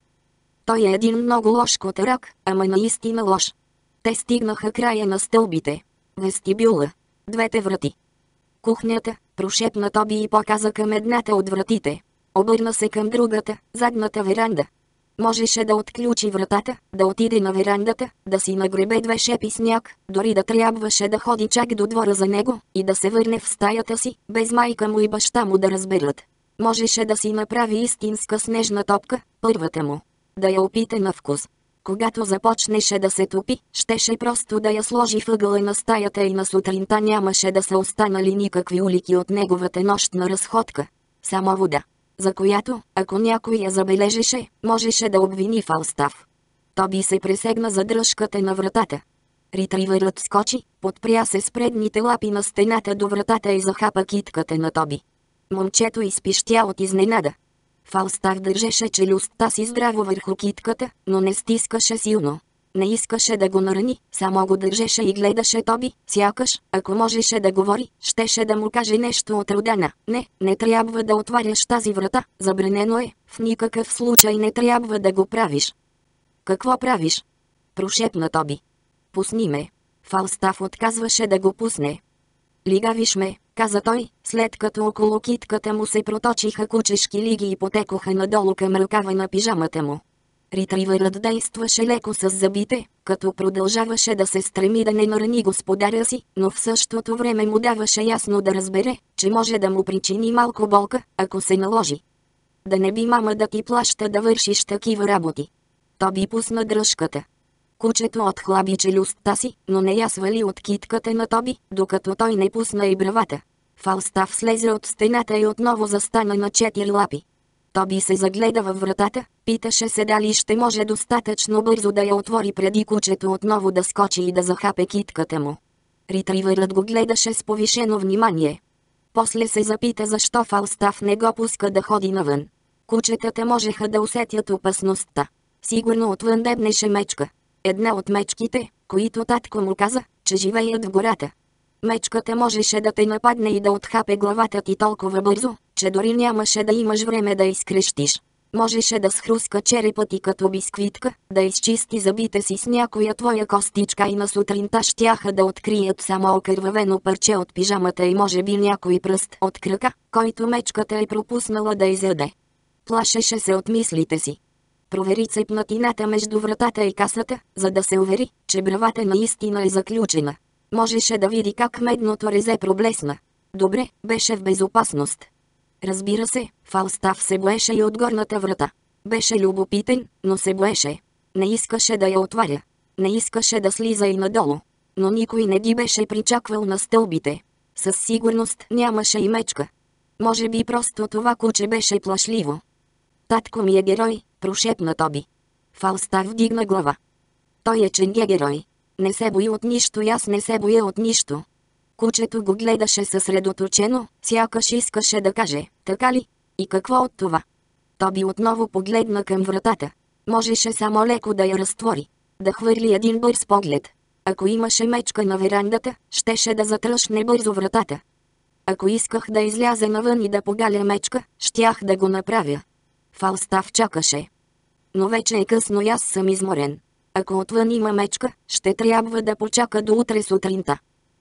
Той е един много лош котарак, ама наистина лош. Те стигнаха края на стълбите. Вестибюла. Двете врати. Кухнята, прошепна Тоби и показа към едната от вратите. Обърна се към другата, задната веранда. Можеше да отключи вратата, да отиде на верандата, да си нагребе две шепи сняг, дори да трябваше да ходи чак до двора за него и да се върне в стаята си, без майка му и баща му да разберат. Можеше да си направи истинска снежна топка, първата му. Да я опита на вкус. Когато започнеше да се топи, щеше просто да я сложи в ъгъла на стаята и на сутринта нямаше да са останали никакви улики от неговата нощна разходка. Само вода, за която, ако някой я забележеше, можеше да обвини Фалстаф. Тоби се пресегна за дръжката на вратата. Ретривърът скочи, подпря се с предните лапи на стената до вратата и захапа китката на Тоби. Момчето изпищя от изненада. Фалстаф държеше челюстта си здраво върху китката, но не стискаше силно. Не искаше да го нарани, само го държеше и гледаше Тоби, сякаш, ако можеше да говори, щеше да му каже нещо от рода на: не, не трябва да отваряш тази врата, забранено е, в никакъв случай не трябва да го правиш. Какво правиш? Прошепна Тоби. Пусни ме. Фалстаф отказваше да го пусне. Лигавиш ме, каза той, след като около китката му се проточиха кучешки лиги и потекоха надолу към ръкава на пижамата му. Ретривърът действаше леко с зъбите, като продължаваше да се стреми да не нарани господаря си, но в същото време му даваше ясно да разбере, че може да му причини малко болка, ако се наложи. Да не би мама да ти плаща да вършиш такива работи. Тоби пусна дръжката. Кучето отхлаби челюстта си, но не я свали от китката на Тоби, докато той не пусна и бравата. Фалстаф слезе от стената и отново застана на четири лапи. Тоби се загледа във вратата, питаше се дали ще може достатъчно бързо да я отвори преди кучето отново да скочи и да захапе китката му. Ретривърът го гледаше с повишено внимание. После се запита защо Фалстаф не го пуска да ходи навън. Кучетата можеха да усетят опасността. Сигурно отвън дебнеше мечка. Една от мечките, които татко му каза, че живеят в гората. Мечката можеше да те нападне и да отхапе главата ти толкова бързо, че дори нямаше да имаш време да изкрещиш. Можеше да схруска черепа ти като бисквитка, да изчисти зъбите си с някоя твоя костичка и на сутринта щяха да открият само окървавено парче от пижамата и може би някой пръст от крака, който мечката е пропуснала да изяде. Плашеше се от мислите си. Провери цепнатината между вратата и касата, за да се увери, че бравата наистина е заключена. Можеше да види как медното резе проблесна. Добре, беше в безопасност. Разбира се, Фалстаф се боеше и от горната врата. Беше любопитен, но се боеше. Не искаше да я отваря. Не искаше да слиза и надолу. Но никой не ги беше причаквал на стълбите. Със сигурност нямаше и мечка. Може би просто това куче беше плашливо. Татко ми е герой, прошепна Тоби. Фалстаф вдигна глава. Той е ченге герой. Не се бои от нищо и аз не се боя от нищо. Кучето го гледаше съсредоточено, сякаш искаше да каже: така ли? И какво от това? Тоби отново погледна към вратата. Можеше само леко да я разтвори. Да хвърли един бърз поглед. Ако имаше мечка на верандата, щеше да затръшне бързо вратата. Ако исках да изляза навън и да погаля мечка, щях да го направя. Фалстаф чакаше. Но вече е късно и аз съм изморен. Ако отвън има мечка, ще трябва да почака до утре сутринта.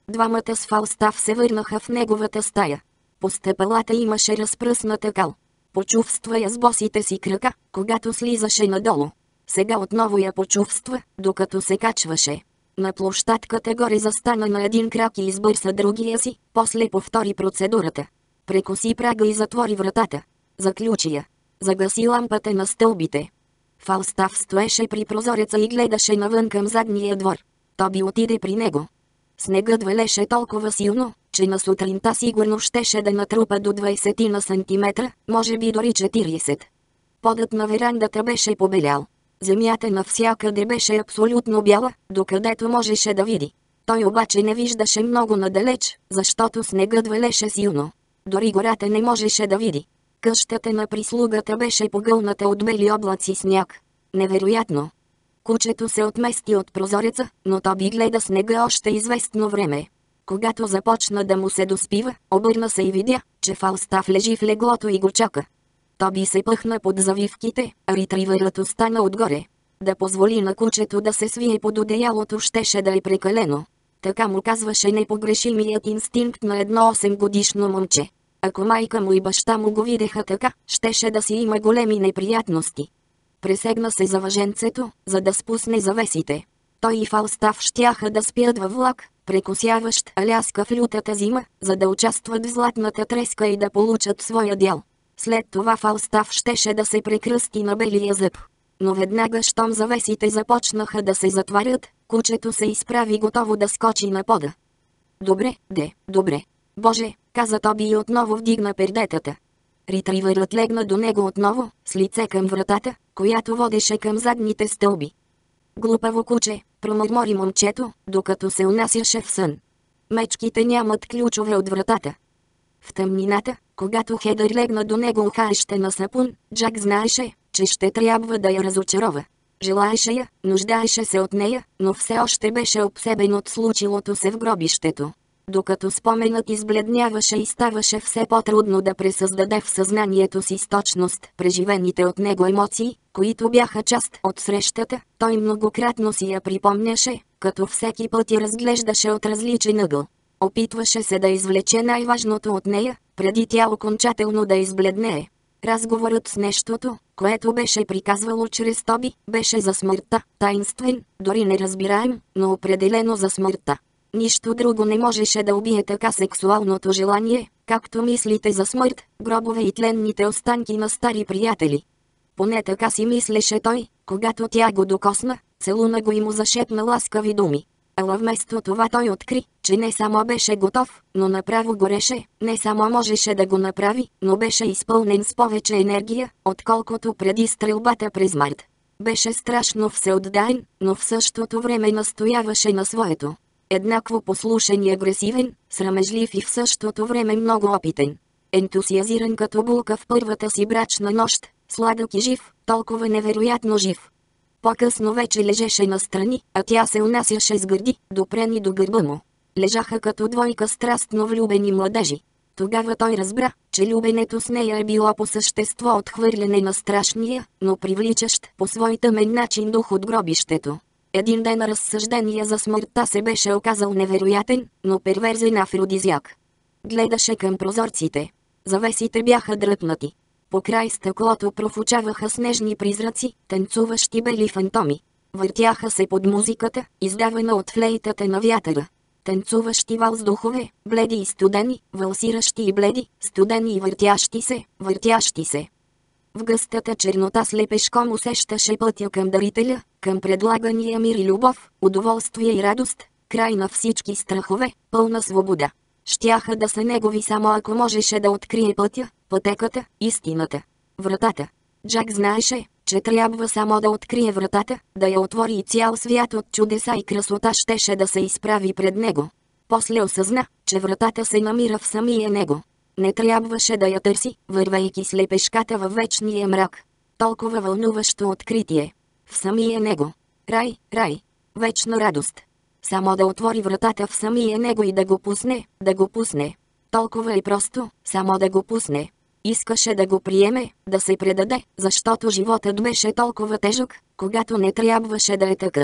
Двамата с Фалстаф се върнаха в неговата стая. По стъпалата имаше разпръсната кал. Почувства я с босите си крака, когато слизаше надолу. Сега отново я почувства, докато се качваше. На площадката горе застана на един крак и избърса другия си, после повтори процедурата. Прекоси прага и затвори вратата. Заключи я. Загаси лампата на стълбите. Фалстаф стоеше при прозореца и гледаше навън към задния двор. Тоби отиде при него. Снегът валеше толкова силно, че на сутринта сигурно щеше да натрупа до двайсет на сантиметра, може би дори четирийсет. Подът на верандата беше побелял. Земята навсякъде беше абсолютно бяла, докъдето можеше да види. Той обаче не виждаше много надалеч, защото снегът валеше силно. Дори гората не можеше да види. Къщата на прислугата беше погълната от бели облаци сняг. Невероятно! Кучето се отмести от прозореца, но Тоби гледа снега още известно време. Когато започна да му се доспива, обърна се и видя, че Фалстаф лежи в леглото и го чака. Тоби се пъхна под завивките, а ретривърът остана отгоре. Да позволи на кучето да се свие под одеялото щеше да е прекалено. Така му казваше непогрешимият инстинкт на едно осемгодишно момче. Ако майка му и баща му го видеха така, щеше да си има големи неприятности. Пресегна се за въженцето, за да спусне завесите. Той и Фалстаф щяха да спят във влак, прекосяващ Аляска в лютата зима, за да участват в златната треска и да получат своя дял. След това Фалстаф щеше да се прекръсти на белия зъб. Но веднага щом завесите започнаха да се затварят, кучето се изправи готово да скочи на пода. Добре, де, добре. Боже, каза Тоби и отново вдигна пердетата. Ретривърът легна до него отново, с лице към вратата, която водеше към задните стълби. Глупаво куче, промърмори момчето, докато се унасяше в сън. Мечките нямат ключове от вратата. В тъмнината, когато Хедър легна до него ухаеще на сапун, Джак знаеше, че ще трябва да я разочарова. Желаеше я, нуждаеше се от нея, но все още беше обсебен от случилото се в гробището. Докато споменът избледняваше и ставаше все по-трудно да пресъздаде в съзнанието си с точност преживените от него емоции, които бяха част от срещата, той многократно си я припомняше, като всеки път я разглеждаше от различен ъгъл. Опитваше се да извлече най-важното от нея, преди тя окончателно да избледнее. Разговорът с нещото, което беше приказвало чрез Тоби, беше за смъртта, таинствен, дори неразбираем, но определено за смъртта. Нищо друго не можеше да убие така сексуалното желание, както мислите за смърт, гробове и тленните останки на стари приятели. Поне така си мислеше той, когато тя го докосна, целуна го и му зашепна ласкави думи. Ала вместо това той откри, че не само беше готов, но направо гореше, не само можеше да го направи, но беше изпълнен с повече енергия, отколкото преди стрелбата през март. Беше страшно всеотдаен, но в същото време настояваше на своето. Еднакво послушен и агресивен, срамежлив и в същото време много опитен. Ентусиазиран като булка в първата си брачна нощ, сладък и жив, толкова невероятно жив. По-късно вече лежеше настрани, а тя се унасяше с гърди, допрени до гърба му. Лежаха като двойка страстно влюбени младежи. Тогава той разбра, че любенето с нея е било по същество отхвърляне на страшния, но привличащ по свой тъмен начин дух от гробището. Един ден разсъждения за смъртта се беше оказал невероятен, но перверзен афродизиак. Гледаше към прозорците. Завесите бяха дръпнати. По край стъклото профучаваха снежни призраци, танцуващи бели фантоми. Въртяха се под музиката, издавана от флейтата на вятъра. Танцуващи валс духове, бледи и студени, валсиращи и бледи, студени и въртящи се, въртящи се. В гъстата чернота слепешком усещаше пътя към дарителя, към предлагания мир и любов, удоволствие и радост, край на всички страхове, пълна свобода. Щяха да са негови само ако можеше да открие пътя, пътеката, истината. Вратата. Джак знаеше, че трябва само да открие вратата, да я отвори и цял свят от чудеса и красота щеше да се изправи пред него. После осъзна, че вратата се намира в самия него. Не трябваше да я търси, вървейки слепешката във вечния мрак. Толкова вълнуващо откритие. В самия него. Рай, рай. Вечна радост. Само да отвори вратата в самия него и да го пусне, да го пусне. Толкова и просто, само да го пусне. Искаше да го приеме, да се предаде, защото животът беше толкова тежък, когато не трябваше да е такъв.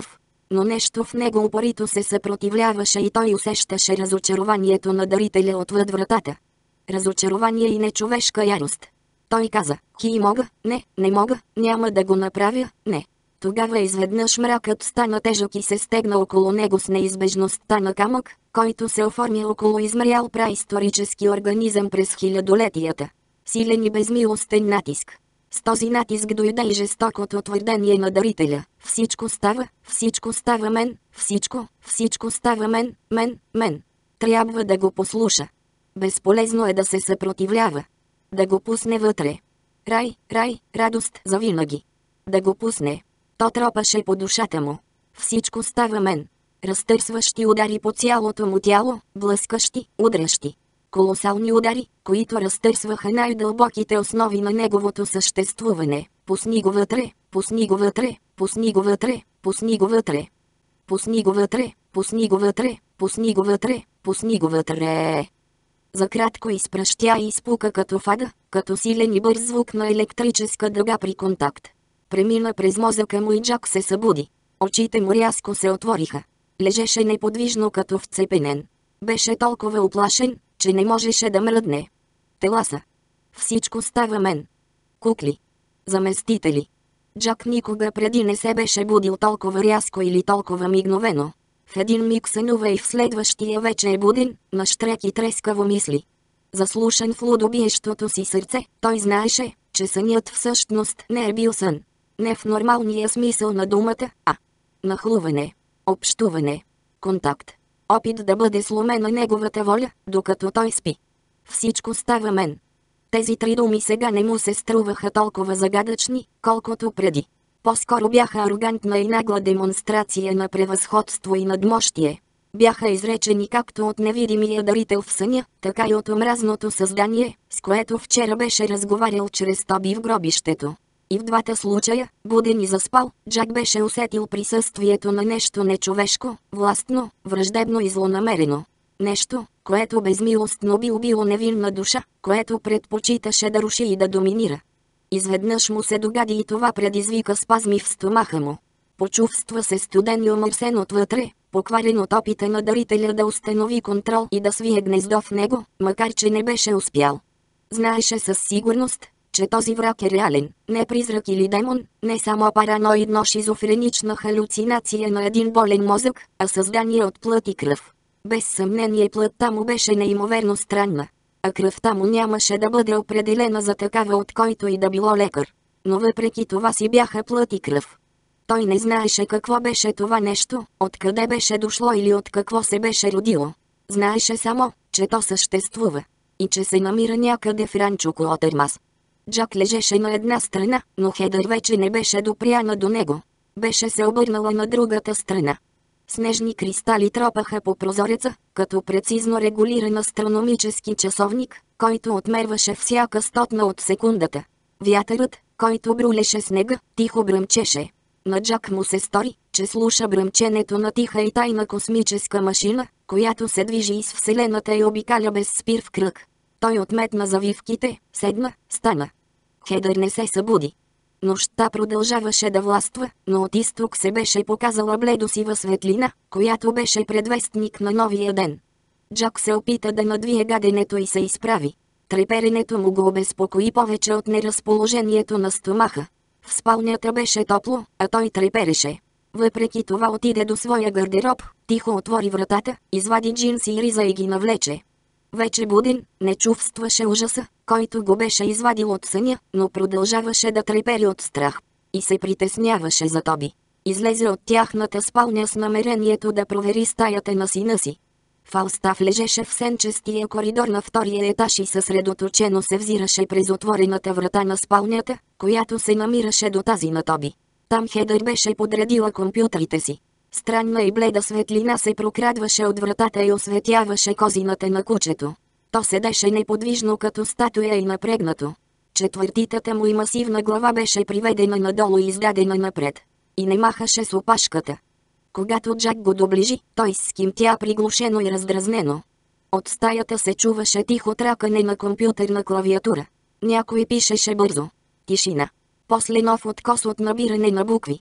Но нещо в него упорито се съпротивляваше и той усещаше разочарованието на дарителя отвъд вратата. Разочарование и нечовешка ярост. Той каза: «Хи мога, не, не мога, няма да го направя, не». Тогава изведнъж мракът стана тежък и се стегна около него с неизбежността на камък, който се оформя около измрял праисторически организъм през хилядолетията. Силен и безмилостен натиск. С този натиск дойде и жестокото твърдение на дарителя: «Всичко става, всичко става мен, всичко, всичко става мен, мен, мен». Трябва да го послуша. Безполезно е да се съпротивлява. Да го пусне вътре. Рай, рай, радост завинаги. Да го пусне. То тропаше по душата му. Всичко става мен. Разтърсващи удари по цялото му тяло, блъскащи, удрящи. Колосални удари, които разтърсваха най-дълбоките основи на неговото съществуване. Пусни го вътре, пусни го вътре, пусни го вътре, пусни го вътре. Пусни го вътре, пусни го вътре, пусни го вътре, пусни го вътре. За кратко изпръщя и изпука като фада, като силен и бърз звук на електрическа дъга при контакт. Премина през мозъка му и Джак се събуди. Очите му рязко се отвориха. Лежеше неподвижно като вцепенен. Беше толкова уплашен, че не можеше да мръдне. Теласа. Всичко става мен. Кукли. Заместители. Джак никога преди не се беше будил толкова рязко или толкова мигновено. В един миг сънува и в следващия вече е буден, нащрек и трескаво мисли. Заслушан в лудобиещото си сърце, той знаеше, че сънят всъщност не е бил сън. Не в нормалния смисъл на думата, а нахлуване, общуване, контакт. Опит да бъде сломена неговата воля, докато той спи. Всичко става мен. Тези три думи сега не му се струваха толкова загадъчни, колкото преди. По-скоро бяха арогантна и нагла демонстрация на превъзходство и надмощие. Бяха изречени както от невидимия дарител в съня, така и от омразното създание, с което вчера беше разговарял чрез Тоби в гробището. И в двата случая, буден и заспал, Джак беше усетил присъствието на нещо нечовешко, властно, враждебно и злонамерено. Нещо, което безмилостно би убило невинна душа, което предпочиташе да руши и да доминира. Изведнъж му се догади и това предизвика спазми в стомаха му. Почувства се студен и омърсен отвътре, покварен от опита на дарителя да установи контрол и да свие гнездо в него, макар че не беше успял. Знаеше със сигурност, че този враг е реален, не призрак или демон, не само параноидно-шизофренична халюцинация на един болен мозък, а създание от плът и кръв. Без съмнение плътта му беше неимоверно странна, а кръвта му нямаше да бъде определена за такава от който и да било лекар. Но въпреки това си бяха плът и кръв. Той не знаеше какво беше това нещо, откъде беше дошло или от какво се беше родило. Знаеше само, че то съществува и че се намира някъде в ранчо Куотермас. Джак лежеше на една страна, но Хедър вече не беше допряна до него. Беше се обърнала на другата страна. Снежни кристали тропаха по прозореца, като прецизно регулиран астрономически часовник, който отмерваше всяка стотна от секундата. Вятърът, който брулеше снега, тихо бръмчеше. На Джак му се стори, че слуша бръмченето на тиха и тайна космическа машина, която се движи из Вселената и обикаля без спир в кръг. Той отметна завивките, седна, стана. Хедър не се събуди. Нощта продължаваше да властва, но от изток се беше показала бледосива светлина, която беше предвестник на новия ден. Джак се опита да надвие гаденето и се изправи. Треперенето му го обезпокои повече от неразположението на стомаха. В спалнята беше топло, а той трепереше. Въпреки това отиде до своя гардероб, тихо отвори вратата, извади джинси и риза и ги навлече. Вече буден, не чувстваше ужаса, който го беше извадил от съня, но продължаваше да трепери от страх. И се притесняваше за Тоби. Излезе от тяхната спалня с намерението да провери стаята на сина си. Фалстаф лежеше в сенчестия коридор на втория етаж и съсредоточено се взираше през отворената врата на спалнята, която се намираше до тази на Тоби. Там Хедър беше подредила компютрите си. Странна и бледа светлина се прокрадваше от вратата и осветяваше козината на кучето. То седеше неподвижно като статуя и напрегнато. Четвъртитата му и масивна глава беше приведена надолу и издадена напред. И не махаше с опашката. Когато Джак го доближи, той скимтя приглушено и раздразнено. От стаята се чуваше тихо тракане на компютърна клавиатура. Някой пишеше бързо. Тишина. После нов откос от набиране на букви.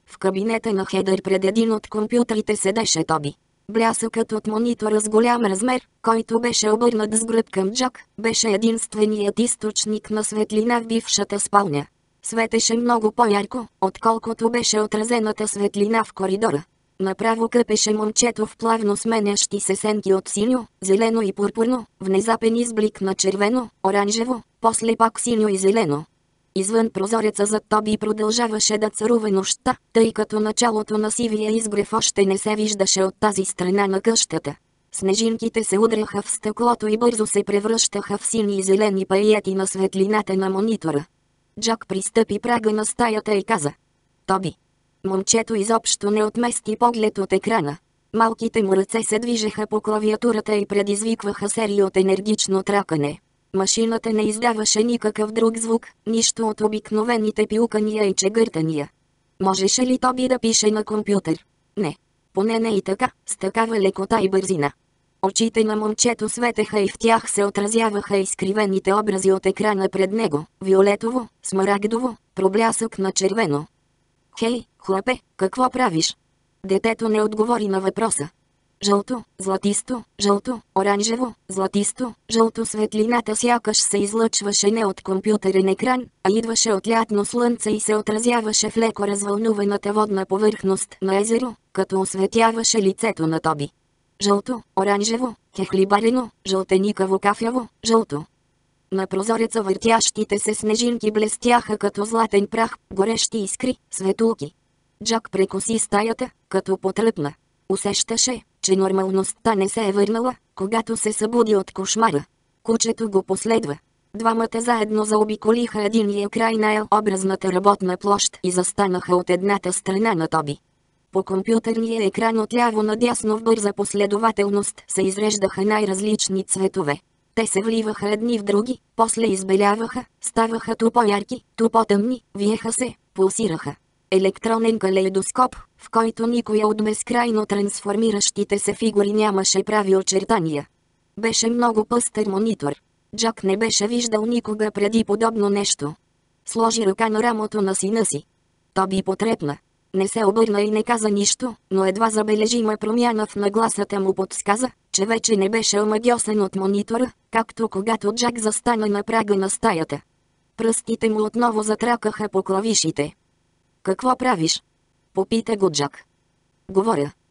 В кабинета на Хедър пред един от компютрите седеше Тоби. Блясъкът от монитора с голям размер, който беше обърнат с гръб към Джак, беше единственият източник на светлина в бившата спалня. Светеше много по-ярко, отколкото беше отразената светлина в коридора. Направо къпеше момчето в плавно сменящи се сенки от синьо, зелено и пурпурно, внезапен изблик на червено, оранжево, после пак синьо и зелено. Извън прозореца зад Тоби продължаваше да царува нощта, тъй като началото на сивия изгрев още не се виждаше от тази страна на къщата. Снежинките се удряха в стъклото и бързо се превръщаха в сини и зелени паиети на светлината на монитора. Джак пристъпи прага на стаята и каза: "Тоби." Момчето изобщо не отмести поглед от екрана. Малките му ръце се движеха по клавиатурата и предизвикваха серия от енергично тракане. Машината не издаваше никакъв друг звук, нищо от обикновените пилкания и чегъртания. Можеше ли Тоби да пише на компютър? Не. Поне не и така, с такава лекота и бързина. Очите на момчето светеха и в тях се отразяваха изкривените образи от екрана пред него, виолетово, смарагдово, проблясък на червено. "Хей, хлапе, какво правиш?" Детето не отговори на въпроса. Жълто, златисто, жълто, оранжево, златисто, жълто светлината сякаш се излъчваше не от компютърен екран, а идваше от лятно слънце и се отразяваше в леко развълнуваната водна повърхност на езеро, като осветяваше лицето на Тоби. Жълто, оранжево, хехлибарено, жълтеникаво кафяво, жълто. На прозореца въртящите се снежинки блестяха като златен прах, горещи искри, светулки. Джак прекоси стаята, като потръпна. Усещаше, че нормалността не се е върнала, когато се събуди от кошмара. Кучето го последва. Двамата заедно заобиколиха единия край на Ел-образната работна площ и застанаха от едната страна на Тоби. По компютърния екран отляво надясно в бърза последователност се изреждаха най-различни цветове. Те се вливаха едни в други, после избеляваха, ставаха ту по-ярки, ту по-тъмни, виеха се, пулсираха. Електронен калейдоскоп, в който никоя от безкрайно трансформиращите се фигури нямаше прави очертания. Беше много пъстър монитор. Джак не беше виждал никога преди подобно нещо. Сложи ръка на рамото на сина си. Тоби потрепна. Не се обърна и не каза нищо, но едва забележима промяна в нагласата му подсказа, че вече не беше омагьосан от монитора, както когато Джак застана на прага на стаята. Пръстите му отново затракаха по клавишите. "Какво правиш?" попита го Джак. "Говоря."